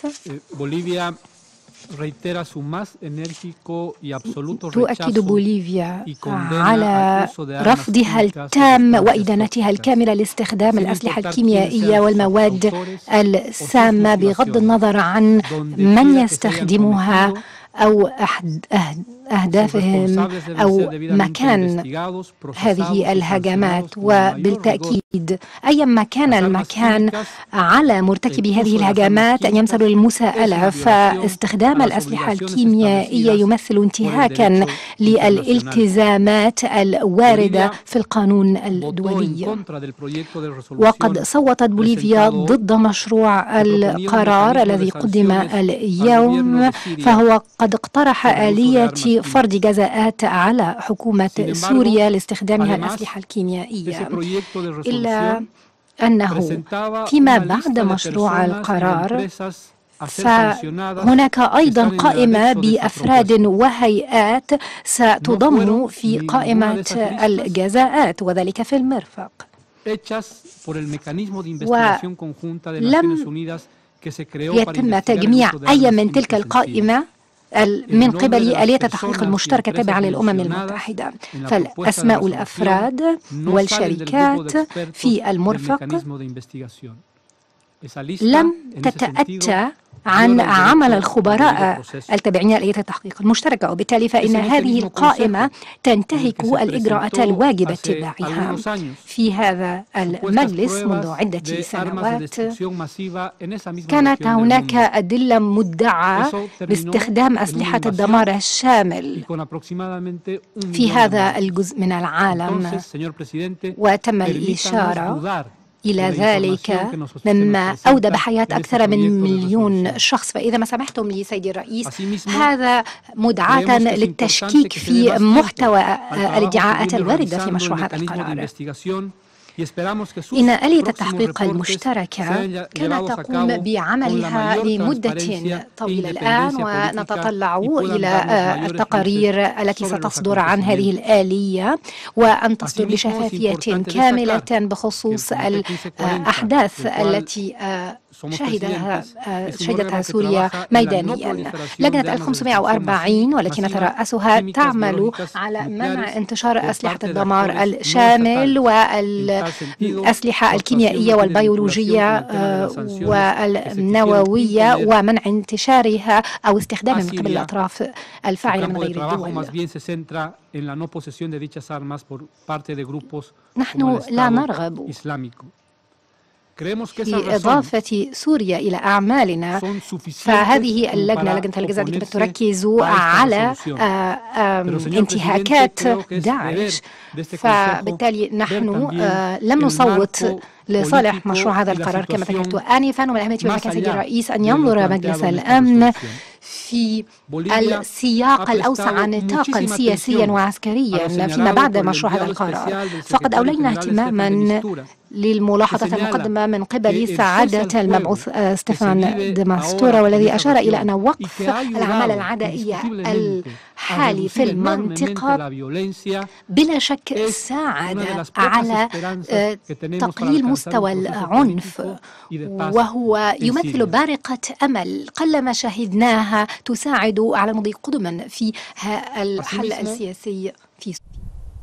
تؤكد بوليفيا على رفضها التام وإدانتها الكاملة لاستخدام الأسلحة الكيميائية والمواد السامة بغض النظر عن من يستخدمها أو أهدافهم أو مكان هذه الهجمات. وبالتأكيد أيما كان المكان على مرتكبي هذه الهجمات أن يمثلوا المساءلة، فاستخدام الأسلحة الكيميائية يمثل انتهاكا للالتزامات الواردة في القانون الدولي. وقد صوتت بوليفيا ضد مشروع القرار الذي قدم اليوم، فهو قد اقترح آلية فرض جزاءات على حكومة سوريا لاستخدامها الأسلحة الكيميائية، إلا أنه فيما بعد مشروع القرار فهناك أيضا قائمة بأفراد وهيئات ستضم في قائمة الجزاءات، وذلك في المرفق. ولم يتم تجميع أي من تلك القائمة من قبل آلية التحقيق المشتركة تابعة للأمم المتحدة، فالأسماء الأفراد والشركات في المرفق لم تتأتى عن عمل الخبراء التابعين لآلية التحقيق المشتركة، وبالتالي فإن هذه القائمة تنتهك الإجراءات الواجب اتباعها. في هذا المجلس منذ عدة سنوات كانت هناك أدلة مدعاة باستخدام أسلحة الدمار الشامل في هذا الجزء من العالم، وتم الإشارة إلى ذلك مما أودى بحياة أكثر من 1,000,000 شخص. فإذا ما سمحتم لي سيدي الرئيس، هذا مدعاة للتشكيك في محتوى الادعاءات الواردة في مشروع هذا القرار. إن آلية التحقيق المشتركة كانت تقوم بعملها لمدة طويلة الآن، ونتطلع إلى التقارير التي ستصدر عن هذه الآلية، وأن تصدر بشفافية كاملة بخصوص الأحداث التي شهدتها سوريا ميدانيا. لجنة 1540 والتي نترأسها تعمل على منع انتشار أسلحة الدمار الشامل والأسلحة الكيميائية والبيولوجية والنووية، ومنع انتشارها أو استخدامها من قبل الأطراف الفاعلة من غير الدول. نحن لا نرغب في إضافة سوريا إلى أعمالنا، فهذه اللجنة، لجنة الجزائر التي تركز على انتهاكات داعش، فبالتالي نحن لم نصوت لصالح مشروع هذا القرار كما ذكرت آنفا. ومن الأهمية والمكان سيدي الرئيس أن ينظر مجلس الأمن في السياق الأوسع نطاقا سياسيا وعسكريا فيما بعد مشروع هذا القرار. فقد أولينا اهتماما للملاحظات المقدمة من قبل سعادة المبعوث ستيفان دي ماستورا، والذي أشار إلى أن وقف الأعمال العدائية الحالي في المنطقة بلا شك ساعد على تقليل مستوى العنف، وهو يمثل بارقة أمل قلما شاهدناها تساعد على المضي قدما في الحل السياسي في سوريا.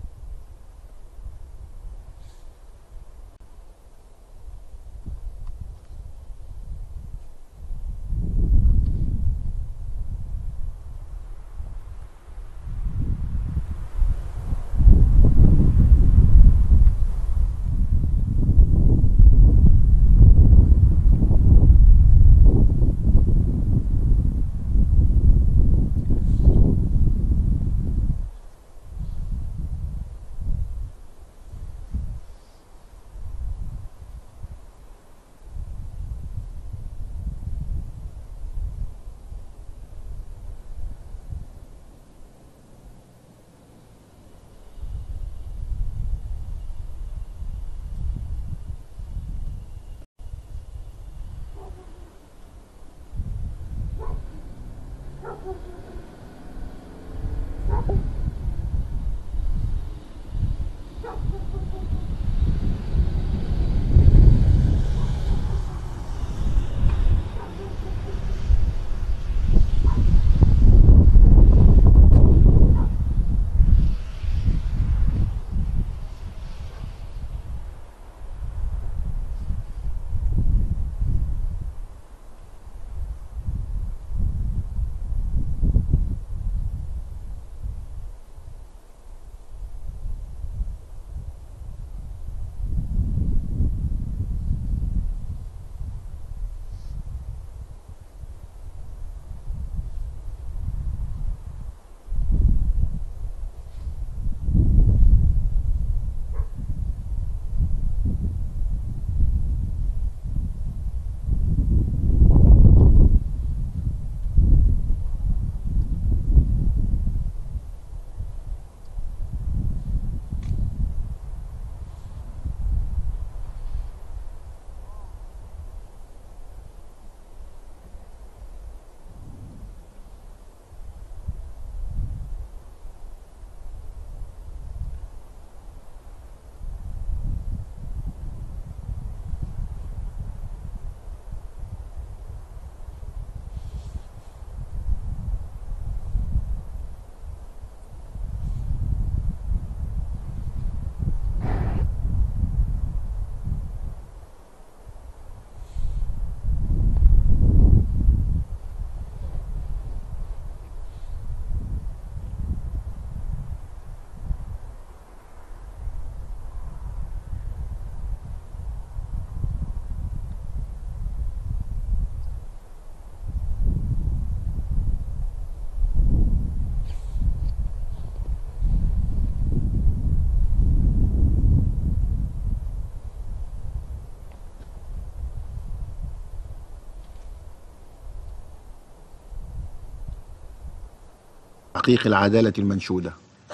تحقيق العدالة المنشودة،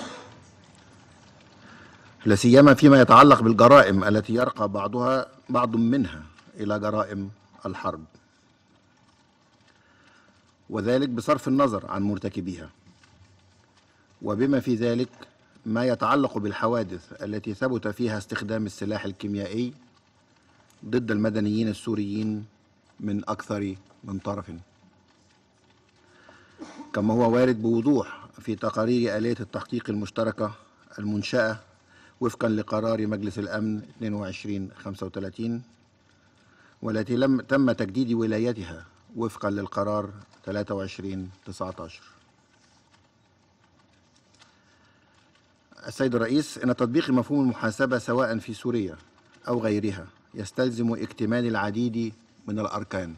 لا سيما فيما يتعلق بالجرائم التي يرقى بعض منها إلى جرائم الحرب، وذلك بصرف النظر عن مرتكبيها، وبما في ذلك ما يتعلق بالحوادث التي ثبت فيها استخدام السلاح الكيميائي ضد المدنيين السوريين من أكثر من طرف، كما هو وارد بوضوح في تقارير آلية التحقيق المشتركة المنشأة وفقا لقرار مجلس الأمن 2235 والتي تم تجديد ولايتها وفقا للقرار 2319. السيد الرئيس، إن تطبيق مفهوم المحاسبة سواء في سوريا أو غيرها يستلزم اكتمال العديد من الأركان،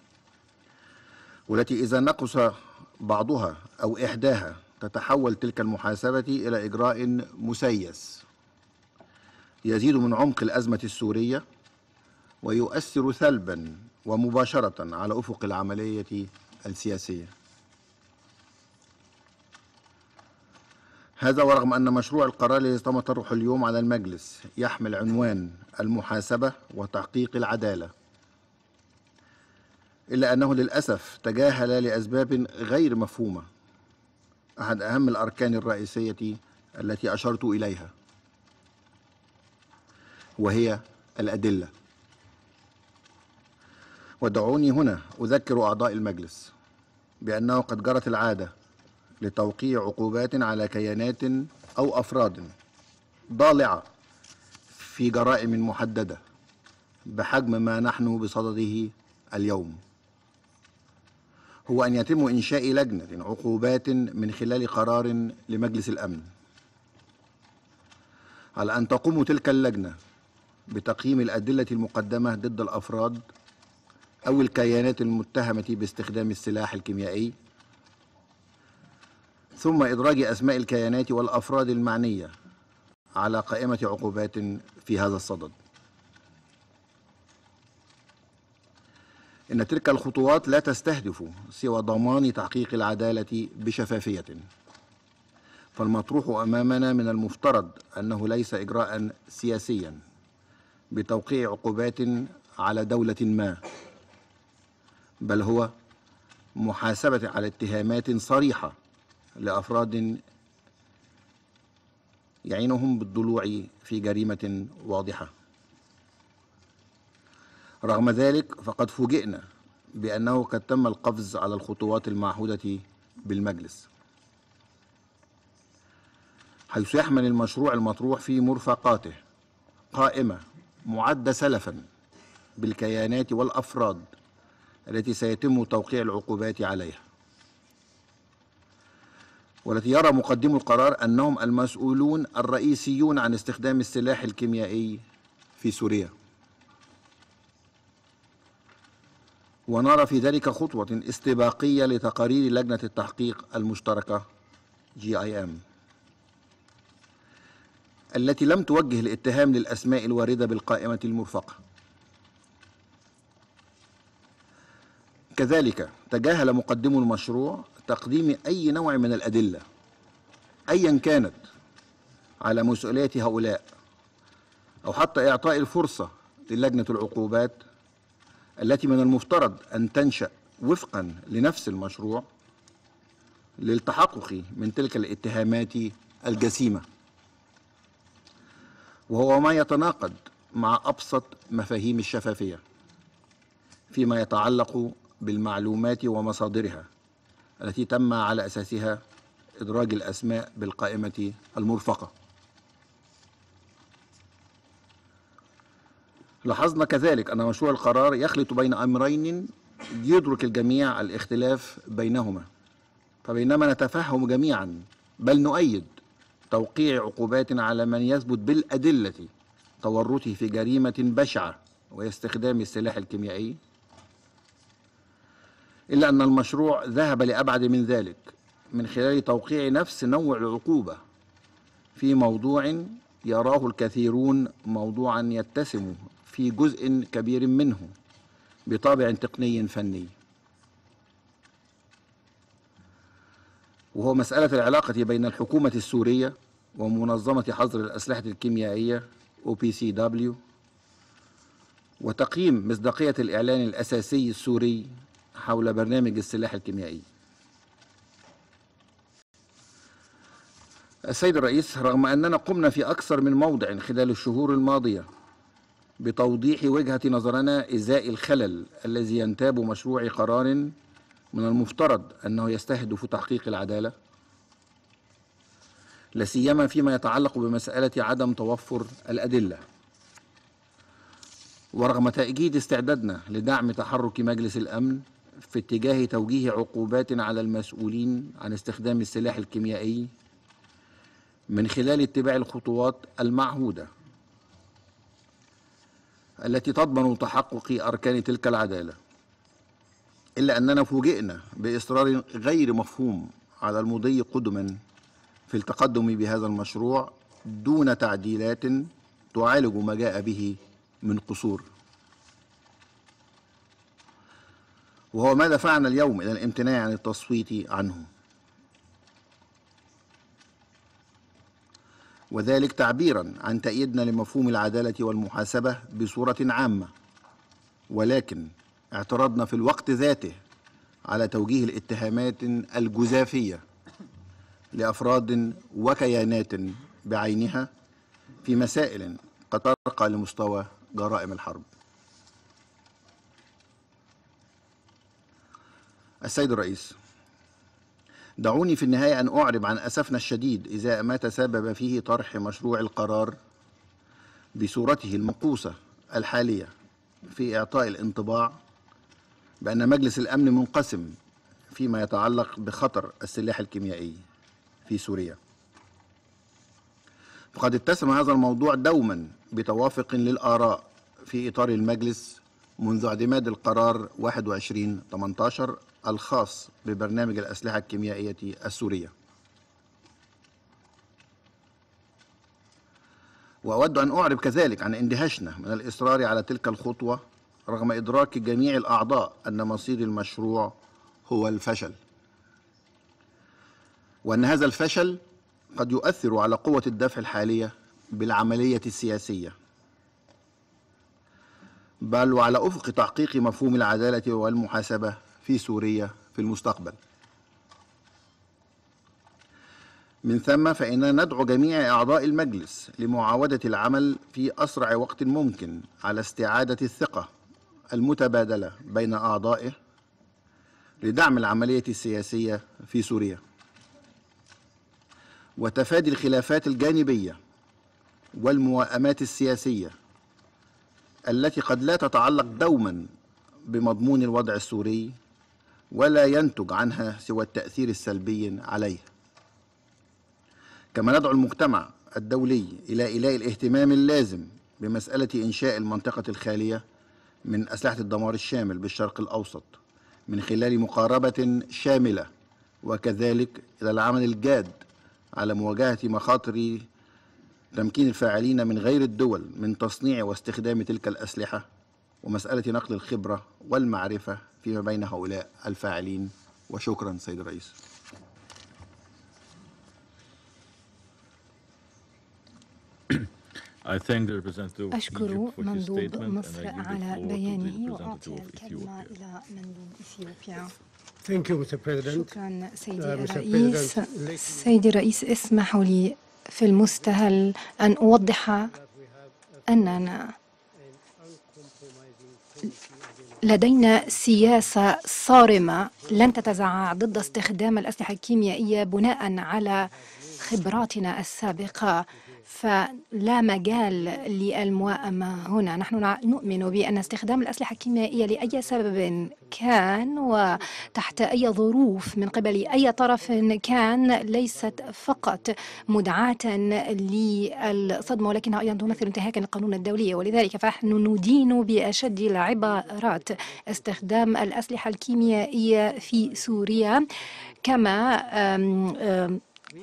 والتي إذا نقص بعضها أو إحداها تتحول تلك المحاسبة إلى إجراء مسيس يزيد من عمق الأزمة السورية ويؤثر سلبا ومباشرة على أفق العملية السياسية. هذا ورغم أن مشروع القرار الذي تم طرحه اليوم على المجلس يحمل عنوان المحاسبة وتحقيق العدالة، إلا أنه للأسف تجاهل لأسباب غير مفهومة أحد أهم الأركان الرئيسية التي أشرت إليها، وهي الأدلة. ودعوني هنا أذكر أعضاء المجلس بأنه قد جرت العادة لتوقيع عقوبات على كيانات أو أفراد ضالعة في جرائم محددة بحجم ما نحن بصدده اليوم، هو أن يتم إنشاء لجنة عقوبات من خلال قرار لمجلس الأمن، على أن تقوم تلك اللجنة بتقييم الأدلة المقدمة ضد الأفراد أو الكيانات المتهمة باستخدام السلاح الكيميائي، ثم إدراج أسماء الكيانات والأفراد المعنية على قائمة عقوبات في هذا الصدد. إن تلك الخطوات لا تستهدف سوى ضمان تحقيق العدالة بشفافية، فالمطروح أمامنا من المفترض أنه ليس إجراء سياسيا بتوقيع عقوبات على دولة ما، بل هو محاسبة على اتهامات صريحة لأفراد يعينهم بالضلوع في جريمة واضحة. رغم ذلك فقد فوجئنا بأنه قد تم القفز على الخطوات المعهودة بالمجلس، حيث يحمل المشروع المطروح في مرفقاته قائمة معدة سلفا بالكيانات والأفراد التي سيتم توقيع العقوبات عليها، والتي يرى مقدم القرار أنهم المسؤولون الرئيسيون عن استخدام السلاح الكيميائي في سوريا، ونرى في ذلك خطوة استباقية لتقارير لجنة التحقيق المشتركة GIM التي لم توجه الاتهام للأسماء الواردة بالقائمة المرفقة. كذلك تجاهل مقدم المشروع تقديم أي نوع من الأدلة أيا كانت على مسؤولية هؤلاء، أو حتى إعطاء الفرصة للجنة العقوبات التي من المفترض أن تنشأ وفقا لنفس المشروع للتحقق من تلك الاتهامات الجسيمة، وهو ما يتناقض مع أبسط مفاهيم الشفافية فيما يتعلق بالمعلومات ومصادرها التي تم على أساسها إدراج الأسماء بالقائمة المرفقة. لاحظنا كذلك أن مشروع القرار يخلط بين أمرين يدرك الجميع الاختلاف بينهما، فبينما نتفهم جميعا بل نؤيد توقيع عقوبات على من يثبت بالأدلة تورطه في جريمة بشعة واستخدام السلاح الكيميائي، إلا أن المشروع ذهب لأبعد من ذلك من خلال توقيع نفس نوع العقوبة في موضوع يراه الكثيرون موضوعا يتسم في جزء كبير منه بطابع تقني فني، وهو مسألة العلاقة بين الحكومة السورية ومنظمة حظر الأسلحة الكيميائية OPCW، وتقييم مصداقية الإعلان الأساسي السوري حول برنامج السلاح الكيميائي. السيد الرئيس، رغم أننا قمنا في أكثر من موضع خلال الشهور الماضية بتوضيح وجهة نظرنا إزاء الخلل الذي ينتاب مشروع قرار من المفترض أنه يستهدف تحقيق العدالة، لا سيما فيما يتعلق بمسألة عدم توفر الأدلة، ورغم تأكيد استعدادنا لدعم تحرك مجلس الأمن في اتجاه توجيه عقوبات على المسؤولين عن استخدام السلاح الكيميائي من خلال اتباع الخطوات المعهودة التي تضمن تحقق أركان تلك العدالة، إلا أننا فوجئنا بإصرار غير مفهوم على المضي قدما في التقدم بهذا المشروع دون تعديلات تعالج ما جاء به من قصور. وهو ما دفعنا اليوم إلى الامتناع عن التصويت عنه، وذلك تعبيرا عن تأييدنا لمفهوم العدالة والمحاسبة بصورة عامة، ولكن اعترضنا في الوقت ذاته على توجيه الاتهامات الجزافية لأفراد وكيانات بعينها في مسائل قد ترقى لمستوى جرائم الحرب. السيد الرئيس، دعوني في النهاية أن أعرب عن أسفنا الشديد إزاء ما تسبب فيه طرح مشروع القرار بصورته المنقوصة الحالية في إعطاء الانطباع بأن مجلس الأمن منقسم فيما يتعلق بخطر السلاح الكيميائي في سوريا. فقد اتسم هذا الموضوع دوما بتوافق للآراء في إطار المجلس منذ اعتماد القرار 21/18 الخاص ببرنامج الأسلحة الكيميائية السورية. وأود أن أعرب كذلك عن اندهاشنا من الإصرار على تلك الخطوة رغم إدراك جميع الأعضاء أن مصير المشروع هو الفشل، وأن هذا الفشل قد يؤثر على قوة الدفع الحالية بالعملية السياسية، بل وعلى أفق تحقيق مفهوم العدالة والمحاسبة في سوريا في المستقبل. من ثم فإننا ندعو جميع أعضاء المجلس لمعاودة العمل في أسرع وقت ممكن على استعادة الثقة المتبادلة بين أعضائه لدعم العملية السياسية في سوريا وتفادي الخلافات الجانبية والموائمات السياسية التي قد لا تتعلق دوما بمضمون الوضع السوري ولا ينتج عنها سوى التأثير السلبي عليه. كما ندعو المجتمع الدولي إلى إيلاء الاهتمام اللازم بمسألة إنشاء المنطقة الخالية من أسلحة الدمار الشامل بالشرق الأوسط من خلال مقاربة شاملة، وكذلك إلى العمل الجاد على مواجهة مخاطر تمكين الفاعلين من غير الدول من تصنيع واستخدام تلك الأسلحة، ومسألة نقل الخبرة والمعرفة فيما بين هؤلاء الفاعلين. وشكرا سيد الرئيس. أشكر مندوب مصر على بيانه وأعطي الكلمة إلى مندوب إثيوبيا. شكرا سيدي الرئيس. سيدي الرئيس، اسمحوا لي في المستهل أن أوضح أننا لدينا سياسة صارمة لن تتزعزع ضد استخدام الأسلحة الكيميائية بناء على خبراتنا السابقة، فلا مجال للموائمة هنا. نحن نؤمن بأن استخدام الأسلحة الكيميائية لأي سبب كان وتحت أي ظروف من قبل أي طرف كان ليست فقط مدعاة للصدمة ولكنها أيضا تمثل انتهاكا للقانون الدولي، ولذلك فنحن ندين بأشد العبارات استخدام الأسلحة الكيميائية في سوريا، كما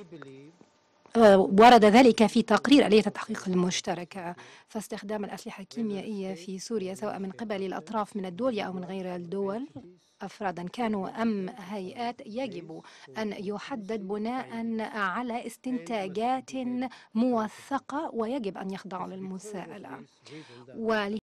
ورد ذلك في تقرير آلية التحقيق المشتركة. فاستخدام الأسلحة الكيميائية في سوريا سواء من قبل الأطراف من الدول أو من غير الدول، أفرادا كانوا أم هيئات، يجب أن يحدد بناء على استنتاجات موثقة ويجب أن يخضع للمساءلة.